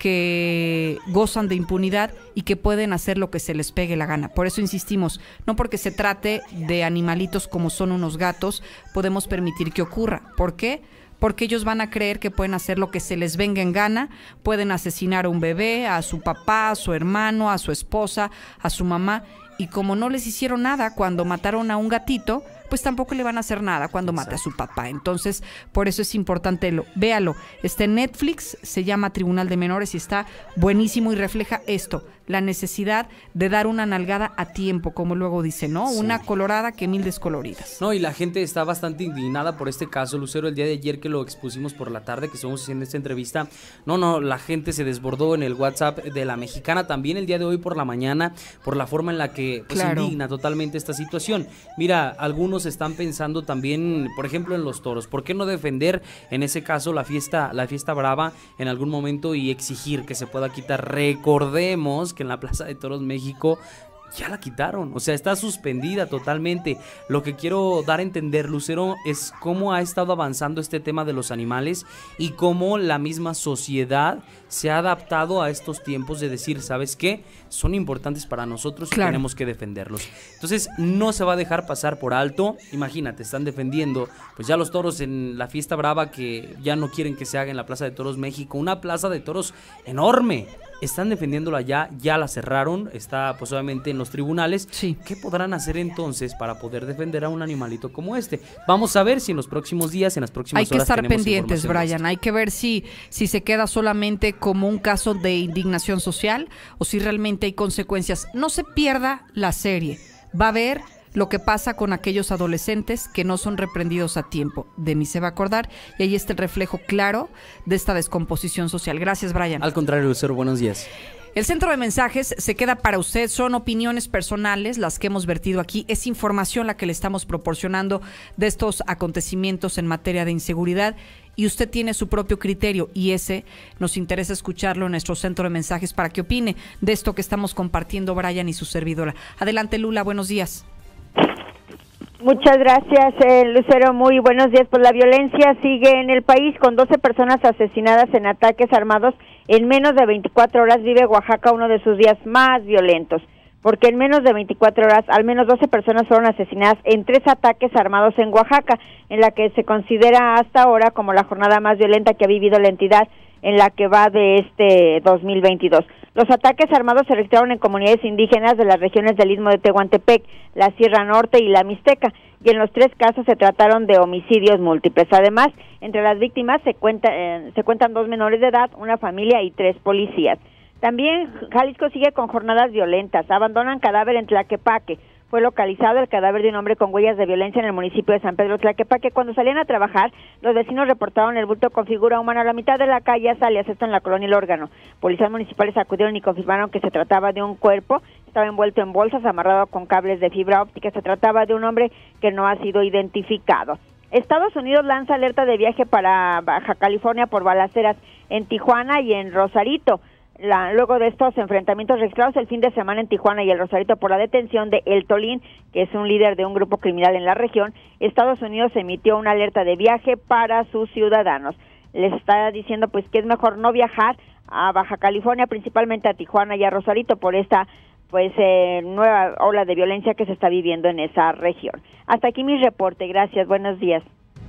que gozan de impunidad y que pueden hacer lo que se les pegue la gana. Por eso insistimos, no porque se trate de animalitos como son unos gatos, podemos permitir que ocurra. ¿Por qué? Porque ellos van a creer que pueden hacer lo que se les venga en gana, pueden asesinar a un bebé, a su papá, a su hermano, a su esposa, a su mamá, y como no les hicieron nada cuando mataron a un gatito, pues tampoco le van a hacer nada cuando mate a su papá. Entonces, por eso es importante, véalo. Está en Netflix, se llama Tribunal de Menores y está buenísimo y refleja esto, la necesidad de dar una nalgada a tiempo, como luego dice, ¿no? Sí. Una colorada que 1000 descoloridas. No, y la gente está bastante indignada por este caso, Lucero. El día de ayer que lo expusimos por la tarde, que estuvimos haciendo esta entrevista, la gente se desbordó en el WhatsApp de La Mexicana, también el día de hoy por la mañana, por la forma en la que pues, claro, indigna totalmente esta situación. Mira, algunos están pensando también, por ejemplo, en los toros. ¿Por qué no defender, en ese caso, la fiesta brava en algún momento y exigir que se pueda quitar? Recordemos que en la Plaza de Toros México ya la quitaron, o sea, está suspendida totalmente. Lo que quiero dar a entender, Lucero, es cómo ha estado avanzando este tema de los animales y cómo la misma sociedad se ha adaptado a estos tiempos de decir, ¿sabes qué? Son importantes para nosotros y claro, tenemos que defenderlos. Entonces, no se va a dejar pasar por alto. Imagínate, están defendiendo pues ya los toros en la fiesta brava que ya no quieren que se haga en la Plaza de Toros México, una plaza de toros enorme. Están defendiéndola ya la cerraron, está pues obviamente en los tribunales. Sí. ¿Qué podrán hacer entonces para poder defender a un animalito como este? Vamos a ver si en los próximos días, en las próximas horas, hay que estar pendientes, Brian. Hay que ver si se queda solamente como un caso de indignación social o si realmente hay consecuencias. No se pierda la serie. Va a haber lo que pasa con aquellos adolescentes que no son reprendidos a tiempo. De mí se va a acordar y ahí está el reflejo claro de esta descomposición social. Gracias, Brian. Al contrario, Lucero, buenos días. El centro de mensajes se queda para usted, son opiniones personales las que hemos vertido aquí, es información la que le estamos proporcionando de estos acontecimientos en materia de inseguridad y usted tiene su propio criterio y ese nos interesa escucharlo en nuestro centro de mensajes para que opine de esto que estamos compartiendo Brian y su servidora. Adelante, Lula, buenos días. Muchas gracias, Lucero. Muy buenos días. Pues la violencia sigue en el país con 12 personas asesinadas en ataques armados en menos de 24 horas. Vive Oaxaca uno de sus días más violentos, porque en menos de 24 horas al menos 12 personas fueron asesinadas en 3 ataques armados en Oaxaca, en la que se considera hasta ahora como la jornada más violenta que ha vivido la entidad en la que va de este 2022. Los ataques armados se registraron en comunidades indígenas de las regiones del Istmo de Tehuantepec, la Sierra Norte y la Mixteca, y en los 3 casos se trataron de homicidios múltiples. Además, entre las víctimas se cuentan 2 menores de edad, una familia y 3 policías. También Jalisco sigue con jornadas violentas. Abandonan cadáver en Tlaquepaque. Fue localizado el cadáver de un hombre con huellas de violencia en el municipio de San Pedro Tlaquepaque. Cuando salían a trabajar, los vecinos reportaron el bulto con figura humana a la mitad de la calle Azalias, esto en la colonia El Órgano. Policías municipales acudieron y confirmaron que se trataba de un cuerpo. Estaba envuelto en bolsas, amarrado con cables de fibra óptica. Se trataba de un hombre que no ha sido identificado. Estados Unidos lanza alerta de viaje para Baja California por balaceras en Tijuana y en Rosarito. Luego de estos enfrentamientos registrados el fin de semana en Tijuana y el Rosarito por la detención de El Tolín, que es un líder de un grupo criminal en la región, Estados Unidos emitió una alerta de viaje para sus ciudadanos. Les está diciendo pues que es mejor no viajar a Baja California, principalmente a Tijuana y a Rosarito, por esta nueva ola de violencia que se está viviendo en esa región. Hasta aquí mi reporte. Gracias. Buenos días.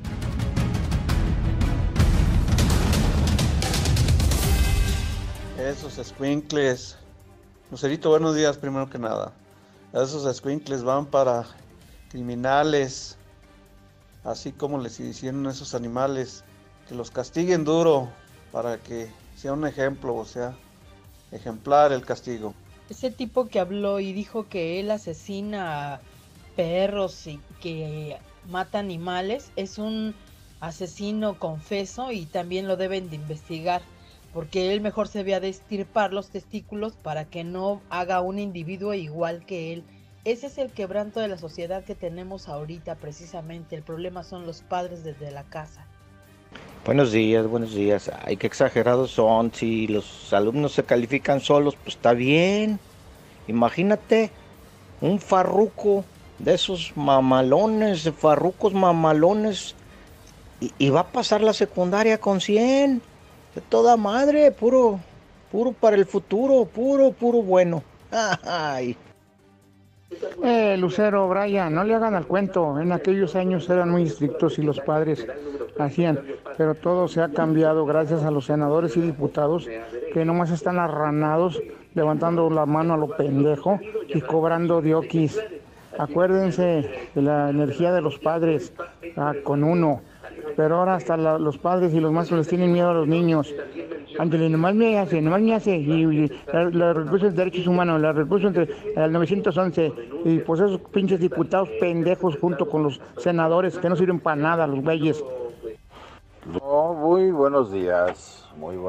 Esos escuincles, Lucerito, buenos días primero que nada. Esos escuincles van para criminales, así como les hicieron a esos animales, que los castiguen duro para que sea un ejemplo, o sea, ejemplar el castigo. Ese tipo que habló y dijo que él asesina a perros y que mata animales es un asesino confeso y también lo deben de investigar, porque él mejor se vea de extirpar los testículos para que no haga un individuo igual que él. Ese es el quebranto de la sociedad que tenemos ahorita precisamente. El problema son los padres desde la casa. Buenos días, buenos días. Ay, qué exagerados son. Si los alumnos se califican solos, pues está bien. Imagínate un farruco de esos mamalones, farrucos mamalones, y va a pasar la secundaria con 100. De toda madre, puro para el futuro, puro bueno. Ay. Lucero, Brian, no le hagan al cuento. En aquellos años eran muy estrictos y los padres hacían, pero todo se ha cambiado gracias a los senadores y diputados que nomás están arranados, levantando la mano a lo pendejo y cobrando dioquis. Acuérdense de la energía de los padres con uno. Pero ahora hasta los padres y los maestros les tienen miedo a los niños. Ándale, nomás me hace. Y la recurso de derechos humanos, la recurso entre el 911. Y pues esos pinches diputados pendejos junto con los senadores que no sirven para nada, los güeyes. Muy buenos días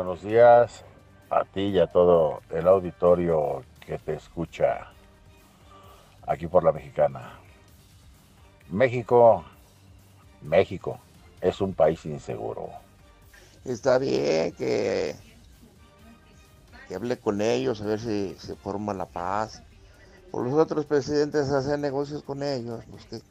a ti y a todo el auditorio que te escucha aquí por La Mexicana. México es un país inseguro. Está bien que hable con ellos, a ver si se forma la paz. Por los otros presidentes hacen negocios con ellos, pues que...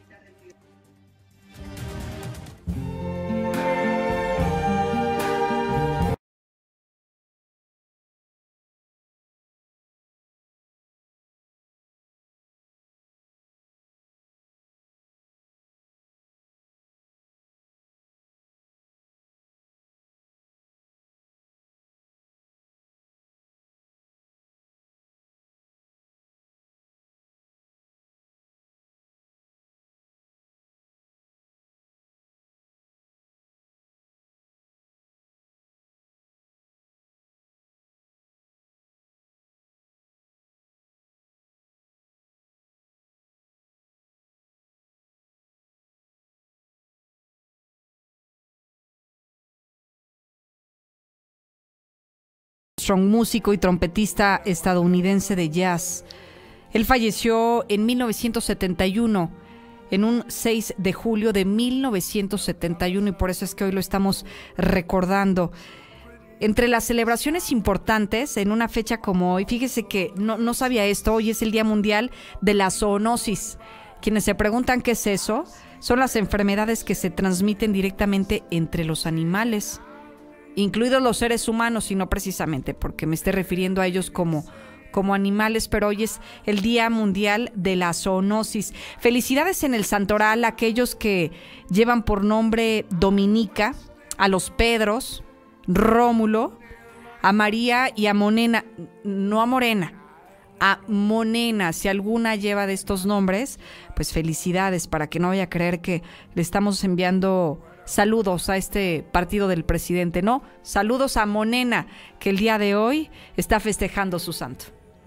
Armstrong, músico y trompetista estadounidense de jazz. Él falleció en 1971, en un 6 de julio de 1971, y por eso es que hoy lo estamos recordando. Entre las celebraciones importantes, en una fecha como hoy, fíjese que no sabía esto, hoy es el Día Mundial de la Zoonosis. Quienes se preguntan qué es eso, son las enfermedades que se transmiten directamente entre los animales, incluidos los seres humanos, y no precisamente porque me esté refiriendo a ellos como animales, pero hoy es el Día Mundial de la Zoonosis. Felicidades en el Santoral a aquellos que llevan por nombre Dominica, a los Pedros, Rómulo, a María y a Monena, no a Morena, a Monena. Si alguna lleva de estos nombres, pues felicidades, para que no vaya a creer que le estamos enviando saludos a este partido del presidente. No, saludos a Monena, que el día de hoy está festejando su santo.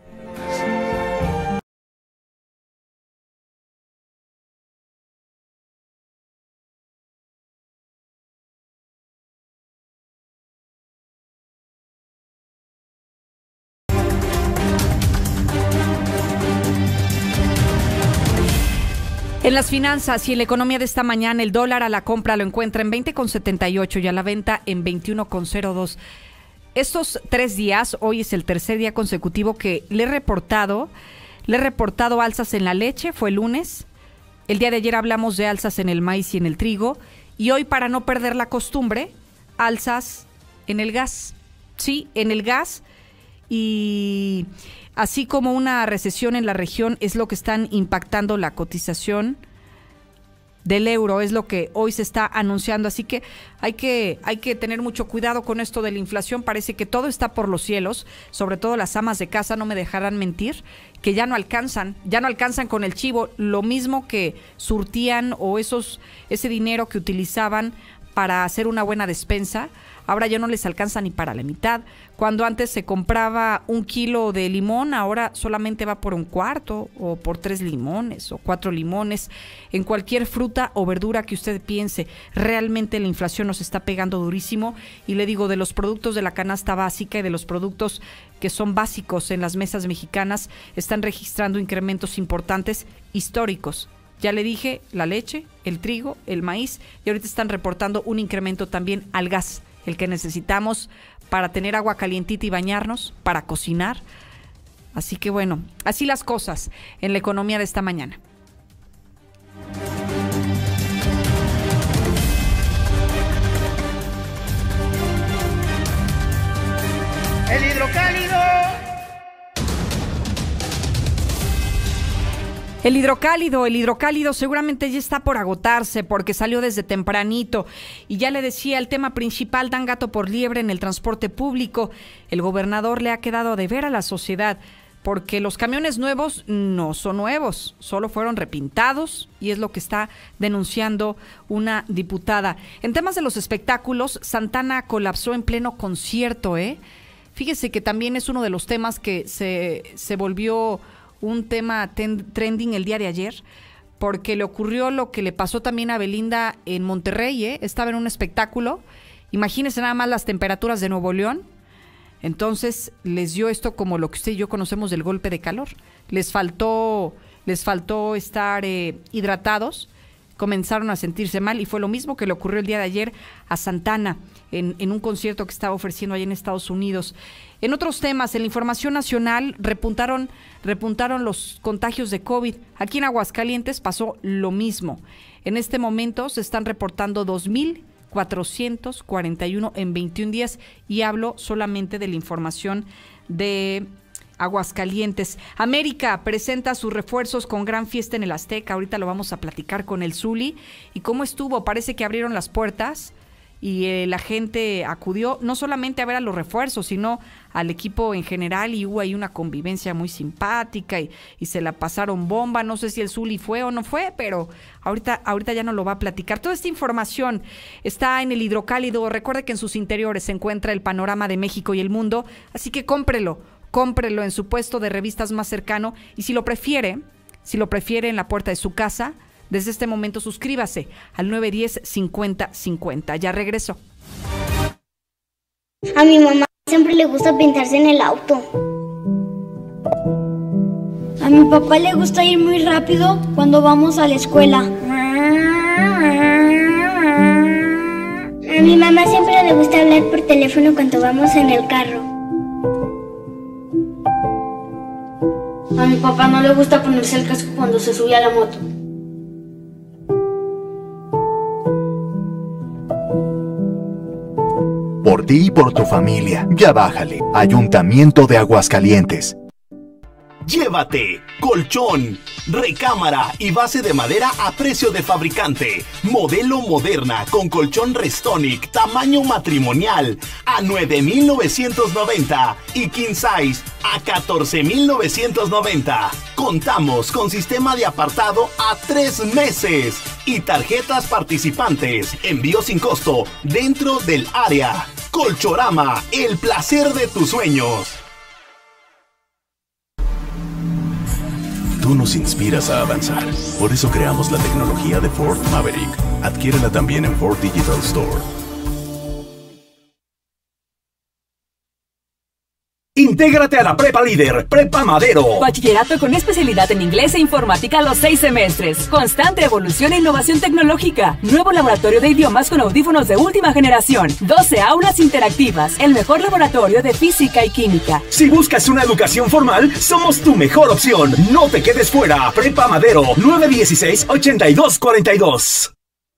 En las finanzas y en la economía de esta mañana, el dólar a la compra lo encuentra en 20,78 y a la venta en 21,02. Estos 3 días, hoy es el tercer día consecutivo que le he reportado alzas en la leche, fue el lunes. El día de ayer hablamos de alzas en el maíz y en el trigo. Y hoy, para no perder la costumbre, alzas en el gas. Sí, en el gas. Y así como una recesión en la región es lo que están impactando la cotización del euro, es lo que hoy se está anunciando. Así que hay que tener mucho cuidado con esto de la inflación. Parece que todo está por los cielos, sobre todo las amas de casa no me dejarán mentir, que ya no alcanzan con el chivo, lo mismo que surtían o ese dinero que utilizaban para hacer una buena despensa. Ahora ya no les alcanza ni para la mitad. Cuando antes se compraba 1 kilo de limón, ahora solamente va por 1/4 o por 3 limones o 4 limones. En cualquier fruta o verdura que usted piense, realmente la inflación nos está pegando durísimo. Y le digo, de los productos de la canasta básica y de los productos que son básicos en las mesas mexicanas, están registrando incrementos importantes históricos. Ya le dije, la leche, el trigo, el maíz, y ahorita están reportando un incremento también al gas, el que necesitamos para tener agua calientita y bañarnos, para cocinar. Así que bueno, así las cosas en la economía de esta mañana. El hidrocálido. El hidrocálido seguramente ya está por agotarse porque salió desde tempranito. Y ya le decía, el tema principal, dan gato por liebre en el transporte público. El gobernador le ha quedado a deber a la sociedad porque los camiones nuevos no son nuevos, solo fueron repintados, y es lo que está denunciando una diputada. En temas de los espectáculos, Santana colapsó en pleno concierto, Fíjese que también es uno de los temas que se volvió un tema trending el día de ayer, porque le ocurrió lo que le pasó también a Belinda en Monterrey, Estaba en un espectáculo, imagínense nada más las temperaturas de Nuevo León, entonces les dio esto como lo que usted y yo conocemos del golpe de calor, les faltó estar hidratados, comenzaron a sentirse mal, y fue lo mismo que le ocurrió el día de ayer a Santana en un concierto que estaba ofreciendo allá en Estados Unidos. En otros temas, en la información nacional, repuntaron los contagios de COVID. Aquí en Aguascalientes pasó lo mismo. En este momento se están reportando 2,441 en 21 días, y hablo solamente de la información de Aguascalientes. América presenta sus refuerzos con gran fiesta en el Azteca. Ahorita lo vamos a platicar con el Zuli. ¿Y cómo estuvo? Parece que abrieron las puertas y la gente acudió no solamente a ver a los refuerzos, sino al equipo en general, y hubo ahí una convivencia muy simpática y se la pasaron bomba. No sé si el Zuli fue o no fue, pero ahorita ya no lo va a platicar. Toda esta información está en el Hidrocálido. Recuerde que en sus interiores se encuentra el panorama de México y el mundo, así que cómprelo en su puesto de revistas más cercano, y si lo prefiere en la puerta de su casa, desde este momento suscríbase al 910-5050. Ya regreso. A mi mamá siempre le gusta pintarse en el auto. A mi papá le gusta ir muy rápido cuando vamos a la escuela. A mi mamá siempre le gusta hablar por teléfono cuando vamos en el carro. A mi papá no le gusta ponerse el casco cuando se sube a la moto. Por ti y por tu familia, ya bájale. Ayuntamiento de Aguascalientes. Llévate colchón, recámara y base de madera a precio de fabricante. Modelo Moderna con colchón Restonic, tamaño matrimonial a 9,990 y king size a 14,990. Contamos con sistema de apartado a 3 meses y tarjetas participantes. Envío sin costo dentro del área. Colchorama, el placer de tus sueños. Tú nos inspiras a avanzar. Por eso creamos la tecnología de Ford Maverick. Adquiérela también en Ford Digital Store. Intégrate a la Prepa Líder, Prepa Madero. Bachillerato con especialidad en inglés e informática a los 6 semestres. Constante evolución e innovación tecnológica. Nuevo laboratorio de idiomas con audífonos de última generación. 12 aulas interactivas. El mejor laboratorio de física y química. Si buscas una educación formal, somos tu mejor opción. No te quedes fuera. Prepa Madero, 916-8242.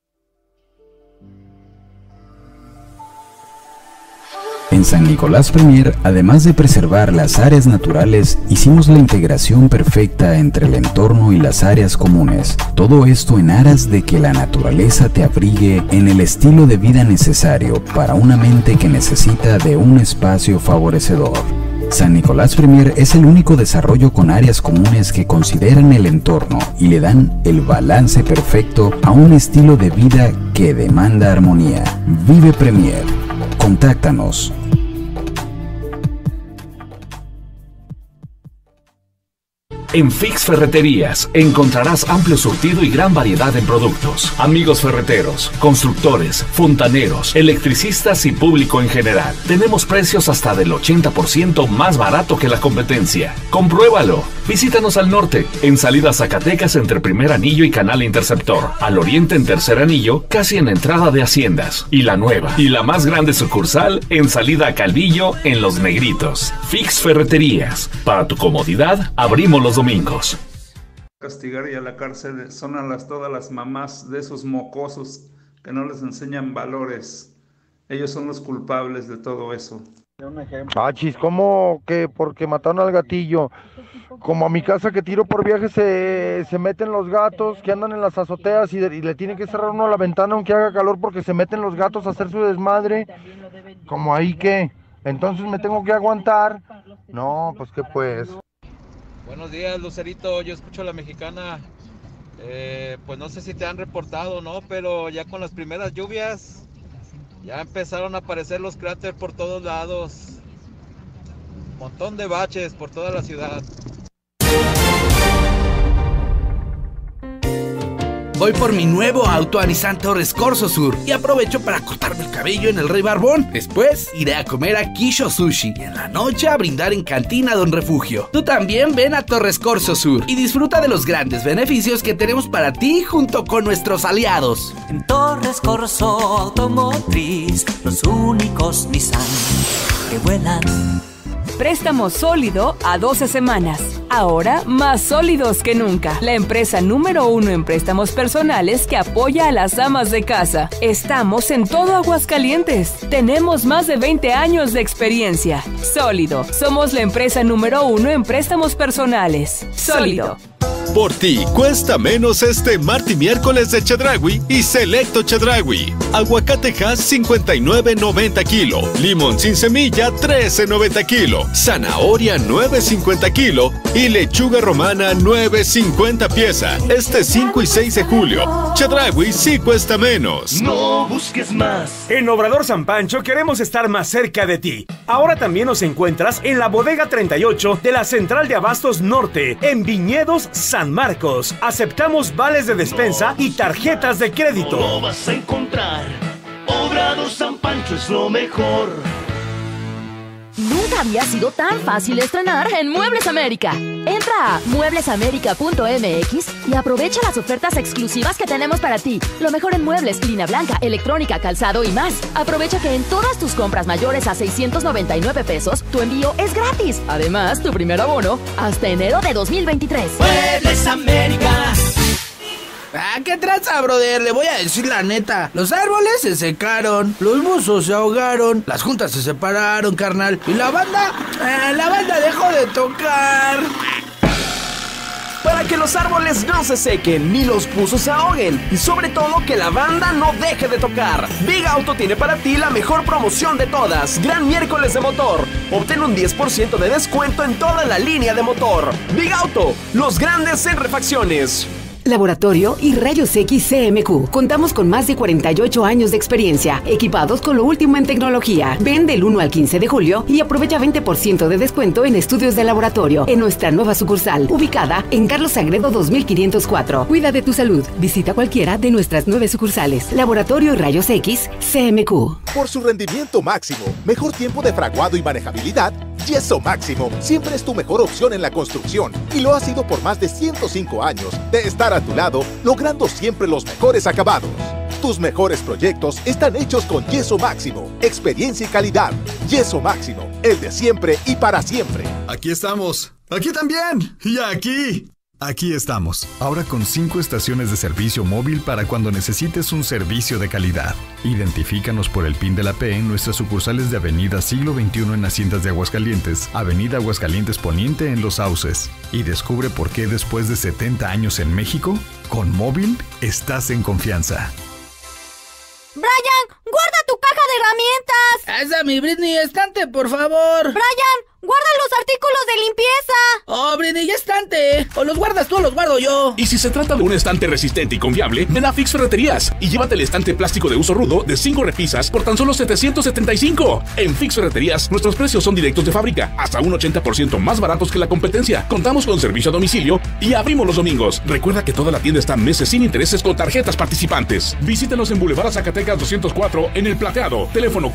En San Nicolás Premier, además de preservar las áreas naturales, hicimos la integración perfecta entre el entorno y las áreas comunes. Todo esto en aras de que la naturaleza te abrigue en el estilo de vida necesario para una mente que necesita de un espacio favorecedor. San Nicolás Premier es el único desarrollo con áreas comunes que consideran el entorno y le dan el balance perfecto a un estilo de vida que demanda armonía. Vive Premier. Contáctanos. En Fix Ferreterías encontrarás amplio surtido y gran variedad en productos. Amigos ferreteros, constructores, fontaneros, electricistas y público en general. Tenemos precios hasta del 80% más barato que la competencia. Compruébalo. Visítanos al norte, en salida Zacatecas entre Primer Anillo y Canal Interceptor. Al oriente en Tercer Anillo, casi en la entrada de Haciendas. Y la nueva y la más grande sucursal en salida a Calvillo en Los Negritos. Fix Ferreterías. Para tu comodidad, abrimos los domingos. Castigar y a la cárcel son todas las mamás de esos mocosos que no les enseñan valores. Ellos son los culpables de todo eso. Achis, ¿cómo que porque mataron al gatillo? Como a mi casa que tiro por viaje se meten los gatos que andan en las azoteas y le tiene que cerrar uno la ventana aunque haga calor porque se meten los gatos a hacer su desmadre. Como ahí que, entonces me tengo que aguantar. No, pues qué pues. Buenos días, Lucerito, yo escucho a la Mexicana. Pues no sé si te han reportado, ¿no? Pero ya con las primeras lluvias ya empezaron a aparecer los cráteres por todos lados. Un montón de baches por toda la ciudad. Voy por mi nuevo auto a Nissan Torres Corso Sur y aprovecho para cortarme el cabello en el Rey Barbón. Después iré a comer a Kisho Sushi y en la noche a brindar en Cantina Don Refugio. Tú también ven a Torres Corso Sur y disfruta de los grandes beneficios que tenemos para ti junto con nuestros aliados. En Torres Corso Automotriz, los únicos Nissan que vuelan. Préstamo sólido a 12 semanas. Ahora más sólidos que nunca. La empresa número 1 en préstamos personales que apoya a las amas de casa. Estamos en todo Aguascalientes. Tenemos más de 20 años de experiencia. Sólido. Somos la empresa número 1 en préstamos personales. Sólido. Por ti cuesta menos este martes y miércoles de Chedraui y Selecto Chedraui. Aguacatejas 59.90 kilo, limón sin semilla 13.90 kilo, zanahoria 9.50 kilo y lechuga romana 9.50 pieza. Este 5 y 6 de julio. Chedraui sí cuesta menos. No busques más. En Obrador San Pancho queremos estar más cerca de ti. Ahora también nos encuentras en la bodega 38 de la Central de Abastos Norte, en Viñedos San Marcos. Aceptamos vales de despensa y tarjetas de crédito. Lo vas a encontrar. Obrador San Pancho es lo mejor. Nunca había sido tan fácil estrenar en Muebles América. Entra a mueblesamerica.mx y aprovecha las ofertas exclusivas que tenemos para ti. Lo mejor en muebles, línea blanca, electrónica, calzado y más. Aprovecha que en todas tus compras mayores a 699 pesos, tu envío es gratis. Además, tu primer abono hasta enero de 2023. Muebles América. Ah, ¿qué traza, brother? Le voy a decir la neta. Los árboles se secaron, los buzos se ahogaron, las juntas se separaron, carnal. Y la banda dejó de tocar. para que los árboles no se sequen ni los buzos se ahoguen y sobre todo que la banda no deje de tocar. Big Auto tiene para ti la mejor promoción de todas, Gran Miércoles de Motor. Obtén un 10% de descuento en toda la línea de motor. Big Auto, los grandes en refacciones. Laboratorio y Rayos X CMQ. Contamos con más de 48 años de experiencia, equipados con lo último en tecnología. Ven del 1 al 15 de julio y aprovecha 20% de descuento en estudios de laboratorio en nuestra nueva sucursal, ubicada en Carlos Sagredo 2504. Cuida de tu salud. Visita cualquiera de nuestras 9 sucursales. Laboratorio y Rayos X CMQ. Por su rendimiento máximo, mejor tiempo de fraguado y manejabilidad, Yeso Máximo siempre es tu mejor opción en la construcción y lo ha sido por más de 105 años de estar a tu lado, logrando siempre los mejores acabados. Tus mejores proyectos están hechos con Yeso Máximo. Experiencia y calidad. Yeso Máximo, el de siempre y para siempre. Aquí estamos. Aquí también. Y aquí. Aquí estamos, ahora con 5 estaciones de servicio móvil para cuando necesites un servicio de calidad. Identifícanos por el PIN de la P en nuestras sucursales de Avenida Siglo XXI en Haciendas de Aguascalientes, Avenida Aguascalientes Poniente en Los Sauces. Y descubre por qué después de 70 años en México, con móvil estás en confianza. ¡Brian! ¡Guarda tu caja de herramientas! ¡Esa, mi Britney! ¡Estante, por favor! ¡Brian! ¡Guarda los artículos de limpieza! ¡Oh, Britney, ya estante! O los guardas tú o los guardo yo. Y si se trata de un estante resistente y confiable, ven a Fix Ferreterías y llévate el estante plástico de uso rudo de 5 repisas por tan solo $775. En Fix Ferreterías, nuestros precios son directos de fábrica, hasta un 80% más baratos que la competencia. Contamos con servicio a domicilio y abrimos los domingos. Recuerda que toda la tienda está meses sin intereses con tarjetas participantes. Visítanos en Boulevard Zacatecas 204 en El Plateado. Teléfono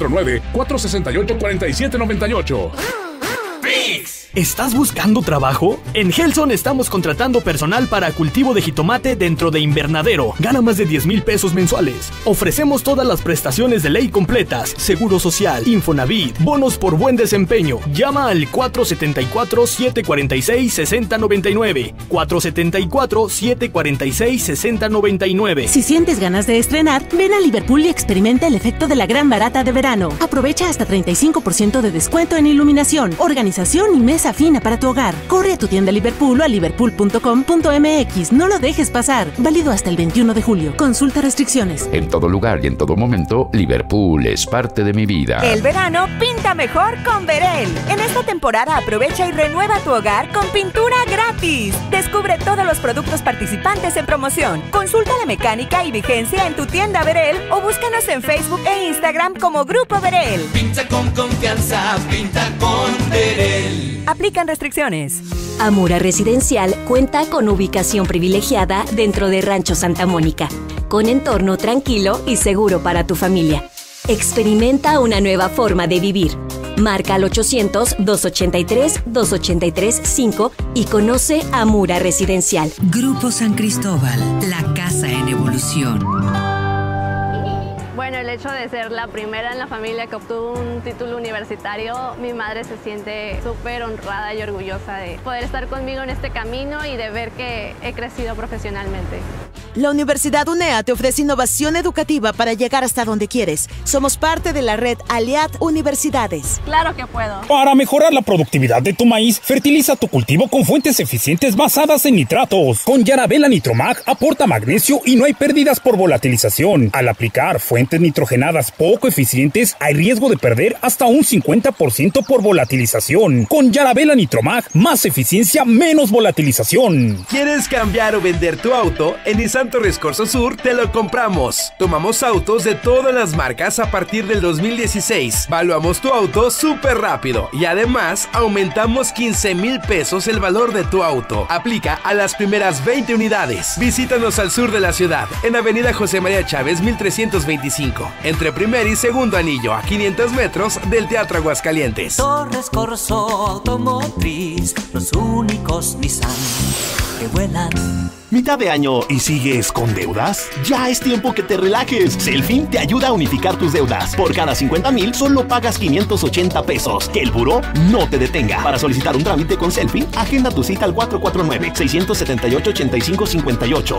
449-468-4798. ¿Estás buscando trabajo? En Helson estamos contratando personal para cultivo de jitomate dentro de invernadero. Gana más de 10,000 pesos mensuales. Ofrecemos todas las prestaciones de ley completas: seguro social, Infonavit, bonos por buen desempeño. Llama al 474-746-6099. 474-746-6099. Si sientes ganas de estrenar, ven a Liverpool y experimenta el efecto de la gran barata de verano. Aprovecha hasta 35% de descuento en iluminación, organización y mesa fina para tu hogar. Corre a tu tienda Liverpool o a liverpool.com.mx. No lo dejes pasar. Válido hasta el 21 de julio. Consulta restricciones. En todo lugar y en todo momento, Liverpool es parte de mi vida. El verano pinta mejor con Verel. En esta temporada aprovecha y renueva tu hogar con pintura gratis. Descubre todos los productos participantes en promoción. Consulta la mecánica y vigencia en tu tienda Verel o búscanos en Facebook e Instagram como Grupo Verel. Pinta con confianza, pinta con Verel. Aplican restricciones. Amura Residencial cuenta con ubicación privilegiada dentro de Rancho Santa Mónica, con entorno tranquilo y seguro para tu familia. Experimenta una nueva forma de vivir. Marca al 800-283-283-5 y conoce Amura Residencial. Grupo San Cristóbal, la casa en evolución. Bueno, el hecho de ser la primera en la familia que obtuvo un título universitario, mi madre se siente súper honrada y orgullosa de poder estar conmigo en este camino y de ver que he crecido profesionalmente. La Universidad UNEA te ofrece innovación educativa para llegar hasta donde quieres. Somos parte de la red Aliad Universidades. ¡Claro que puedo! Para mejorar la productividad de tu maíz, fertiliza tu cultivo con fuentes eficientes basadas en nitratos. Con Yarabela Nitromag aporta magnesio y no hay pérdidas por volatilización. Al aplicar fuentes nitrogenadas poco eficientes, hay riesgo de perder hasta un 50% por volatilización. Con Yarabela Nitromag, más eficiencia, menos volatilización. ¿Quieres cambiar o vender tu auto? En Nissan Torres Corso Sur te lo compramos. Tomamos autos de todas las marcas a partir del 2016. Valuamos tu auto súper rápido y además aumentamos 15,000 pesos el valor de tu auto. Aplica a las primeras 20 unidades. Visítanos al sur de la ciudad, en Avenida José María Chávez 1325, entre primer y segundo anillo, a 500 metros del Teatro Aguascalientes. Torres Corso Automotriz, los únicos Nissan que vuelan. ¿Mitad de año y sigues con deudas? Ya es tiempo que te relajes. Selfin te ayuda a unificar tus deudas. Por cada 50,000 solo pagas 580 pesos. Que el buró no te detenga. Para solicitar un trámite con Selfin, agenda tu cita al 449-678-8558.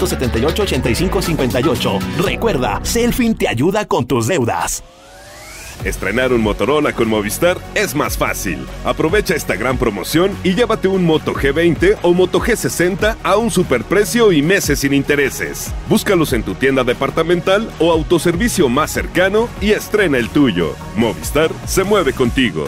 449-678-8558. Recuerda, Selfin te ayuda con tus deudas. Estrenar un Motorola con Movistar es más fácil. Aprovecha esta gran promoción y llévate un Moto G20 o Moto G60 a un superprecio y meses sin intereses. Búscalos en tu tienda departamental o autoservicio más cercano y estrena el tuyo. Movistar se mueve contigo.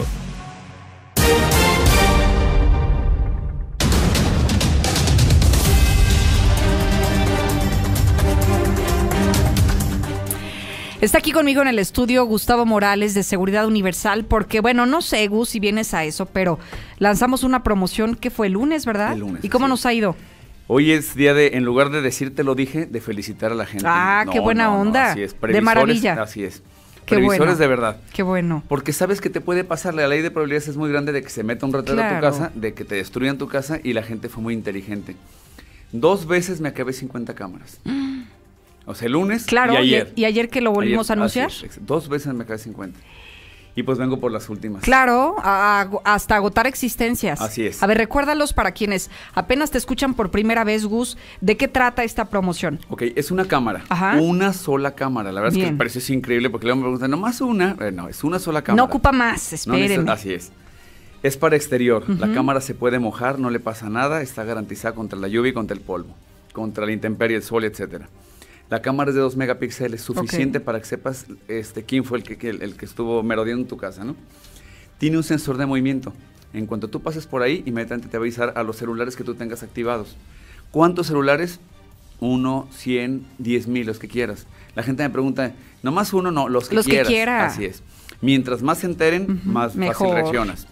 Está aquí conmigo en el estudio Gustavo Morales de Seguridad Universal, porque bueno, no sé, Gus, si vienes a eso, pero lanzamos una promoción que fue el lunes, ¿verdad? El lunes. ¿Y cómo nos ha ido? Hoy es día de, en lugar de decirte lo dije, de felicitar a la gente. Ah, qué buena onda. Así es. De maravilla. Así es. Qué Previsores bueno. de verdad. Qué bueno. Porque sabes que te puede pasar, la ley de probabilidades es muy grande de que se meta un ratero a tu casa, de que te destruyan tu casa, y la gente fue muy inteligente. 2 veces me acabé 50 cámaras. O sea, el lunes y ayer. ¿Y ayer que lo volvimos a anunciar? Es, 2 veces me acabé 50. Y pues vengo por las últimas. Claro, hasta agotar existencias. Así es. A ver, recuérdalos para quienes apenas te escuchan por primera vez, Gus, ¿de qué trata esta promoción? Ok, es una cámara. Ajá. Una sola cámara. La verdad es que el precio es increíble porque luego me preguntan, ¿nomás una? No, es una sola cámara. No ocupa más, espérenme. Así es. Es para exterior. La cámara se puede mojar, no le pasa nada, está garantizada contra la lluvia y contra el polvo, contra la intemperie, el sol, etcétera. La cámara es de 2 megapíxeles, suficiente para que sepas quién fue el que estuvo merodeando en tu casa, ¿no? Tiene un sensor de movimiento. En cuanto tú pases por ahí, inmediatamente te va a avisar a los celulares que tú tengas activados. ¿Cuántos celulares? 1, 100, 10,000, los que quieras. La gente me pregunta, ¿nomás uno? No, los que quieras. Que quiera. Así es. Mientras más se enteren, más fácil reaccionas.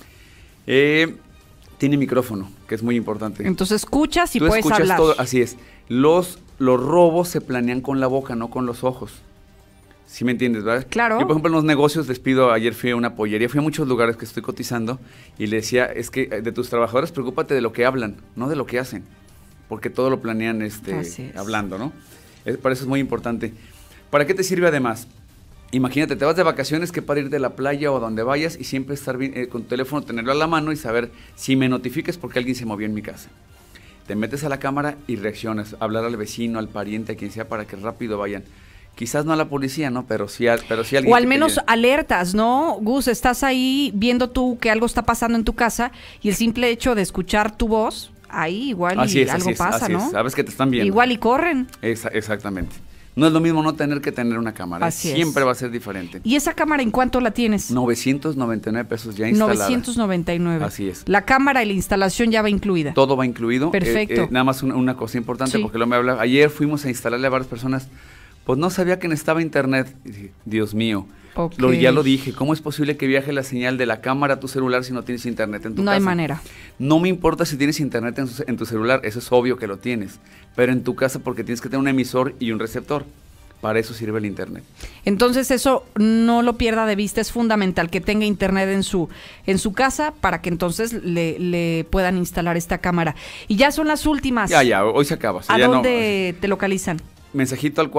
Tiene micrófono, que es muy importante. Entonces escuchas y puedes hablar. Todo, así es. Los robos se planean con la boca, no con los ojos. ¿Sí me entiendes, verdad? Claro. Yo, por ejemplo, en los negocios ayer fui a una pollería, fui a muchos lugares que estoy cotizando y le decía, es que de tus trabajadores preocúpate de lo que hablan, no de lo que hacen, porque todo lo planean hablando, ¿no? Para eso es muy importante. ¿Para qué te sirve además? Imagínate, te vas de vacaciones, que para ir de la playa o donde vayas y siempre estar bien, con tu teléfono, tenerlo a la mano y saber si me notificas porque alguien se movió en mi casa. Te metes a la cámara y reaccionas, hablar al vecino, al pariente, a quien sea, para que rápido vayan. Quizás no a la policía, ¿no? Pero sí alguien. O al menos alertas, ¿no? Gus, estás ahí viendo tú que algo está pasando en tu casa y el simple hecho de escuchar tu voz, ahí igual algo pasa, ¿no? Sabes que te están viendo. Igual y corren. Exactamente. No es lo mismo no tener que tener una cámara. Siempre va a ser diferente. ¿Y esa cámara en cuánto la tienes? 999 pesos ya instalada. 999. Así es. La cámara y la instalación ya va incluida. Todo va incluido. Perfecto. Nada más una cosa importante, porque luego me habla. Ayer fuimos a instalarle a varias personas. Pues no sabía que necesitaba internet. Y dije, Dios mío. Ya lo dije. ¿Cómo es posible que viaje la señal de la cámara a tu celular si no tienes internet en tu casa? No hay manera. No me importa si tienes internet en tu celular. Eso es obvio que lo tienes. Pero en tu casa, porque tienes que tener un emisor y un receptor. Para eso sirve el internet. Entonces eso no lo pierda de vista, es fundamental que tenga internet en su casa para que entonces le puedan instalar esta cámara. Y ya son las últimas. Ya, hoy se acaba. ¿A dónde te localizan? Mensajito al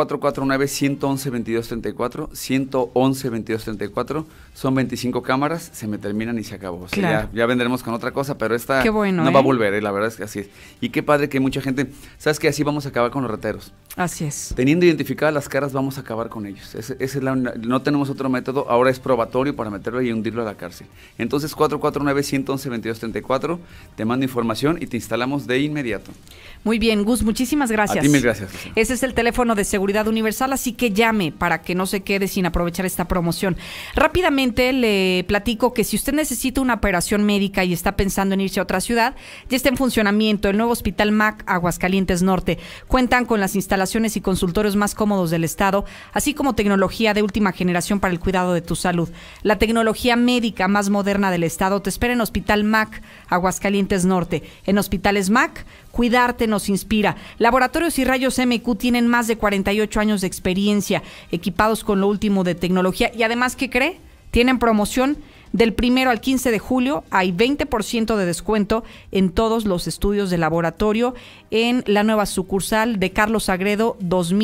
449-111-2234, 111-2234, son 25 cámaras, se me terminan y se acabó. O sea, ya vendremos con otra cosa, pero esta no va a volver, la verdad es que así es. Y qué padre que mucha gente, ¿sabes qué? Así vamos a acabar con los rateros. Así es. Teniendo identificadas las caras, vamos a acabar con ellos. No tenemos otro método, ahora es probatorio para meterlo y hundirlo a la cárcel. Entonces, 449-111-2234, te mando información y te instalamos de inmediato. Muy bien, Gus, muchísimas gracias. A ti mil gracias. Ese es el teléfono de Seguridad Universal, así que llame para que no se quede sin aprovechar esta promoción. Rápidamente le platico que si usted necesita una operación médica y está pensando en irse a otra ciudad, ya está en funcionamiento el nuevo Hospital MAC Aguascalientes Norte. Cuentan con las instalaciones y consultorios más cómodos del estado, así como tecnología de última generación para el cuidado de tu salud. La tecnología médica más moderna del estado te espera en Hospital MAC Aguascalientes Norte. En Hospitales MAC, cuidarte nos inspira. Laboratorios y Rayos MQ tienen más de 48 años de experiencia, equipados con lo último de tecnología y además, ¿qué cree? Tienen promoción del 1 al 15 de julio, hay 20% de descuento en todos los estudios de laboratorio en la nueva sucursal de Carlos Sagredo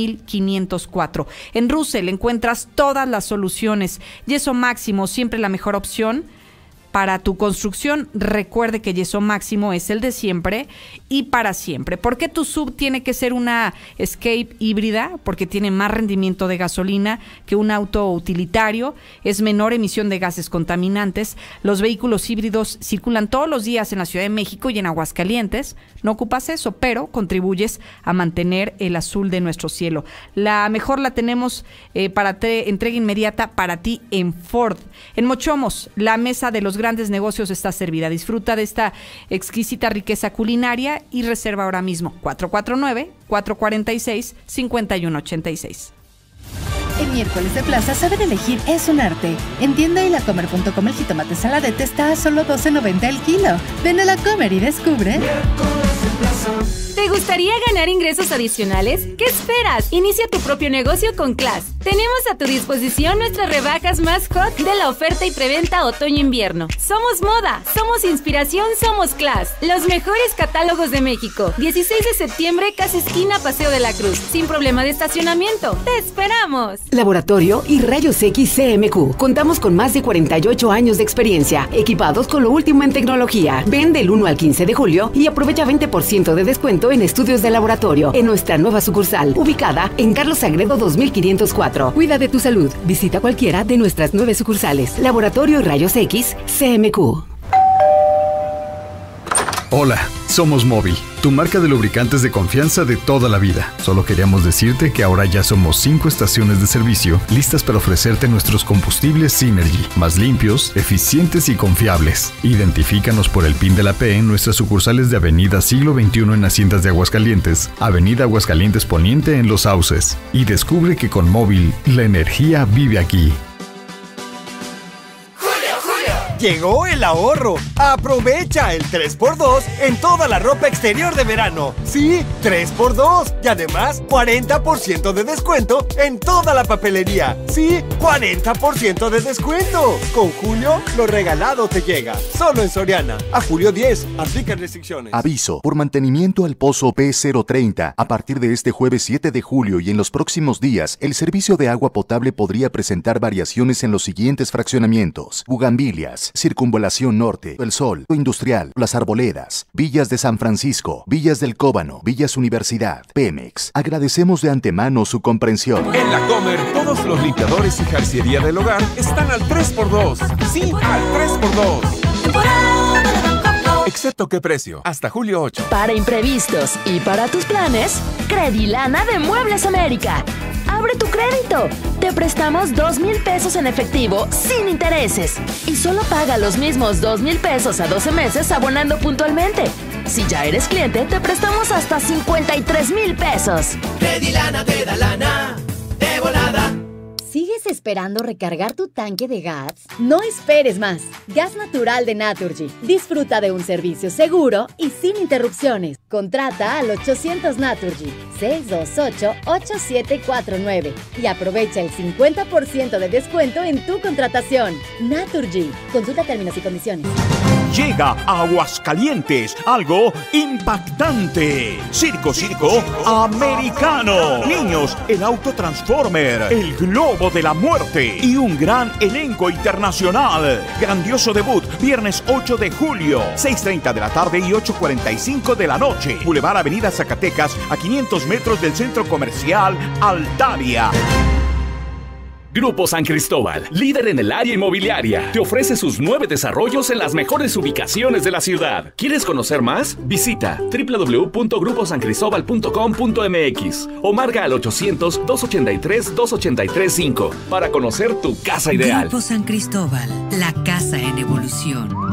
2504. En Russell encuentras todas las soluciones. Yeso Máximo, siempre la mejor opción. para tu construcción. Recuerde que Yeso Máximo es el de siempre y para siempre. ¿Por qué tu sub tiene que ser una Escape híbrida? Porque tiene más rendimiento de gasolina que un auto utilitario, es menor emisión de gases contaminantes. Los vehículos híbridos circulan todos los días en la Ciudad de México y en Aguascalientes. No ocupas eso, pero contribuyes a mantener el azul de nuestro cielo. La mejor la tenemos para entrega inmediata para ti en Ford. En Mochomos, la mesa de los grandes negocios está servida. Disfruta de esta exquisita riqueza culinaria y reserva ahora mismo 449-446-5186. En miércoles de plaza, saber elegir es un arte. En tienda y lacomer.com el jitomate saladete está a solo $12.90 el kilo. Ven a La Comer y descubre. ¿Te gustaría ganar ingresos adicionales? ¿Qué esperas? Inicia tu propio negocio con Class. Tenemos a tu disposición nuestras rebajas más hot de la oferta y preventa otoño-invierno. Somos moda, somos inspiración, somos Class. Los mejores catálogos de México. 16 de septiembre, casi esquina Paseo de la Cruz. Sin problema de estacionamiento. ¡Te esperamos! Laboratorio y Rayos X CMQ. Contamos con más de 48 años de experiencia, equipados con lo último en tecnología. Ven del 1 al 15 de julio y aprovecha 20% de descuento en estudios de laboratorio en nuestra nueva sucursal, ubicada en Carlos Sagredo 2504. Cuida de tu salud. Visita cualquiera de nuestras 9 sucursales. Laboratorio y Rayos X CMQ. Hola, somos Móvil, tu marca de lubricantes de confianza de toda la vida. Solo queríamos decirte que ahora ya somos 5 estaciones de servicio listas para ofrecerte nuestros combustibles Synergy, más limpios, eficientes y confiables. Identifícanos por el PIN de la P en nuestras sucursales de Avenida Siglo XXI en Haciendas de Aguascalientes, Avenida Aguascalientes Poniente en Los Sauces. Y descubre que con Móvil, la energía vive aquí. Llegó el ahorro. Aprovecha el 3x2 en toda la ropa exterior de verano. Sí, 3x2. Y además, 40% de descuento en toda la papelería. Sí, 40% de descuento. Con Julio, lo regalado te llega. Solo en Soriana. A julio 10. Aplican restricciones. Aviso. Por mantenimiento al pozo P030, a partir de este jueves 7 de julio y en los próximos días, el servicio de agua potable podría presentar variaciones en los siguientes fraccionamientos: Bugambilias, Circunvalación Norte, El Sol, Industrial, Las Arboledas, Villas de San Francisco, Villas del Cóbano, Villas Universidad, Pemex. Agradecemos de antemano su comprensión. En La Comer, todos los limpiadores y jarciería del hogar están al 3x2. Sí, al 3x2. Excepto qué precio, hasta julio 8. Para imprevistos y para tus planes, Credilana de Muebles América. ¡Abre tu crédito! Te prestamos 2,000 pesos en efectivo sin intereses. Y solo paga los mismos 2,000 pesos a 12 meses abonando puntualmente. Si ya eres cliente, te prestamos hasta 53,000 pesos. Credilana te da lana de volada. ¿Sigues esperando recargar tu tanque de gas? No esperes más. Gas natural de Naturgy. Disfruta de un servicio seguro y sin interrupciones. Contrata al 800 Naturgy 628-8749 y aprovecha el 50% de descuento en tu contratación. Naturgy. Consulta términos y condiciones. Llega a Aguascalientes algo impactante. Circo Americano. Niños, el auto Transformer, el Globo de la Muerte y un gran elenco internacional. Grandioso debut, viernes 8 de julio, 6:30 de la tarde y 8:45 de la noche. Boulevard Avenida Zacatecas, a 500 metros del Centro Comercial Altavia. Grupo San Cristóbal, líder en el área inmobiliaria, te ofrece sus 9 desarrollos en las mejores ubicaciones de la ciudad. ¿Quieres conocer más? Visita www.gruposancristobal.com.mx o marca al 800-283-2835 para conocer tu casa ideal. Grupo San Cristóbal, la casa en evolución.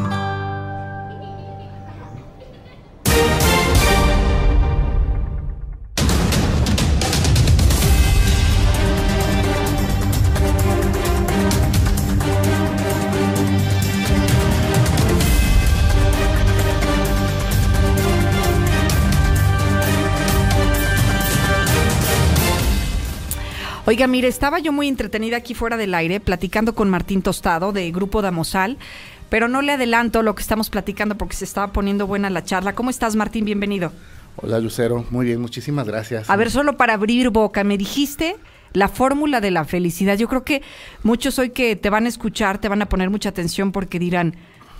Oiga, mire, estaba yo muy entretenida aquí fuera del aire platicando con Martín Tostado de Grupo Damosal, pero no le adelanto lo que estamos platicando porque se estaba poniendo buena la charla. ¿Cómo estás, Martín? Bienvenido. Hola, Lucero. Muy bien, muchísimas gracias. A ver, solo para abrir boca, me dijiste la fórmula de la felicidad. Yo creo que muchos hoy que te van a escuchar te van a poner mucha atención porque dirán,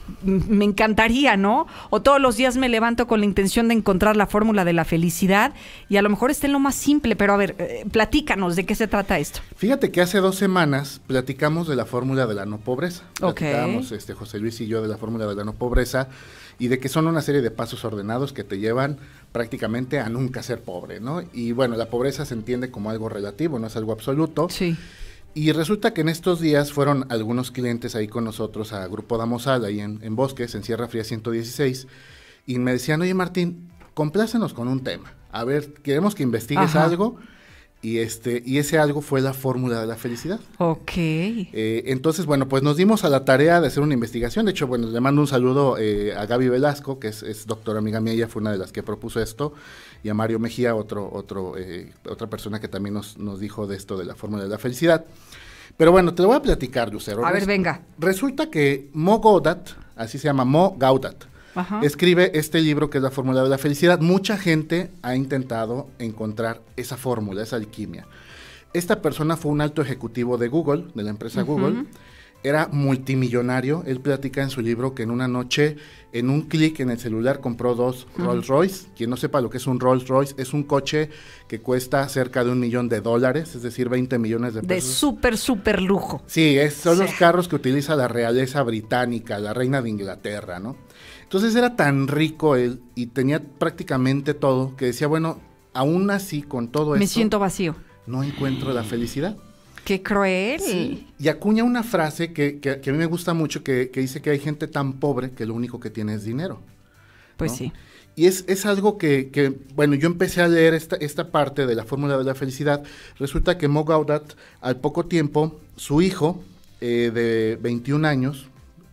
me encantaría, ¿no? O todos los días me levanto con la intención de encontrar la fórmula de la felicidad y a lo mejor está en lo más simple, pero a ver, platícanos, ¿de qué se trata esto? Fíjate que hace 2 semanas platicamos de la fórmula de la no pobreza. Okay. Platicábamos, José Luis y yo, de la fórmula de la no pobreza y de que son una serie de pasos ordenados que te llevan prácticamente a nunca ser pobre, ¿no? Y bueno, la pobreza se entiende como algo relativo, no es algo absoluto. Sí. Y resulta que en estos días fueron algunos clientes ahí con nosotros a Grupo Damosal, ahí en Bosques, en Sierra Fría 116, y me decían, oye Martín, complácenos con un tema. A ver, queremos que investigues algo, y ese algo fue la fórmula de la felicidad. Ok. Entonces, bueno, pues nos dimos a la tarea de hacer una investigación. De hecho, bueno, le mando un saludo a Gaby Velasco, que es doctora amiga mía, ella fue una de las que propuso esto, y a Mario Mejía, otra persona que también nos dijo de esto de la fórmula de la felicidad. Pero bueno, te lo voy a platicar, Lucero. A ver, venga. Resulta que Mo Gaudat, así se llama, Mo Gaudat, escribe este libro que es la fórmula de la felicidad. Mucha gente ha intentado encontrar esa fórmula, esa alquimia. Esta persona fue un alto ejecutivo de Google, de la empresa Google. Era multimillonario. Él platica en su libro que en una noche, en un clic en el celular, compró 2 Rolls Royce. Quien no sepa lo que es un Rolls Royce, es un coche que cuesta cerca de $1 millón, es decir, 20 millones de pesos. De súper lujo. Sí, son los carros que utiliza la realeza británica, la reina de Inglaterra, ¿no? Entonces era tan rico él y tenía prácticamente todo que decía, bueno, aún así con todo esto... Me siento vacío. No encuentro la felicidad. ¡Qué cruel! Sí. Y acuña una frase que a mí me gusta mucho, que dice que hay gente tan pobre que lo único que tiene es dinero. Pues ¿no? sí. Y es algo que, bueno, yo empecé a leer esta parte de la fórmula de la felicidad. Resulta que Mo Gaudat, al poco tiempo, su hijo de 21 años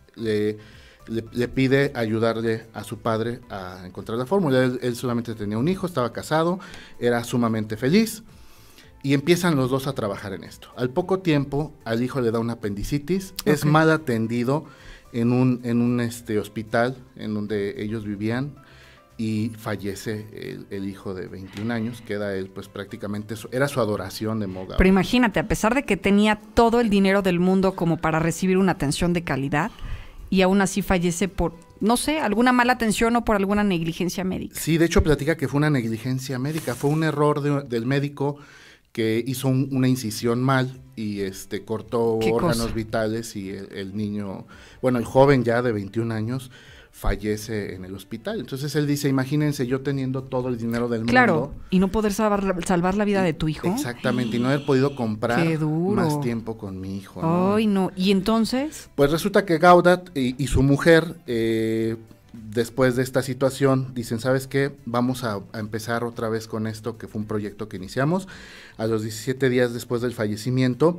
le pide ayudarle a su padre a encontrar la fórmula. Él solamente tenía un hijo, estaba casado, era sumamente feliz. Y empiezan los dos a trabajar en esto. Al poco tiempo, al hijo le da una apendicitis, es mal atendido en un hospital en donde ellos vivían y fallece el hijo de 21 años. Queda él, pues prácticamente, era su adoración de Mo Gaudat. Pero imagínate, a pesar de que tenía todo el dinero del mundo como para recibir una atención de calidad, y aún así fallece por, no sé, alguna mala atención o por alguna negligencia médica. Sí, de hecho platica que fue una negligencia médica, fue un error del médico que hizo una incisión mal y cortó órganos vitales y el niño, bueno, el joven ya de 21 años fallece en el hospital. Entonces él dice, imagínense yo teniendo todo el dinero del mundo. Y no poder salvar la vida de tu hijo. Exactamente, y no haber podido comprar más tiempo con mi hijo, ¿no? Ay, no. ¿Y entonces? Pues resulta que Gaudat y su mujer, después de esta situación, dicen, ¿sabes qué? Vamos a empezar otra vez con esto, que fue un proyecto que iniciamos. A los 17 días después del fallecimiento,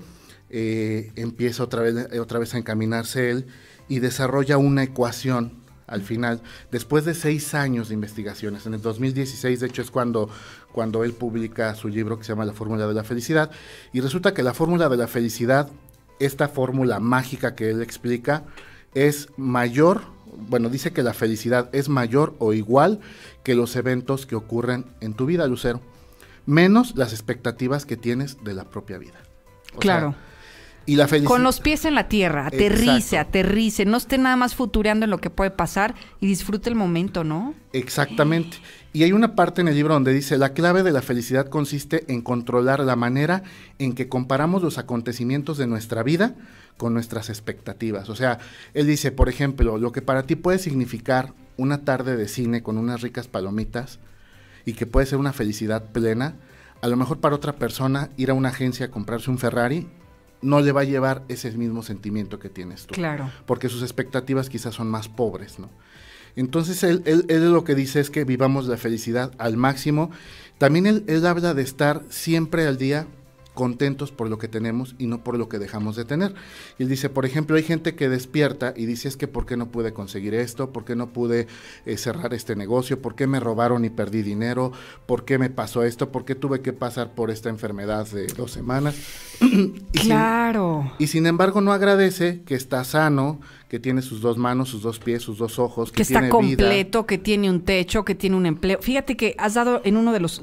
empieza otra vez a encaminarse él y desarrolla una ecuación al final, después de 6 años de investigaciones. En el 2016, de hecho, es cuando él publica su libro que se llama La Fórmula de la Felicidad, y resulta que la fórmula de la felicidad, esta fórmula mágica que él explica, es mayor, bueno, dice que la felicidad es mayor o igual que los eventos que ocurren en tu vida, Lucero, menos las expectativas que tienes de la propia vida. Claro. Y la felicidad. Con los pies en la tierra, aterrice, no esté nada más futureando en lo que puede pasar y disfrute el momento, ¿no? Exactamente. Y hay una parte en el libro donde dice, la clave de la felicidad consiste en controlar la manera en que comparamos los acontecimientos de nuestra vida con nuestras expectativas. O sea, él dice, por ejemplo, lo que para ti puede significar una tarde de cine con unas ricas palomitas y que puede ser una felicidad plena, a lo mejor para otra persona ir a una agencia a comprarse un Ferrari no le va a llevar ese mismo sentimiento que tienes tú. Claro. Porque sus expectativas quizás son más pobres, ¿no? Entonces él lo que dice es que vivamos la felicidad al máximo. También él habla de estar siempre al día contentos por lo que tenemos y no por lo que dejamos de tener. Y él dice, por ejemplo, hay gente que despierta y dice, es que ¿por qué no pude conseguir esto? ¿Por qué no pude cerrar este negocio? ¿Por qué me robaron y perdí dinero? ¿Por qué me pasó esto? ¿Por qué tuve que pasar por esta enfermedad de 2 semanas? Claro. Y sin embargo no agradece que está sano, que tiene sus 2 manos, sus 2 pies, sus 2 ojos, que está tiene completo, vida. que tiene un techo, que tiene un empleo. Fíjate que has dado en uno de los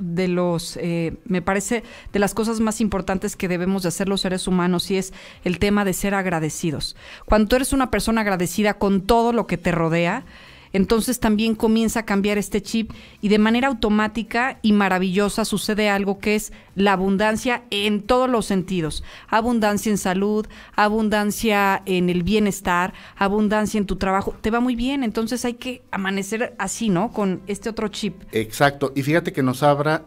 me parece, de las cosas más importantes que debemos de hacer los seres humanos, y es el tema de ser agradecidos. Cuando tú eres una persona agradecida con todo lo que te rodea, entonces también comienza a cambiar este chip y de manera automática y maravillosa sucede algo que es la abundancia en todos los sentidos. Abundancia en salud, abundancia en el bienestar, abundancia en tu trabajo. Te va muy bien, entonces hay que amanecer así, ¿no? Con este otro chip. Exacto, y fíjate que nos habla,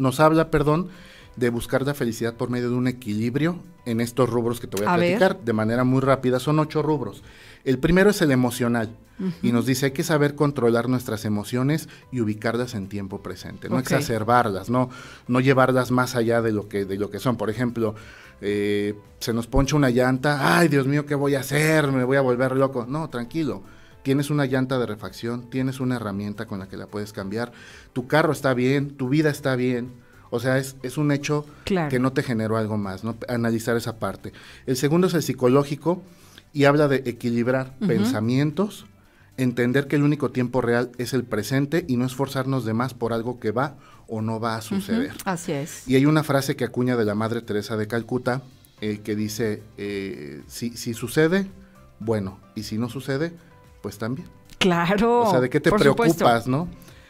de buscar la felicidad por medio de un equilibrio en estos rubros que te voy a platicar de manera muy rápida. Son 8 rubros. El primero es el emocional, y nos dice hay que saber controlar nuestras emociones y ubicarlas en tiempo presente, no exacerbarlas, no llevarlas más allá de lo que son. Por ejemplo, se nos poncha una llanta, ay Dios mío, ¿qué voy a hacer? Me voy a volver loco. No, tranquilo. Tienes una llanta de refacción, tienes una herramienta con la que la puedes cambiar, tu carro está bien, tu vida está bien. O sea, es un hecho que no te generó algo más, ¿no? Analizar esa parte. El segundo es el psicológico y habla de equilibrar pensamientos, entender que el único tiempo real es el presente y no esforzarnos de más por algo que va o no va a suceder. Así es. Y hay una frase que acuña de la Madre Teresa de Calcuta que dice, si sucede, bueno, y si no sucede, pues también. Claro. O sea, ¿de qué te preocupas, no?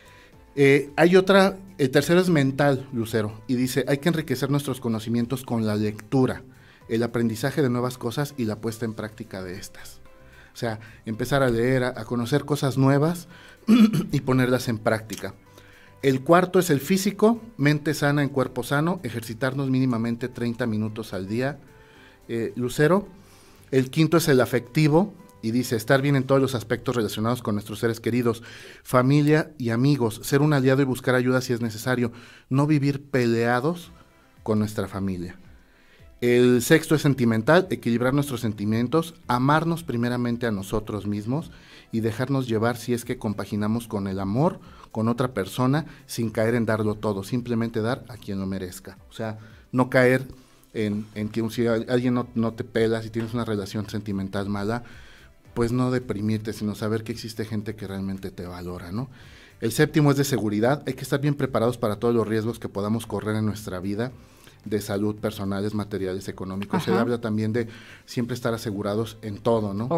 Hay otra, el tercero es mental, Lucero, y dice, hay que enriquecer nuestros conocimientos con la lectura, el aprendizaje de nuevas cosas y la puesta en práctica de estas. O sea, empezar a leer, a conocer cosas nuevas y ponerlas en práctica. El cuarto es el físico, mente sana en cuerpo sano, ejercitarnos mínimamente 30 minutos al día, Lucero. El quinto es el afectivo, y dice, estar bien en todos los aspectos relacionados con nuestros seres queridos, familia y amigos, ser un aliado y buscar ayuda si es necesario, no vivir peleados con nuestra familia. El sexto es sentimental, equilibrar nuestros sentimientos, amarnos primeramente a nosotros mismos y dejarnos llevar si es que compaginamos con el amor, con otra persona, sin caer en darlo todo, simplemente dar a quien lo merezca. O sea, no caer en que si alguien no te pela, si tienes una relación sentimental mala, pues no deprimirte, sino saber que existe gente que realmente te valora, ¿no? El séptimo es de seguridad, hay que estar bien preparados para todos los riesgos que podamos correr en nuestra vida, de salud, personales, materiales, económicos. Se habla también de siempre estar asegurados en todo, ¿no?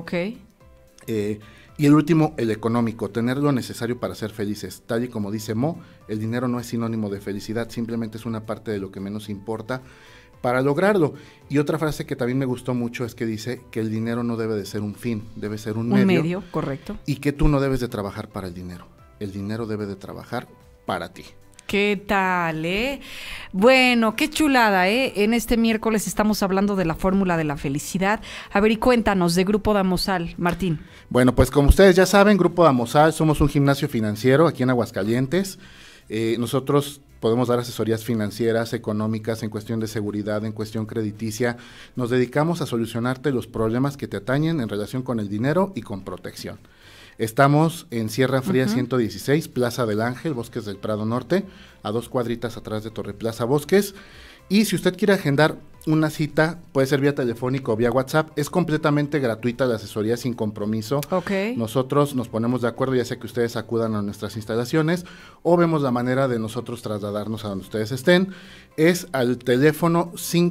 Y el último, el económico, tener lo necesario para ser felices. Tal y como dice Mo, el dinero no es sinónimo de felicidad, simplemente es una parte de lo que menos importa para lograrlo. Y otra frase que también me gustó mucho es que dice que el dinero no debe de ser un fin, debe ser un medio. Un medio, correcto. Y que tú no debes de trabajar para el dinero debe de trabajar para ti. ¿Qué tal, Bueno, qué chulada, En este miércoles estamos hablando de la fórmula de la felicidad. A ver, y cuéntanos de Grupo Damosal, Martín. Bueno, pues como ustedes ya saben, Grupo Damosal somos un gimnasio financiero aquí en Aguascalientes. Nosotros podemos dar asesorías financieras, económicas, en cuestión de seguridad, en cuestión crediticia. Nos dedicamos a solucionarte los problemas que te atañen en relación con el dinero y con protección. Estamos en Sierra Fría 116, Plaza del Ángel, Bosques del Prado Norte, a 2 cuadritas atrás de Torre Plaza Bosques. Y si usted quiere agendar una cita, puede ser vía telefónica o vía WhatsApp, es completamente gratuita la asesoría sin compromiso. Nosotros nos ponemos de acuerdo, ya sea que ustedes acudan a nuestras instalaciones o vemos la manera de nosotros trasladarnos a donde ustedes estén. Es al teléfono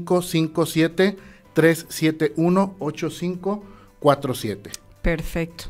557-371-8547. Perfecto.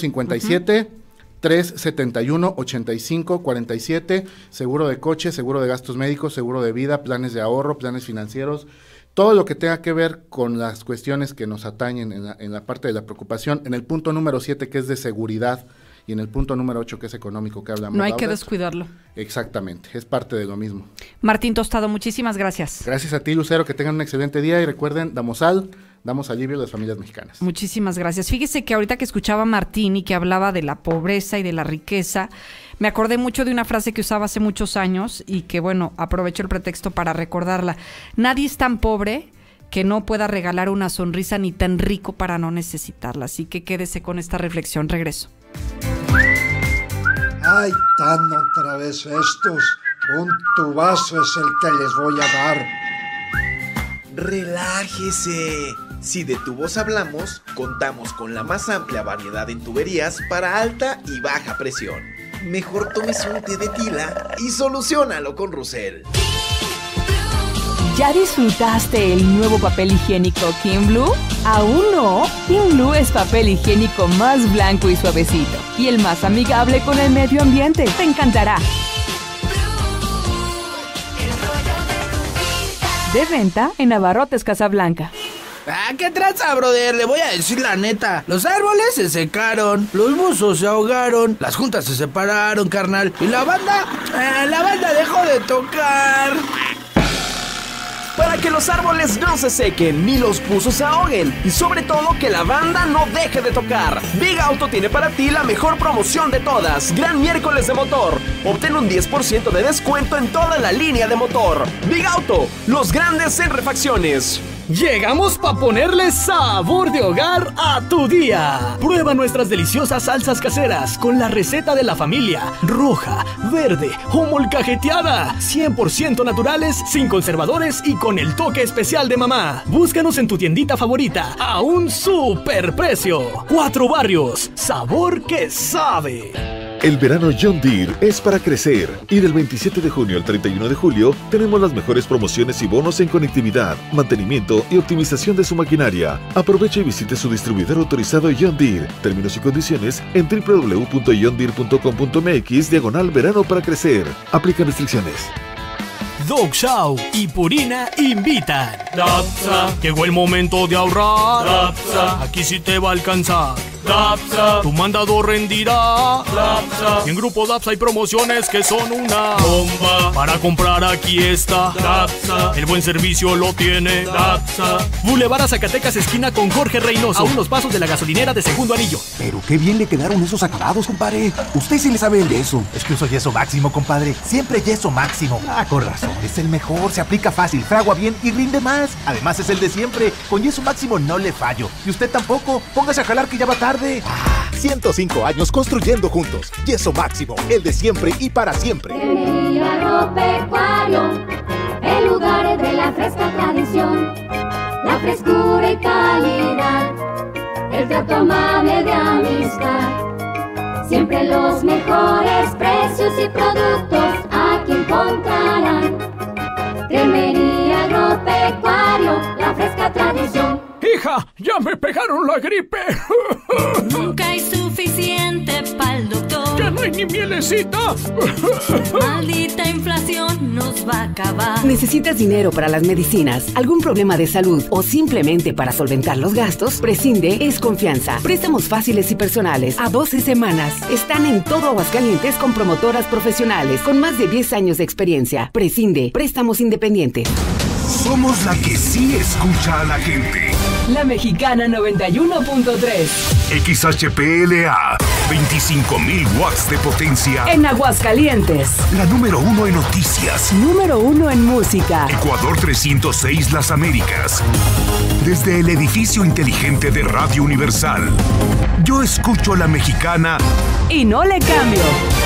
557-371-8547, seguro de coche, seguro de gastos médicos, seguro de vida, planes de ahorro, planes financieros, todo lo que tenga que ver con las cuestiones que nos atañen en la parte de la preocupación. En el punto número 7, que es de seguridad, y en el punto número 8, que es económico, que hablamos. No hay que descuidarlo. Exactamente, es parte de lo mismo. Martín Tostado, muchísimas gracias. Gracias a ti, Lucero, que tengan un excelente día y recuerden, damos alivio a las familias mexicanas. Muchísimas gracias. Fíjese que ahorita que escuchaba a Martín y que hablaba de la pobreza y de la riqueza, me acordé mucho de una frase que usaba hace muchos años y que, bueno, aprovecho el pretexto para recordarla. Nadie es tan pobre que no pueda regalar una sonrisa ni tan rico para no necesitarla. Así que quédese con esta reflexión. Regreso. Ay, tan otra vez estos. Un tubazo es el que les voy a dar. Relájese. Si de tubos hablamos, contamos con la más amplia variedad en tuberías para alta y baja presión. Mejor tomes un té de tila y soluciónalo con Russell. ¿Ya disfrutaste el nuevo papel higiénico King Blue? ¿Aún no? King Blue es papel higiénico más blanco y suavecito y el más amigable con el medio ambiente. Te encantará. De venta en Abarrotes Casablanca. ¿Qué tranza, brother? Le voy a decir la neta. Los árboles se secaron, los buzos se ahogaron, las juntas se separaron, carnal. Y la banda dejó de tocar. Para que los árboles no se sequen ni los buzos se ahoguen y sobre todo que la banda no deje de tocar, Big Auto tiene para ti la mejor promoción de todas, Gran Miércoles de Motor. Obtén un 10% de descuento en toda la línea de motor. Big Auto, los grandes en refacciones. Llegamos para ponerle sabor de hogar a tu día. Prueba nuestras deliciosas salsas caseras con la receta de la familia. Roja, verde o molcajeteada. 100% naturales, sin conservadores y con el toque especial de mamá. Búscanos en tu tiendita favorita a un super precio. 4 Barrios, sabor que sabe. El verano John Deere es para crecer y del 27 de junio al 31 de julio tenemos las mejores promociones y bonos en conectividad, mantenimiento y optimización de su maquinaria. Aproveche y visite su distribuidor autorizado John Deere. Términos y condiciones en www.johndeere.com.mx/verano para crecer. Aplican restricciones. Dog Chow y Purina invitan. Dapsa, llegó el momento de ahorrar. Dapsa, aquí sí te va a alcanzar. Dapsa, tu mandado rendirá. Dapsa, y en Grupo Dapsa hay promociones que son una bomba. Para comprar aquí está Dapsa, el buen servicio lo tiene Dapsa. Boulevard a Zacatecas, esquina con Jorge Reynoso, a unos pasos de la gasolinera de Segundo Anillo. Pero qué bien le quedaron esos acabados, compadre. Usted sí le sabe el yeso. Es que uso yeso máximo, compadre. Siempre yeso máximo. Con razón. Es el mejor, se aplica fácil, fragua bien y rinde más. Además es el de siempre. Con yeso máximo no le fallo. Y usted tampoco. Póngase a jalar que ya va tarde. 105 años construyendo juntos. Yeso máximo, el de siempre y para siempre. Agropecuario, el lugar de la fresca tradición, la frescura y calidad, el trato amable de amistad. Siempre los mejores precios y productos aquí encontrarán. Cremería Agropecuario, la fresca tradición. ¡Hija! ¡Ya me pegaron la gripe! Nunca hay suficiente pa'l doctor. ¡Ya no hay ni mielecita! Maldita inflación nos va a acabar. ¿Necesitas dinero para las medicinas, algún problema de salud o simplemente para solventar los gastos? Prescinde es confianza. Préstamos fáciles y personales a 12 semanas. Están en todo Aguascalientes con promotoras profesionales con más de 10 años de experiencia. Prescinde, préstamos independientes. Somos la que sí escucha a la gente. La Mexicana 91.3. XHPLA, 25,000 watts de potencia. En Aguascalientes. La número 1 en noticias. Número 1 en música. Ecuador 306 Las Américas. Desde el edificio inteligente de Radio Universal. Yo escucho La Mexicana. Y no le cambio.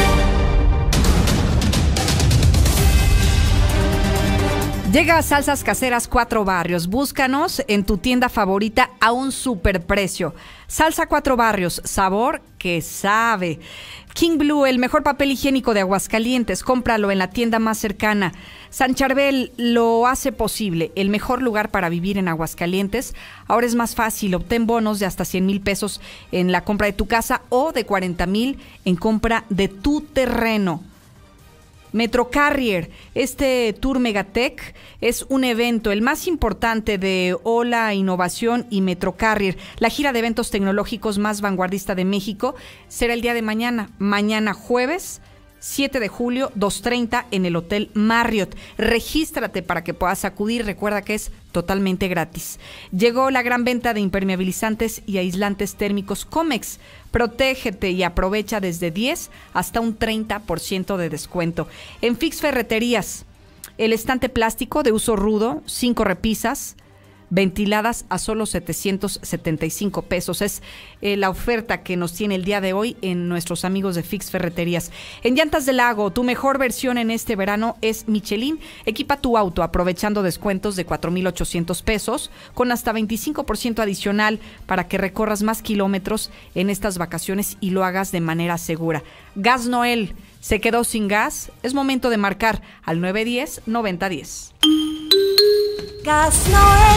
Llega a Salsas Caseras 4 Barrios. Búscanos en tu tienda favorita a un superprecio. Salsa 4 Barrios, sabor que sabe. King Blue, el mejor papel higiénico de Aguascalientes. Cómpralo en la tienda más cercana. San Charbel lo hace posible. El mejor lugar para vivir en Aguascalientes. Ahora es más fácil. Obtén bonos de hasta 100,000 pesos en la compra de tu casa o de 40,000 en compra de tu terreno. Metro Carrier, este Tour Megatech es un evento, el más importante de Ola Innovación y Metro Carrier. La gira de eventos tecnológicos más vanguardista de México será el día de mañana jueves 7 de julio, 2:30 en el Hotel Marriott. Regístrate para que puedas acudir, recuerda que es totalmente gratis. Llegó la gran venta de impermeabilizantes y aislantes térmicos Comex. Protégete y aprovecha desde 10 hasta un 30% de descuento. En Fix Ferreterías, el estante plástico de uso rudo, 5 repisas, ventiladas a solo 775 pesos. Es la oferta que nos tiene el día de hoy en nuestros amigos de Fix Ferreterías. En Llantas del Lago, tu mejor versión en este verano es Michelin. Equipa tu auto aprovechando descuentos de 4,800 pesos con hasta 25% adicional para que recorras más kilómetros en estas vacaciones y lo hagas de manera segura. Gas Noel, ¿se quedó sin gas? Es momento de marcar al 910-9010. Gas Noel.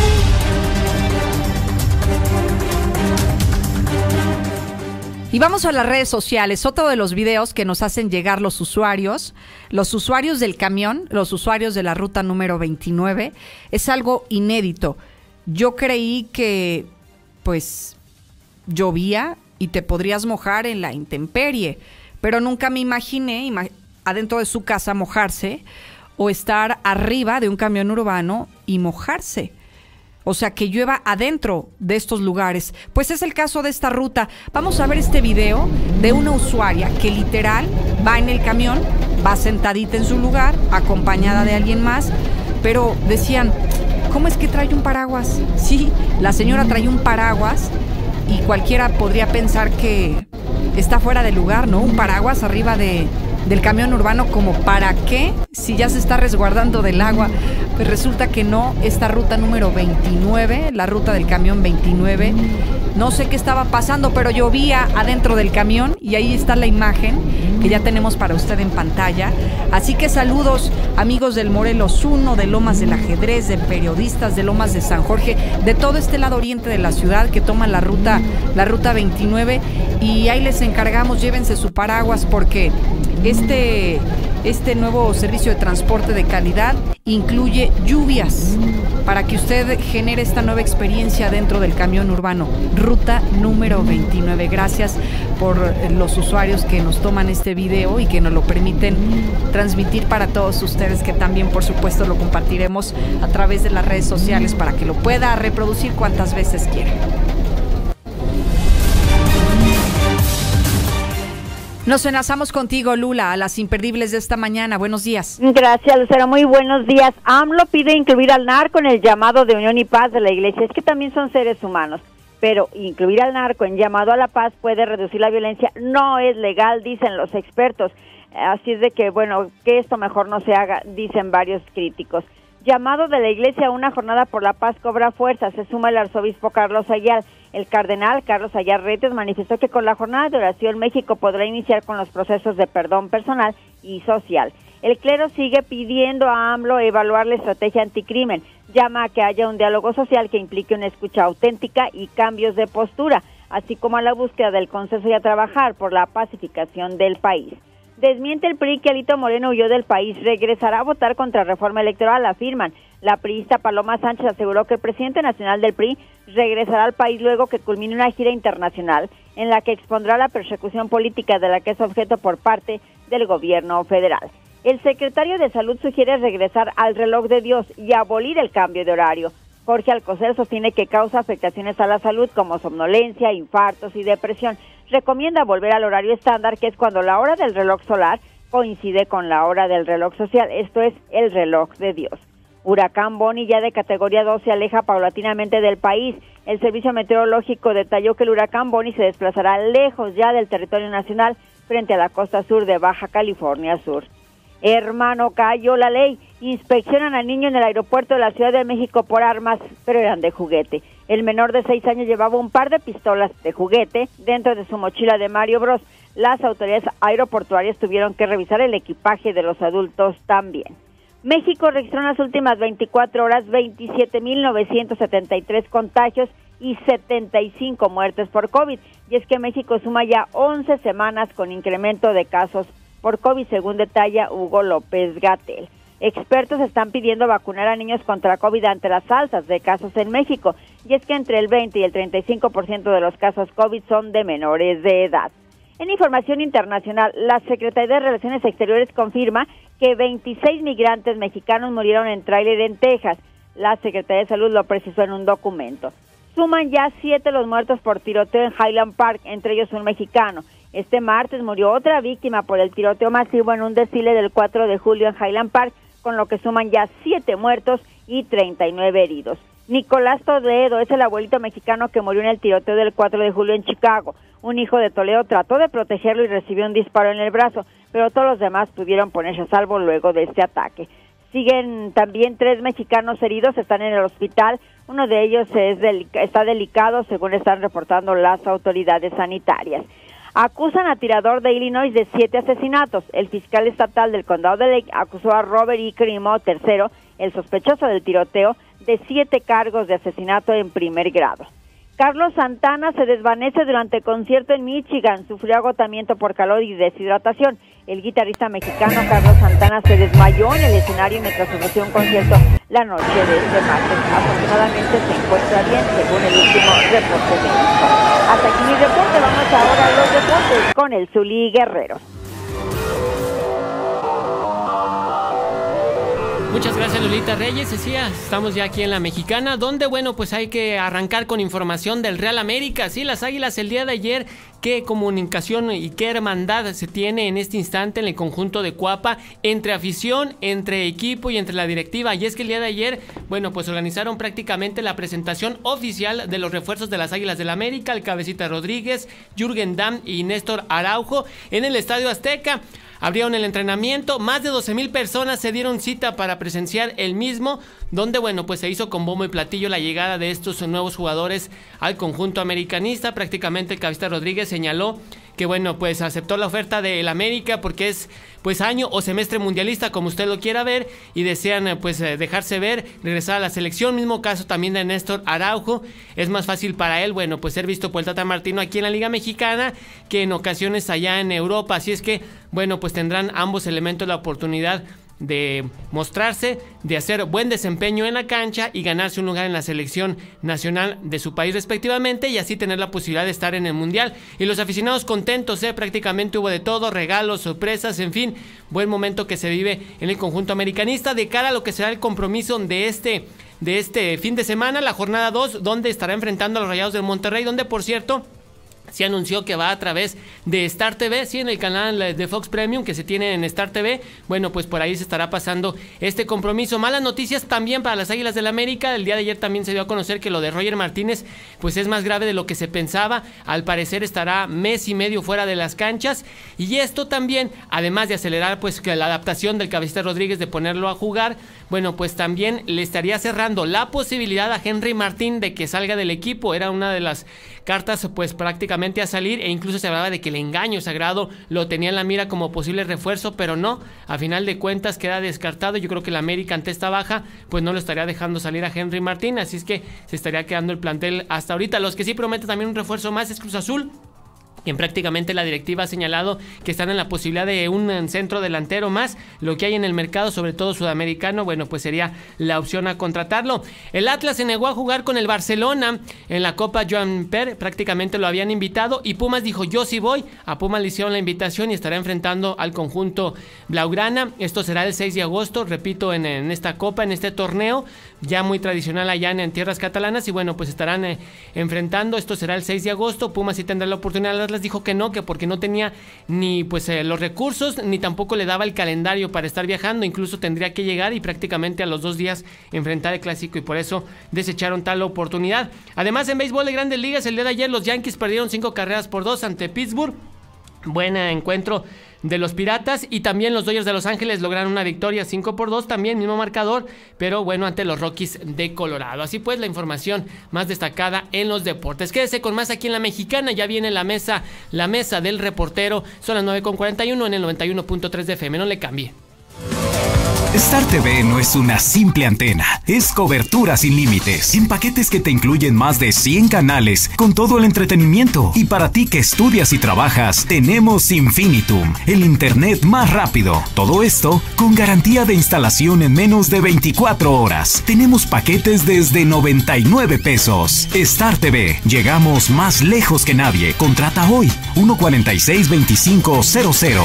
Y vamos a las redes sociales. Otro de los videos que nos hacen llegar los usuarios del camión, los usuarios de la ruta número 29, es algo inédito. Yo creí que pues llovía y te podrías mojar en la intemperie, pero nunca me imaginé adentro de su casa mojarse o estar arriba de un camión urbano y mojarse. O sea, que llueva adentro de estos lugares. Pues es el caso de esta ruta. Vamos a ver este video de una usuaria que literal va en el camión, va sentadita en su lugar, acompañada de alguien más, pero decían, ¿cómo es que trae un paraguas? Sí, la señora trae un paraguas y cualquiera podría pensar que está fuera de lugar, ¿no? Un paraguas arriba del camión urbano, ¿como para qué? Si ya se está resguardando del agua. Pues resulta que no, esta ruta número 29, la ruta del camión 29, no sé qué estaba pasando, pero llovía adentro del camión y ahí está la imagen que ya tenemos para usted en pantalla. Así que saludos, amigos del Morelos 1, de Lomas del Ajedrez, de periodistas de Lomas de San Jorge, de todo este lado oriente de la ciudad que toman la ruta 29, y ahí les encargamos, llévense su paraguas porque este nuevo servicio de transporte de calidad incluye lluvias para que usted genere esta nueva experiencia dentro del camión urbano. Ruta número 29. Gracias por los usuarios que nos toman este video y que nos lo permiten transmitir para todos ustedes, que también por supuesto lo compartiremos a través de las redes sociales para que lo pueda reproducir cuantas veces quiera. Nos enlazamos contigo, Lula, a las imperdibles de esta mañana. Buenos días. Gracias, Lucero. Muy buenos días. AMLO pide incluir al narco en el llamado de unión y paz de la iglesia. Es que también son seres humanos, pero incluir al narco en llamado a la paz puede reducir la violencia. No es legal, dicen los expertos. Así es de que, bueno, que esto mejor no se haga, dicen varios críticos. Llamado de la iglesia a una jornada por la paz cobra fuerza. Se suma el arzobispo Carlos Ayar. El cardenal Carlos Ayar Retes manifestó que con la jornada de oración México podrá iniciar con los procesos de perdón personal y social. El clero sigue pidiendo a AMLO evaluar la estrategia anticrimen. Llama a que haya un diálogo social que implique una escucha auténtica y cambios de postura, así como a la búsqueda del consenso y a trabajar por la pacificación del país. Desmiente el PRI que Alito Moreno huyó del país, regresará a votar contra reforma electoral, afirman. La priista Paloma Sánchez aseguró que el presidente nacional del PRI regresará al país luego que culmine una gira internacional en la que expondrá la persecución política de la que es objeto por parte del gobierno federal. El secretario de Salud sugiere regresar al reloj de Dios y abolir el cambio de horario. Jorge Alcocer sostiene que causa afectaciones a la salud como somnolencia, infartos y depresión. Recomienda volver al horario estándar, que es cuando la hora del reloj solar coincide con la hora del reloj social, esto es el reloj de Dios. Huracán Bonnie, ya de categoría 2, se aleja paulatinamente del país. El Servicio Meteorológico detalló que el huracán Bonnie se desplazará lejos ya del territorio nacional frente a la costa sur de Baja California Sur. Hermano, cayó la ley. Inspeccionan al niño en el aeropuerto de la Ciudad de México por armas, pero eran de juguete. El menor de 6 años llevaba un par de pistolas de juguete dentro de su mochila de Mario Bros. Las autoridades aeroportuarias tuvieron que revisar el equipaje de los adultos también. México registró en las últimas 24 horas 27,973 contagios y 75 muertes por COVID. Y es que México suma ya 11 semanas con incremento de casos por COVID, según detalla Hugo López-Gatell. Expertos están pidiendo vacunar a niños contra COVID ante las alzas de casos en México. Y es que entre el 20 y el 35% de los casos COVID son de menores de edad. En información internacional, la Secretaría de Relaciones Exteriores confirma que 26 migrantes mexicanos murieron en tráiler en Texas. La Secretaría de Salud lo precisó en un documento. Suman ya 7 los muertos por tiroteo en Highland Park, entre ellos un mexicano. Este martes murió otra víctima por el tiroteo masivo en un desfile del 4 de julio en Highland Park, con lo que suman ya 7 muertos y 39 heridos. Nicolás Toledo es el abuelito mexicano que murió en el tiroteo del 4 de julio en Chicago. Un hijo de Toledo trató de protegerlo y recibió un disparo en el brazo, pero todos los demás pudieron ponerse a salvo luego de este ataque. Siguen también 3 mexicanos heridos, están en el hospital. Uno de ellos está delicado, según están reportando las autoridades sanitarias. Acusan a tirador de Illinois de 7 asesinatos. El fiscal estatal del condado de Lake acusó a Robert E. Crimo III, el sospechoso del tiroteo, de 7 cargos de asesinato en primer grado. Carlos Santana se desvanece durante concierto en Michigan, sufrió agotamiento por calor y deshidratación. El guitarrista mexicano Carlos Santana se desmayó en el escenario mientras ofreció un concierto la noche de este martes. Afortunadamente se encuentra bien, según el último reporte médico. Hasta aquí mi reporte, vamos ahora a los deportes con el Zuli Guerrero. Muchas gracias, Lolita Reyes. Decía, estamos ya aquí en la Mexicana, donde, bueno, pues hay que arrancar con información del Real América. Sí, las Águilas el día de ayer, qué comunicación y qué hermandad se tiene en este instante en el conjunto de Cuapa, entre afición, entre equipo y entre la directiva. Y es que el día de ayer, bueno, pues organizaron prácticamente la presentación oficial de los refuerzos de las Águilas del América, el Cabecita Rodríguez, Jürgen Damm y Néstor Araujo, en el Estadio Azteca. Abrieron el entrenamiento, más de 12,000 personas se dieron cita para presenciar el mismo, donde, bueno, pues se hizo con bombo y platillo la llegada de estos nuevos jugadores al conjunto americanista. Prácticamente el Cabecita Rodríguez señaló que, bueno, pues aceptó la oferta del América porque es, pues, año o semestre mundialista, como usted lo quiera ver, y desean, pues, dejarse ver, regresar a la selección. Mismo caso también de Néstor Araujo. Es más fácil para él, bueno, pues ser visto por el Tata Martino aquí en la Liga Mexicana que en ocasiones allá en Europa. Así es que, bueno, pues tendrán ambos elementos la oportunidad de mostrarse, de hacer buen desempeño en la cancha y ganarse un lugar en la selección nacional de su país respectivamente, y así tener la posibilidad de estar en el Mundial. Y los aficionados contentos, prácticamente hubo de todo, regalos, sorpresas, en fin, buen momento que se vive en el conjunto americanista de cara a lo que será el compromiso de este fin de semana, la jornada 2, donde estará enfrentando a los Rayados del Monterrey, donde, por cierto, se anunció que va a través de Star TV, sí, en el canal de Fox Premium que se tiene en Star TV. Bueno, pues por ahí se estará pasando este compromiso. Malas noticias también para las Águilas del América. El día de ayer también se dio a conocer que lo de Roger Martínez pues es más grave de lo que se pensaba. Al parecer estará mes y medio fuera de las canchas, y esto también, además de acelerar pues que la adaptación del Cabecita Rodríguez de ponerlo a jugar, bueno, pues también le estaría cerrando la posibilidad a Henry Martín de que salga del equipo. Era una de las cartas pues prácticamente a salir, e incluso se hablaba de que el engaño sagrado lo tenía en la mira como posible refuerzo, pero no, a final de cuentas queda descartado. Yo creo que el América, ante esta baja, pues no lo estaría dejando salir a Henry Martín, así es que se estaría quedando el plantel hasta ahorita. Los que sí prometen también un refuerzo más es Cruz Azul, quien prácticamente la directiva ha señalado que están en la posibilidad de un centro delantero más. Lo que hay en el mercado, sobre todo sudamericano, bueno, pues sería la opción a contratarlo. El Atlas se negó a jugar con el Barcelona en la Copa Joan Per, prácticamente lo habían invitado, y Pumas dijo: yo sí voy. A Pumas le hicieron la invitación y estará enfrentando al conjunto blaugrana. Esto será el 6 de agosto, repito, en esta Copa, en este torneo, ya muy tradicional allá en tierras catalanas, y bueno, pues estarán enfrentando. Esto será el 6 de agosto. Pumas sí tendrá la oportunidad. Atlas dijo que no, que porque no tenía ni pues los recursos, ni tampoco le daba el calendario para estar viajando. Incluso tendría que llegar y prácticamente a los 2 días enfrentar el clásico, y por eso desecharon tal oportunidad. Además, en béisbol de Grandes Ligas, el día de ayer los Yankees perdieron 5-2 ante Pittsburgh. Buen encuentro de los Piratas, y también los Dodgers de Los Ángeles lograron una victoria 5-2, también mismo marcador, pero bueno, ante los Rockies de Colorado. Así pues, la información más destacada en los deportes. Quédese con más aquí en la Mexicana. Ya viene la mesa del reportero. Son las 9:41 en el 91.3 de FM. No le cambie. Star TV no es una simple antena, es cobertura sin límites, en paquetes que te incluyen más de 100 canales con todo el entretenimiento. Y para ti que estudias y trabajas, tenemos Infinitum, el internet más rápido. Todo esto con garantía de instalación en menos de 24 horas. Tenemos paquetes desde 99 pesos. Star TV, llegamos más lejos que nadie. Contrata hoy, 146-2500.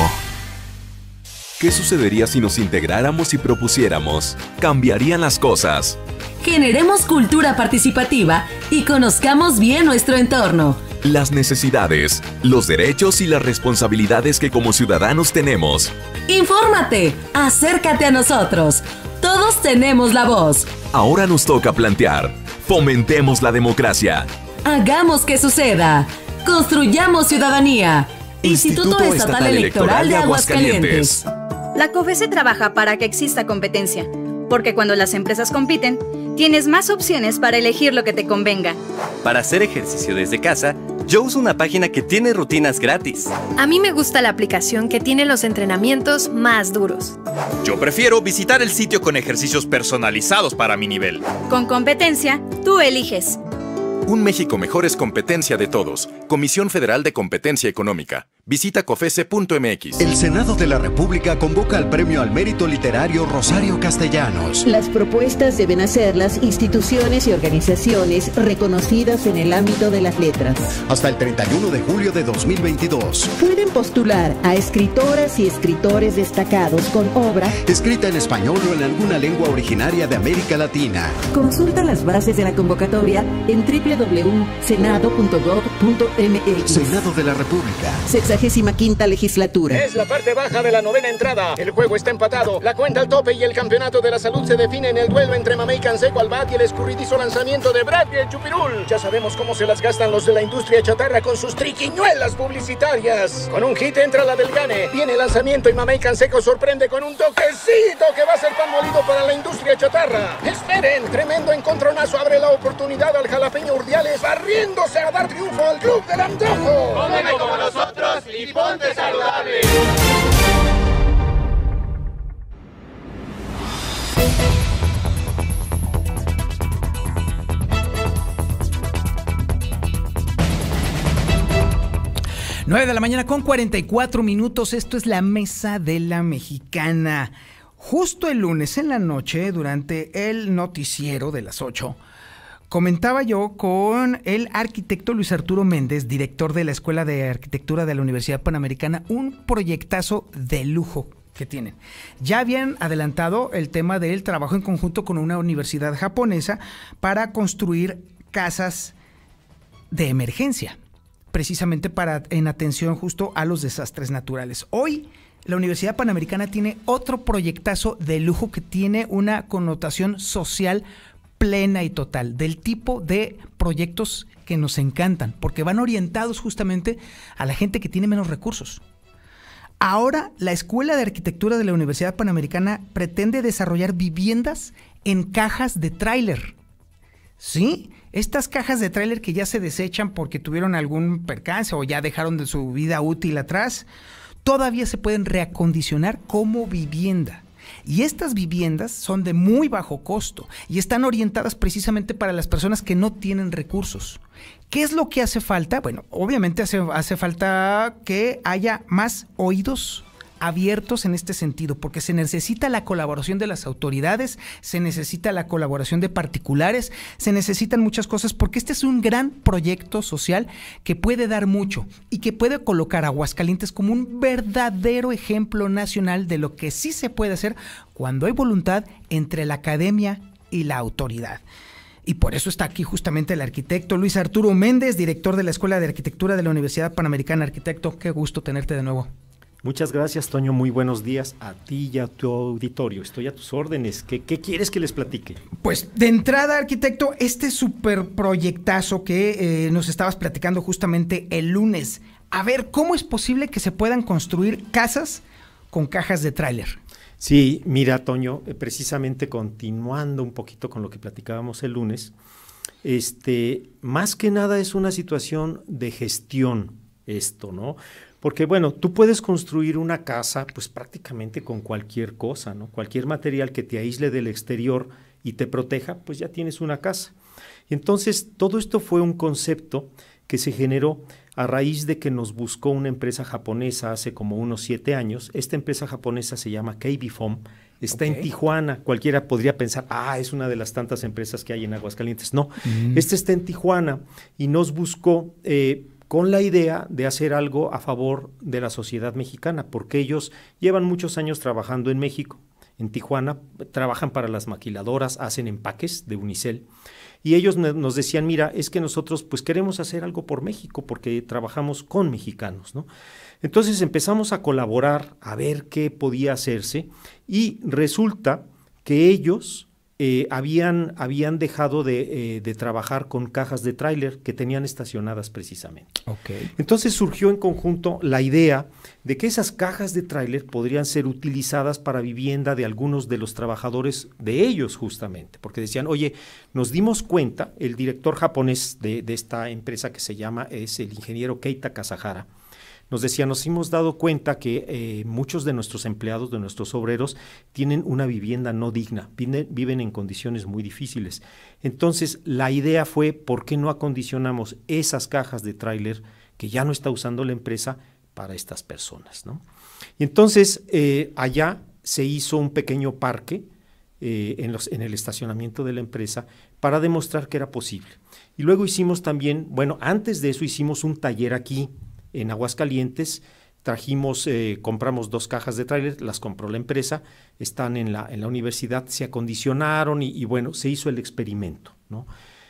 ¿Qué sucedería si nos integráramos y propusiéramos? Cambiarían las cosas. Generemos cultura participativa y conozcamos bien nuestro entorno. Las necesidades, los derechos y las responsabilidades que como ciudadanos tenemos. Infórmate, acércate a nosotros. Todos tenemos la voz. Ahora nos toca plantear, Fomentemos la democracia. Hagamos que suceda. Construyamos ciudadanía. Instituto Estatal Electoral de Aguascalientes. La COFESE trabaja para que exista competencia, porque cuando las empresas compiten, tienes más opciones para elegir lo que te convenga. Para hacer ejercicio desde casa, yo uso una página que tiene rutinas gratis. A mí me gusta la aplicación que tiene los entrenamientos más duros. Yo prefiero visitar el sitio con ejercicios personalizados para mi nivel. Con competencia, tú eliges. Un México mejor es competencia de todos. Comisión Federal de Competencia Económica. Visita cofese.mx. El Senado de la República convoca al Premio al Mérito Literario Rosario Castellanos. Las propuestas deben hacerlas instituciones y organizaciones reconocidas en el ámbito de las letras. Hasta el 31 de julio de 2022. Pueden postular a escritoras y escritores destacados con obra escrita en español o en alguna lengua originaria de América Latina. Consulta las bases de la convocatoria en www.senado.gov.mx. Senado de la República. 65ª legislatura. Es la parte baja de la 9ª entrada. El juego está empatado. La cuenta al tope y el campeonato de la salud se define en el duelo entre Mamey Canseco al bat y el escurridizo lanzamiento de Brad y el Chupirul. Ya sabemos cómo se las gastan los de la industria chatarra con sus triquiñuelas publicitarias. Con un hit entra la del Gane. Viene el lanzamiento y Mamey Canseco sorprende con un toquecito que va a ser pan molido para la industria chatarra. Esperen, tremendo encontronazo abre la oportunidad al jalapeño Urdiales barriéndose a dar triunfo al club del antojo. Come como nosotros y ponte saludable. Nueve de la mañana con 44 minutos. Esto es la Mesa de la Mexicana. Justo el lunes en la noche, durante el noticiero de las 8, comentaba yo con el arquitecto Luis Arturo Méndez, director de la Escuela de Arquitectura de la Universidad Panamericana, un proyectazo de lujo que tienen. Ya habían adelantado el tema del trabajo en conjunto con una universidad japonesa para construir casas de emergencia, precisamente en atención justo a los desastres naturales. Hoy la Universidad Panamericana tiene otro proyectazo de lujo que tiene una connotación social plena y total, del tipo de proyectos que nos encantan, porque van orientados justamente a la gente que tiene menos recursos. Ahora, la Escuela de Arquitectura de la Universidad Panamericana pretende desarrollar viviendas en cajas de tráiler. ¿Sí? Estas cajas de tráiler que ya se desechan porque tuvieron algún percance o ya dejaron de su vida útil atrás, todavía se pueden reacondicionar como vivienda. Y estas viviendas son de muy bajo costo y están orientadas precisamente para las personas que no tienen recursos. ¿Qué es lo que hace falta? Bueno, obviamente hace falta que haya más oídos abiertos en este sentido, porque se necesita la colaboración de las autoridades, se necesita la colaboración de particulares, se necesitan muchas cosas, porque este es un gran proyecto social que puede dar mucho y que puede colocar a Aguascalientes como un verdadero ejemplo nacional de lo que sí se puede hacer cuando hay voluntad entre la academia y la autoridad. Y por eso está aquí justamente el arquitecto Luis Arturo Méndez, director de la Escuela de Arquitectura de la Universidad Panamericana. Arquitecto, qué gusto tenerte de nuevo. Muchas gracias, Toño. Muy buenos días a ti y a tu auditorio. Estoy a tus órdenes. ¿Qué quieres que les platique? Pues de entrada, arquitecto, este súper proyectazo que nos estabas platicando justamente el lunes. A ver, ¿cómo es posible que se puedan construir casas con cajas de tráiler? Sí, mira, Toño, precisamente continuando un poquito con lo que platicábamos el lunes, más que nada es una situación de gestión esto, ¿no? Porque, bueno, tú puedes construir una casa, pues prácticamente con cualquier cosa, ¿no? Cualquier material que te aísle del exterior y te proteja, pues ya tienes una casa. Y entonces, todo esto fue un concepto que se generó a raíz de que nos buscó una empresa japonesa hace como unos 7 años. Esta empresa japonesa se llama KB Foam, está en Tijuana. Cualquiera podría pensar, es una de las tantas empresas que hay en Aguascalientes. No, Este está en Tijuana y nos buscó con la idea de hacer algo a favor de la sociedad mexicana, porque ellos llevan muchos años trabajando en México, en Tijuana, trabajan para las maquiladoras, hacen empaques de unicel, y ellos nos decían, mira, es que nosotros pues queremos hacer algo por México, porque trabajamos con mexicanos, ¿no? Entonces empezamos a colaborar, a ver qué podía hacerse, y resulta que ellos habían dejado de trabajar con cajas de tráiler que tenían estacionadas precisamente. Okay. Entonces surgió en conjunto la idea de que esas cajas de tráiler podrían ser utilizadas para vivienda de algunos de los trabajadores de ellos justamente, porque decían, oye, nos dimos cuenta, el director japonés de esta empresa que es el ingeniero Keita Kasahara, nos decía, nos hemos dado cuenta que muchos de nuestros empleados, de nuestros obreros, tienen una vivienda no digna, viven en condiciones muy difíciles. Entonces, la idea fue, ¿por qué no acondicionamos esas cajas de tráiler que ya no está usando la empresa para estas personas, ¿no? Y entonces, allá se hizo un pequeño parque en el estacionamiento de la empresa para demostrar que era posible. Y luego hicimos también, bueno, antes de eso hicimos un taller aquí, en Aguascalientes, compramos 2 cajas de tráiler, las compró la empresa, están en la universidad, se acondicionaron y bueno, se hizo el experimento, ¿no?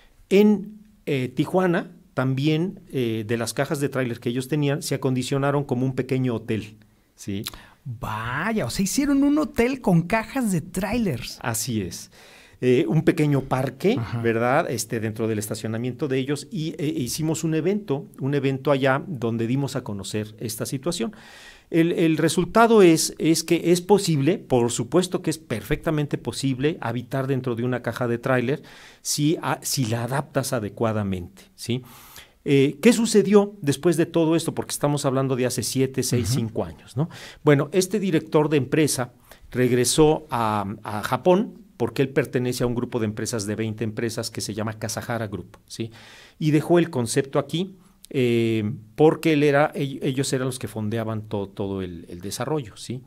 En Tijuana, también de las cajas de tráiler que ellos tenían, se acondicionaron como un pequeño hotel, ¿sí? Vaya, o sea, hicieron un hotel con cajas de trailers. Así es. Un pequeño parque, ¿verdad? Dentro del estacionamiento de ellos y hicimos un evento allá donde dimos a conocer esta situación. El resultado es que es posible, por supuesto que es perfectamente posible habitar dentro de una caja de tráiler si la adaptas adecuadamente, ¿sí? ¿Qué sucedió después de todo esto? Porque estamos hablando de hace 7, 6, 5 años, ¿no? Bueno, este director de empresa regresó a Japón, porque él pertenece a un grupo de empresas de 20 empresas que se llama Kasahara Group, ¿sí? Y dejó el concepto aquí porque ellos eran los que fondeaban todo el desarrollo, ¿sí?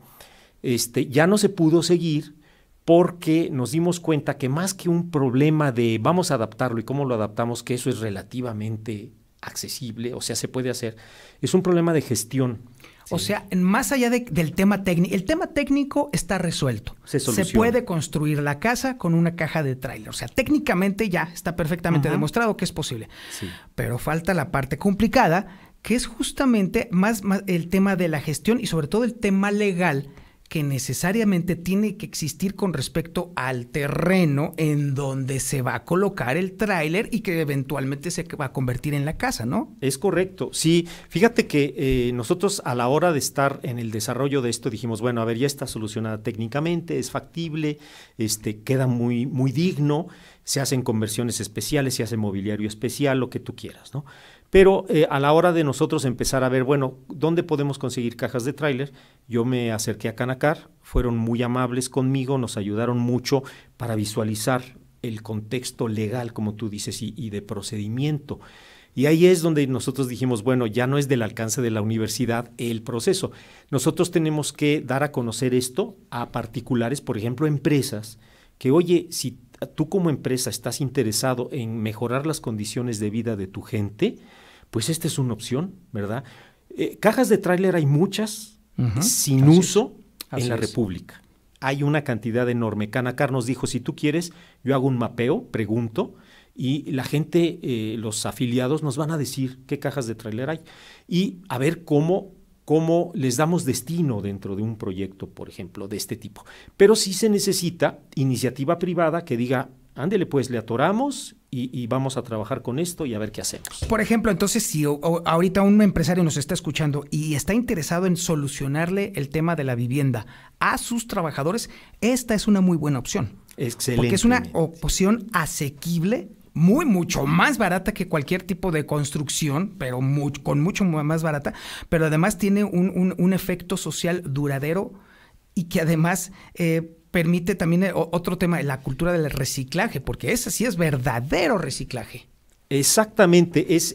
Ya no se pudo seguir porque nos dimos cuenta que más que un problema de vamos a adaptarlo y cómo lo adaptamos, que eso es relativamente accesible, o sea, se puede hacer, es un problema de gestión. O sea, más allá del tema técnico, el tema técnico está resuelto. Se puede construir la casa con una caja de tráiler. O sea, técnicamente ya está perfectamente demostrado que es posible. Sí. Pero falta la parte complicada, que es justamente más el tema de la gestión y sobre todo el tema legal que necesariamente tiene que existir con respecto al terreno en donde se va a colocar el tráiler y que eventualmente se va a convertir en la casa, ¿no? Es correcto, sí. Fíjate que nosotros a la hora de estar en el desarrollo de esto dijimos, bueno, a ver, ya está solucionada técnicamente, es factible, queda muy, muy digno, se hacen conversiones especiales, se hace mobiliario especial, lo que tú quieras, ¿no? Pero a la hora de nosotros empezar a ver, bueno, ¿dónde podemos conseguir cajas de tráiler? Yo me acerqué a Canacar, fueron muy amables conmigo, nos ayudaron mucho para visualizar el contexto legal, como tú dices, y de procedimiento. Y ahí es donde nosotros dijimos, bueno, ya no es del alcance de la universidad el proceso. Nosotros tenemos que dar a conocer esto a particulares, por ejemplo, empresas, que oye, si tú como empresa estás interesado en mejorar las condiciones de vida de tu gente, pues esta es una opción, ¿verdad? Cajas de tráiler hay muchas sin uso en la República. Hay una cantidad enorme. Canacar nos dijo, si tú quieres, yo hago un mapeo, pregunto, y la gente, los afiliados nos van a decir qué cajas de tráiler hay y a ver cómo les damos destino dentro de un proyecto, por ejemplo, de este tipo. Pero sí se necesita iniciativa privada que diga, ándele pues, le atoramos y vamos a trabajar con esto y a ver qué hacemos. Por ejemplo, entonces, si ahorita un empresario nos está escuchando y está interesado en solucionarle el tema de la vivienda a sus trabajadores, esta es una muy buena opción. Excelente. Porque es una opción asequible, mucho más barata que cualquier tipo de construcción, pero con mucho más barata, pero además tiene un efecto social duradero y que además permite también otro tema, la cultura del reciclaje, porque ese sí es verdadero reciclaje. Exactamente, es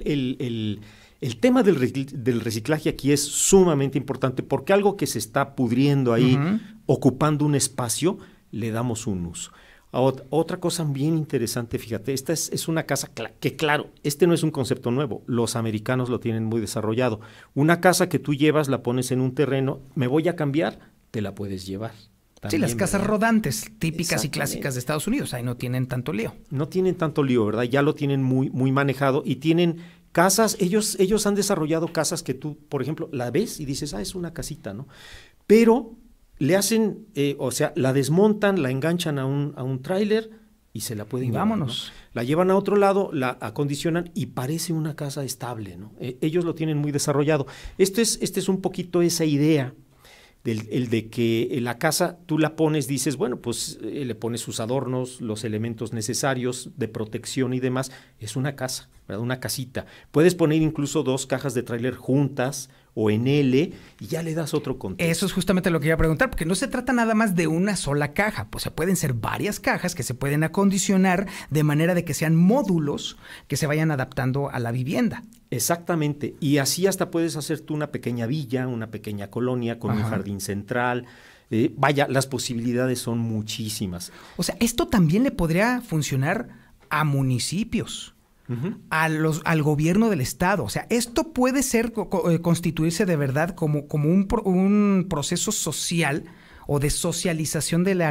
el tema del reciclaje aquí es sumamente importante porque algo que se está pudriendo ahí, ocupando un espacio, le damos un uso. Otra cosa bien interesante, fíjate, esta es una casa que claro, no es un concepto nuevo, los americanos lo tienen muy desarrollado. Una casa que tú llevas, la pones en un terreno, me voy a cambiar, te la puedes llevar. También, sí, las casas rodantes típicas y clásicas de Estados Unidos, ahí no tienen tanto lío. No tienen tanto lío, ¿verdad? Ya lo tienen muy, muy manejado y tienen casas, ellos han desarrollado casas que tú, por ejemplo, la ves y dices, es una casita, ¿no? Pero le hacen, o sea, la desmontan, la enganchan a un tráiler y se la pueden llevar, vámonos. ¿no? La llevan a otro lado, la acondicionan y parece una casa estable, ¿no? Ellos lo tienen muy desarrollado. Este es un poquito esa idea el de que la casa tú la pones, dices, bueno, pues le pones sus adornos, los elementos necesarios de protección y demás. Es una casa, ¿verdad? Una casita. Puedes poner incluso 2 cajas de tráiler juntas o en L y ya le das otro contexto. Eso es justamente lo que iba a preguntar, porque no se trata nada más de una sola caja, pues pueden ser varias cajas que se pueden acondicionar de manera de que sean módulos que se vayan adaptando a la vivienda. Exactamente, y así hasta puedes hacer tú una pequeña villa, una pequeña colonia con un jardín central. Vaya, las posibilidades son muchísimas. O sea, esto también le podría funcionar a municipios, al gobierno del estado. O sea, esto puede ser constituirse de verdad como un proceso social o de socialización del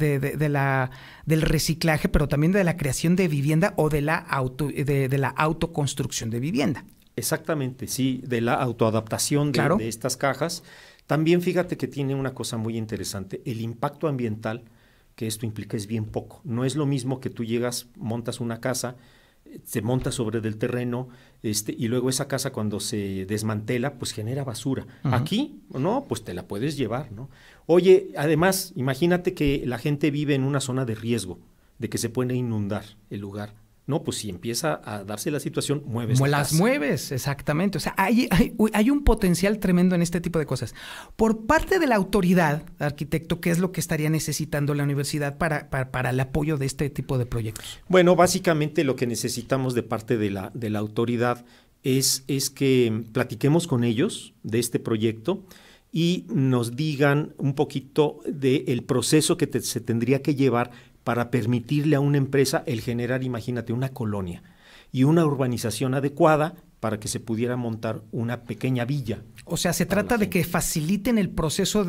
reciclaje, pero también de la creación de vivienda o de la autoconstrucción de vivienda. Exactamente, sí, de la autoadaptación de estas cajas. También fíjate que tiene una cosa muy interesante, el impacto ambiental que esto implica es bien poco. No es lo mismo que tú llegas, montas una casa, se monta sobre del terreno, y luego esa casa cuando se desmantela, pues genera basura. Aquí, no, pues te la puedes llevar, ¿no? Oye, además, imagínate que la gente vive en una zona de riesgo, de que se puede inundar el lugar. No, pues si empieza a darse la situación, mueves la las casa. Mueves, exactamente. O sea, hay un potencial tremendo en este tipo de cosas. Por parte de la autoridad, arquitecto, ¿qué es lo que estaría necesitando la universidad para el apoyo de este tipo de proyectos? Bueno, básicamente lo que necesitamos de parte de la autoridad es que platiquemos con ellos de este proyecto y nos digan un poquito del proceso que se tendría que llevar para permitirle a una empresa el generar, imagínate, una colonia y una urbanización adecuada para que se pudiera montar una pequeña villa. O sea, se trata de que faciliten el proceso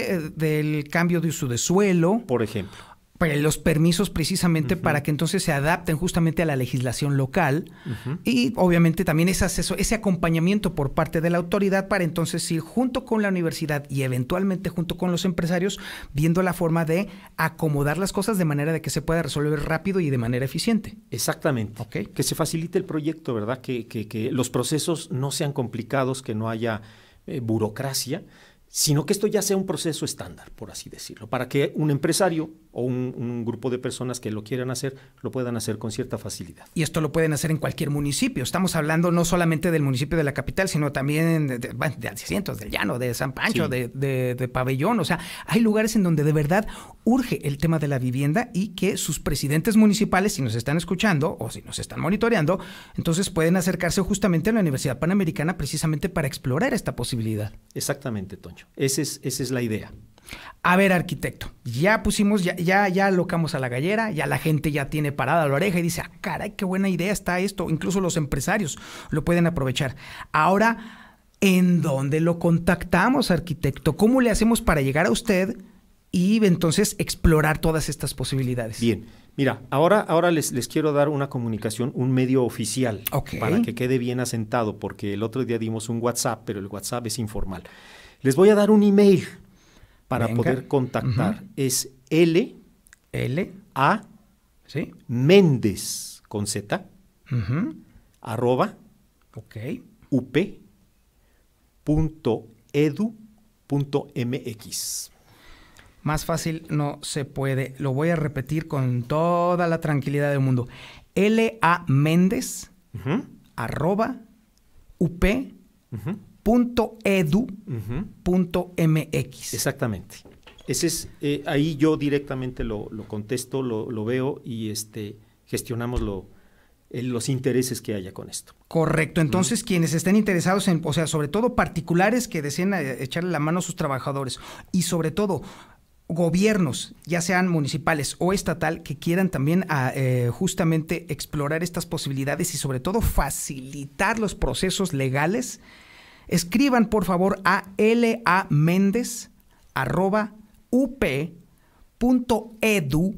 del cambio de uso de suelo. Por ejemplo. Los permisos precisamente para que entonces se adapten justamente a la legislación local y obviamente también ese acompañamiento por parte de la autoridad para entonces ir junto con la universidad y eventualmente junto con los empresarios viendo la forma de acomodar las cosas de manera de que se pueda resolver rápido y de manera eficiente. Exactamente. Okay. Que se facilite el proyecto, ¿verdad? Que los procesos no sean complicados, que no haya burocracia, sino que esto ya sea un proceso estándar, por así decirlo, para que un empresario o un grupo de personas que lo quieran hacer, lo puedan hacer con cierta facilidad. Y esto lo pueden hacer en cualquier municipio. Estamos hablando no solamente del municipio de la capital, sino también de Cientos, del Llano, de San Pancho, sí, de Pabellón. O sea, hay lugares en donde de verdad urge el tema de la vivienda y que sus presidentes municipales, si nos están escuchando o si nos están monitoreando, entonces pueden acercarse justamente a la Universidad Panamericana precisamente para explorar esta posibilidad. Exactamente, Toño. Esa es la idea. A ver, arquitecto, ya pusimos, ya alocamos a la gallera, ya la gente ya tiene parada la oreja y dice, caray, qué buena idea está esto, incluso los empresarios lo pueden aprovechar. Ahora, ¿en dónde lo contactamos, arquitecto? ¿Cómo le hacemos para llegar a usted y entonces explorar todas estas posibilidades? Bien, mira, ahora les quiero dar una comunicación, un medio oficial, para que quede bien asentado, porque el otro día dimos un WhatsApp, pero el WhatsApp es informal. Les voy a dar un email para poder contactar. Es L-A ¿sí? Méndez con Z @ up.edu.mx. Más fácil no se puede. Lo voy a repetir con toda la tranquilidad del mundo. L.A. Méndez @up.edu.mx. Exactamente. Ese es, ahí yo directamente lo contesto, lo veo y gestionamos los intereses que haya con esto. Correcto. Entonces, quienes estén interesados en, o sea, sobre todo particulares que deseen echarle la mano a sus trabajadores y sobre todo gobiernos, ya sean municipales o estatal, que quieran también justamente explorar estas posibilidades y sobre todo facilitar los procesos legales, escriban por favor a lamendez@up.edu.mx.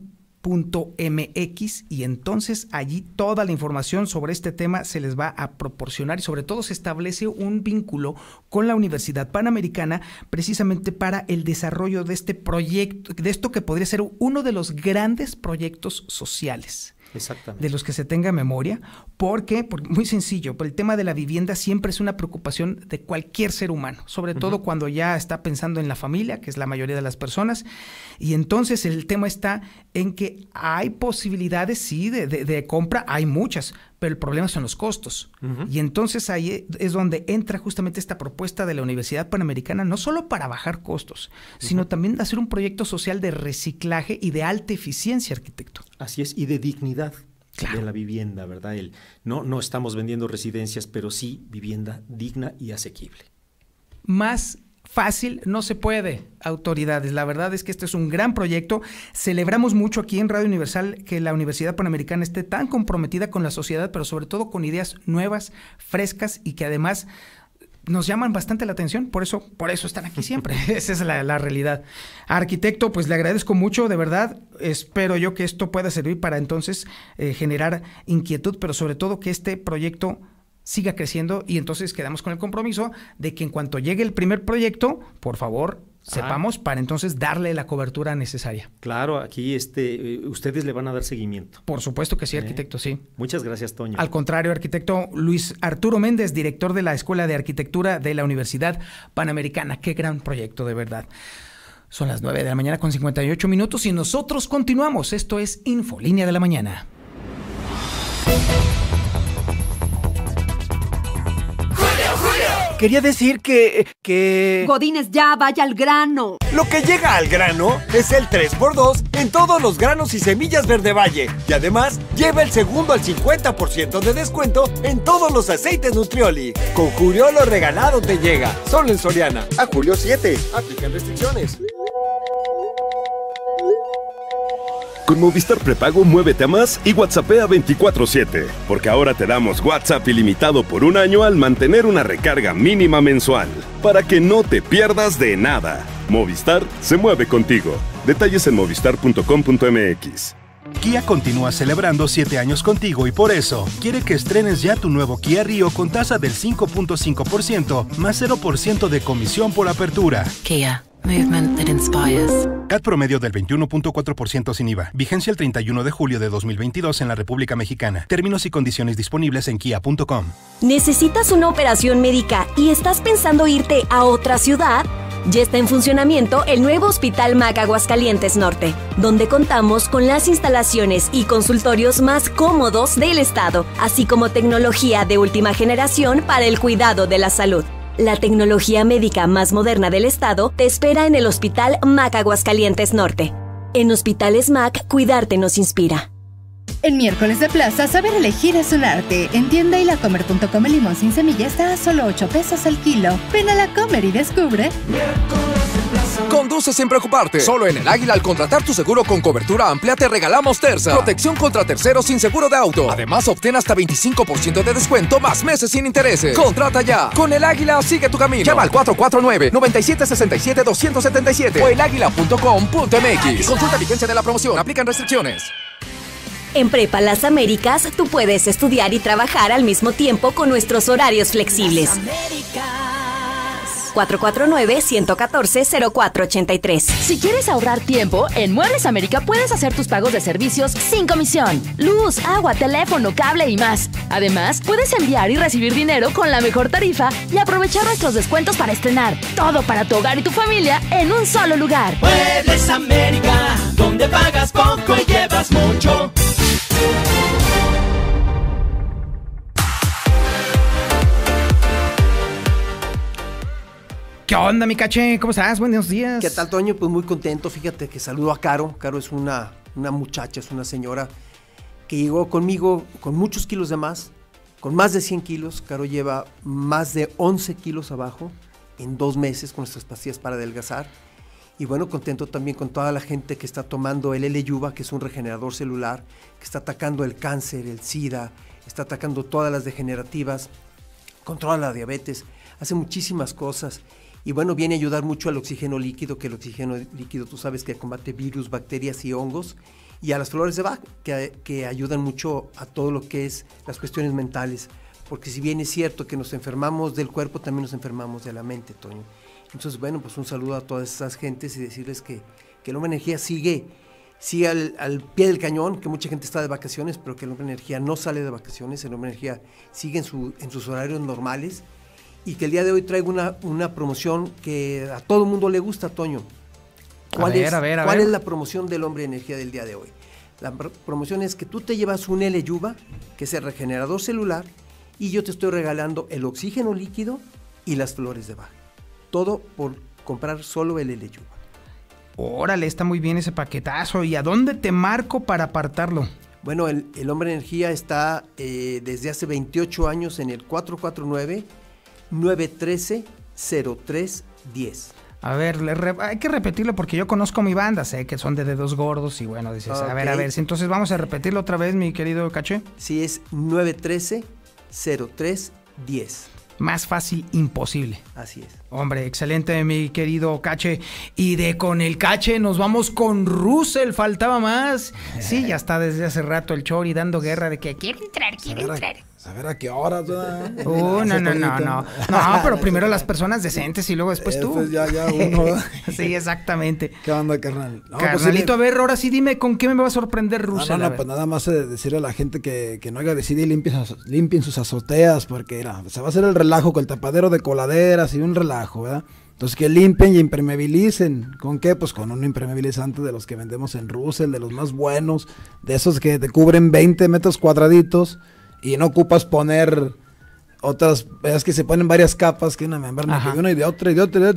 .mx y entonces allí toda la información sobre este tema se les va a proporcionar y sobre todo se establece un vínculo con la Universidad Panamericana precisamente para el desarrollo de este proyecto, de esto que podría ser uno de los grandes proyectos sociales. Exactamente. De los que se tenga memoria, porque muy sencillo, el tema de la vivienda siempre es una preocupación de cualquier ser humano, sobre todo cuando ya está pensando en la familia, que es la mayoría de las personas, y entonces el tema está en que hay posibilidades, sí, de compra, hay muchas, pero el problema son los costos. Y entonces ahí es donde entra justamente esta propuesta de la Universidad Panamericana, no solo para bajar costos, sino también hacer un proyecto social de reciclaje y de alta eficiencia, arquitecto. Así es, y de dignidad de la vivienda, ¿verdad? No estamos vendiendo residencias, pero sí vivienda digna y asequible. Más fácil no se puede, autoridades. La verdad es que este es un gran proyecto. Celebramos mucho aquí en Radio Universal que la Universidad Panamericana esté tan comprometida con la sociedad, pero sobre todo con ideas nuevas, frescas y que además nos llaman bastante la atención, por eso están aquí siempre. Esa es la realidad. Arquitecto, pues le agradezco mucho, de verdad. Espero yo que esto pueda servir para entonces generar inquietud, pero sobre todo que este proyecto siga creciendo y entonces quedamos con el compromiso de que en cuanto llegue el primer proyecto, por favor, sepamos para entonces darle la cobertura necesaria. Claro, aquí ustedes le van a dar seguimiento. Por supuesto que sí, arquitecto, sí. Muchas gracias, Toño. Al contrario, arquitecto. Luis Arturo Méndez, director de la Escuela de Arquitectura de la Universidad Panamericana. Qué gran proyecto, de verdad. Son las 9 de la mañana con 58 minutos y nosotros continuamos. Esto es Infolínea de la Mañana. Quería decir que... Godínez, ya, vaya al grano. Lo que llega al grano es el 3x2 en todos los granos y semillas Verde Valle. Y además, lleva el segundo al 50% de descuento en todos los aceites Nutrioli. Con Julio lo regalado te llega. Solo en Soriana. A julio 7. Aplican restricciones. Con Movistar Prepago, muévete a más y WhatsAppea 24/7. Porque ahora te damos WhatsApp ilimitado por un año al mantener una recarga mínima mensual. Para que no te pierdas de nada. Movistar se mueve contigo. Detalles en movistar.com.mx. Kia continúa celebrando 7 años contigo y por eso quiere que estrenes ya tu nuevo Kia Rio con tasa del 5.5% más 0% de comisión por apertura. Kia. Movement that inspires. CAT promedio del 21.4% sin IVA. Vigencia el 31 de julio de 2022 en la República Mexicana. Términos y condiciones disponibles en kia.com. ¿Necesitas una operación médica y estás pensando irte a otra ciudad? Ya está en funcionamiento el nuevo Hospital MAC Aguascalientes Norte, donde contamos con las instalaciones y consultorios más cómodos del estado, así como tecnología de última generación para el cuidado de la salud. La tecnología médica más moderna del estado te espera en el Hospital MAC Aguascalientes Norte. En Hospitales MAC, cuidarte nos inspira. En miércoles de plaza, saber elegir es un arte. En tienda y lacomer.com el limón sin semilla está a solo 8 pesos el kilo. Ven a La Comer y descubre. Conduce sin preocuparte. Solo en El Águila, al contratar tu seguro con cobertura amplia, te regalamos Terza. Protección contra terceros sin seguro de auto. Además, obtén hasta 25% de descuento más meses sin intereses. Contrata ya. Con El Águila, sigue tu camino. Llama al 449-9767-277 o elaguila.com.mx. Consulta vigencia de la promoción. Aplican restricciones. En Prepa Las Américas, tú puedes estudiar y trabajar al mismo tiempo con nuestros horarios flexibles. 449-114-0483. Si quieres ahorrar tiempo, en Muebles América puedes hacer tus pagos de servicios sin comisión. Luz, agua, teléfono, cable y más. Además, puedes enviar y recibir dinero con la mejor tarifa y aprovechar nuestros descuentos para estrenar. Todo para tu hogar y tu familia en un solo lugar. Muebles América, donde pagas poco y llevas mucho. ¿Qué onda, mi caché? ¿Cómo estás? Buenos días. ¿Qué tal, Toño? Pues muy contento. Fíjate que saludo a Caro. Caro es una muchacha, es una señora que llegó conmigo con muchos kilos de más, con más de 100 kilos. Caro lleva más de 11 kilos abajo en 2 meses con nuestras pastillas para adelgazar. Y bueno, contento también con toda la gente que está tomando el L-Yuva, que es un regenerador celular, que está atacando el cáncer, el SIDA, está atacando todas las degenerativas, controla la diabetes, hace muchísimas cosas. Y bueno, viene a ayudar mucho al oxígeno líquido, que el oxígeno líquido tú sabes que combate virus, bacterias y hongos. y a las flores de Bach, que ayudan mucho a todo lo que es las cuestiones mentales, porque si bien es cierto que nos enfermamos del cuerpo, también nos enfermamos de la mente, Toño. Entonces, bueno, pues un saludo a todas esas gentes y decirles que el Hombre Energía sigue al pie del cañón, que mucha gente está de vacaciones, pero que el Hombre Energía no sale de vacaciones, el Hombre Energía sigue en sus horarios normales, y que el día de hoy traigo una promoción que a todo el mundo le gusta, Toño. ¿Cuál es la promoción del Hombre Energía del día de hoy? La promoción es que tú te llevas un L-Yuba, que es el regenerador celular, y yo te estoy regalando el oxígeno líquido y las flores de Bach. Todo por comprar solo el L-Yuba. Órale, está muy bien ese paquetazo. ¿Y a dónde te marco para apartarlo? Bueno, el Hombre Energía está desde hace 28 años en el 449-913-0310. A ver, hay que repetirlo porque yo conozco mi banda, sé que son de Dedos Gordos y bueno, dices, okay. A ver, entonces vamos a repetirlo otra vez, mi querido Caché. Sí, es 913-0310. Más fácil imposible. Así es. Hombre, excelente, mi querido Caché. Y con el Caché nos vamos con Russell, faltaba más. Sí, ya está desde hace rato el Chori dando guerra de que quiere entrar. A ver a qué horas, ¿verdad? No, pero primero las personas decentes y luego después tú. Pues ya uno, ¿verdad? Sí, exactamente. ¿Qué onda, carnal? No, carnalito, pues, a ver, ahora sí dime, ¿con qué me va a sorprender Russell? No, pues nada más decirle a la gente que no haga decir y limpien sus azoteas, porque se va a hacer el relajo con el tapadero de coladeras y un relajo, ¿verdad? Entonces que limpien y impermeabilicen. ¿Con qué? Pues con un impermeabilizante de los que vendemos en Russell, de los más buenos, de esos que te cubren 20 metros cuadraditos. Y no ocupas poner otras, es que se ponen varias capas, que una membrana de una y de otra.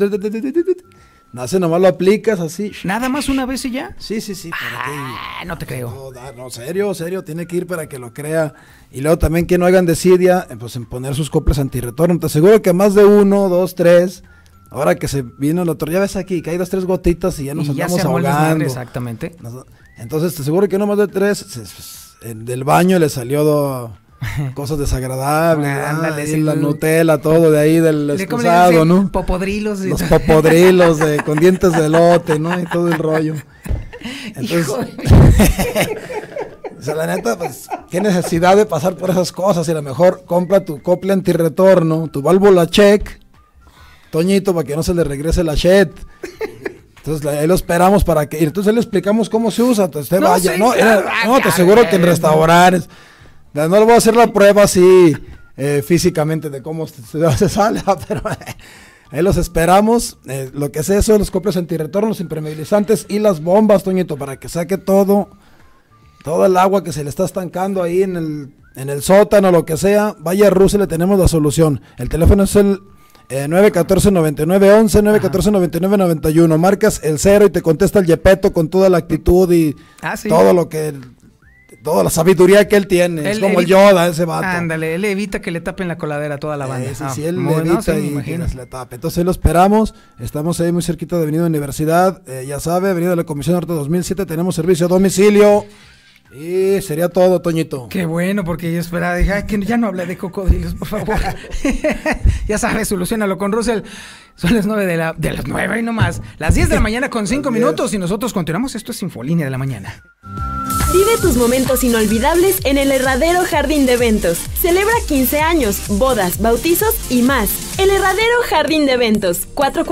Nomás lo aplicas así. ¿Nada más una vez y ya? Sí. No te creo. No, serio, tiene que ir para que lo crea. Y luego también que no hagan desidia, pues en poner sus coplas antirretorno. Te aseguro que más de 1, 2, 3... Ahora que se vino el otro, ya ves aquí, que hay 2, 3 gotitas y ya nos andamos ahogando. Exactamente. Entonces te aseguro que no más de 3, del baño le salió cosas desagradables, ándale, la Nutella, todo de ahí del excusado, ¿no? Popodrilos. Los popodrilos con dientes de elote, ¿no? Y todo el rollo. Entonces, o sea, la neta, pues, qué necesidad de pasar por esas cosas. Y a lo mejor compra tu copla antirretorno, tu válvula check, Toñito, para que no se le regrese la shed. Entonces ahí lo esperamos para que... Y entonces le explicamos cómo se usa. Entonces usted vaya, te aseguro que en restaurantes... No le voy a hacer la prueba así físicamente de cómo se sale, pero ahí los esperamos. Lo que es eso, los coplas antirretorno, los impermeabilizantes y las bombas, Toñito, para que saque todo el agua que se le está estancando ahí en el sótano, lo que sea. Vaya a Russell, le tenemos la solución. El teléfono es el 914-9911, 914-9991. Marcas el 0 y te contesta el Yepeto con toda la actitud y todo lo que... Toda la sabiduría que él tiene, es como el Yoda, ese vato. Ándale, él evita que le tapen la coladera a toda la banda. Sí, él le evita y que le tape. Entonces lo esperamos, estamos ahí muy cerquita de Avenida Universidad, ya sabe, Avenida de la Comisión Norte 2007, tenemos servicio a domicilio. Y sería todo, Toñito. Qué bueno, porque yo esperaba, dije, que ya no hable de cocodrilos, por favor. Ya sabes, solucionalo con Russell. Son las 9 de las 9 y no más. Las 10 de la mañana con 5 minutos y nosotros continuamos. Esto es Infolínea de la Mañana. Vive tus momentos inolvidables en el Herradero Jardín de Eventos. Celebra 15 años, bodas, bautizos y más. El Herradero Jardín de Eventos,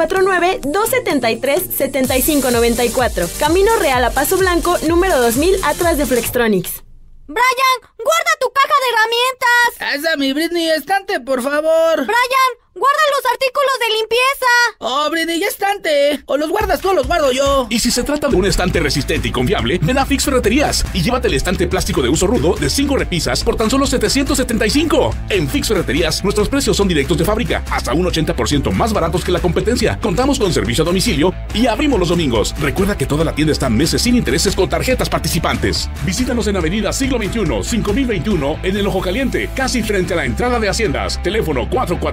449-273-7594. Camino Real a Paso Blanco, número 2000, atrás de Flextronics. ¡Brian! ¡Guarda tu caja de herramientas! ¡Esa, mi Britney! ¡Estante, por favor! ¡Brian! ¡Guarda los artículos de limpieza! ¡Oh, Britney, ya estante! ¡O los guardas tú o los guardo yo! Y si se trata de un estante resistente y confiable, ven a Fix Ferreterías y llévate el estante plástico de uso rudo de 5 repisas por tan solo $775. En Fix Ferreterías, nuestros precios son directos de fábrica, hasta un 80% más baratos que la competencia. Contamos con servicio a domicilio y abrimos los domingos. Recuerda que toda la tienda está meses sin intereses con tarjetas participantes. Visítanos en Avenida Siglo XXI, 5021, en el Ojo Caliente, casi frente a la entrada de Haciendas. Teléfono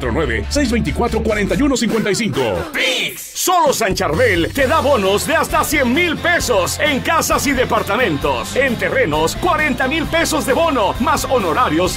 449-624-4155. ¡Pix! Solo San Charbel te da bonos de hasta 100,000 pesos en casas y departamentos. En terrenos, 40,000 pesos de bono, más honorarios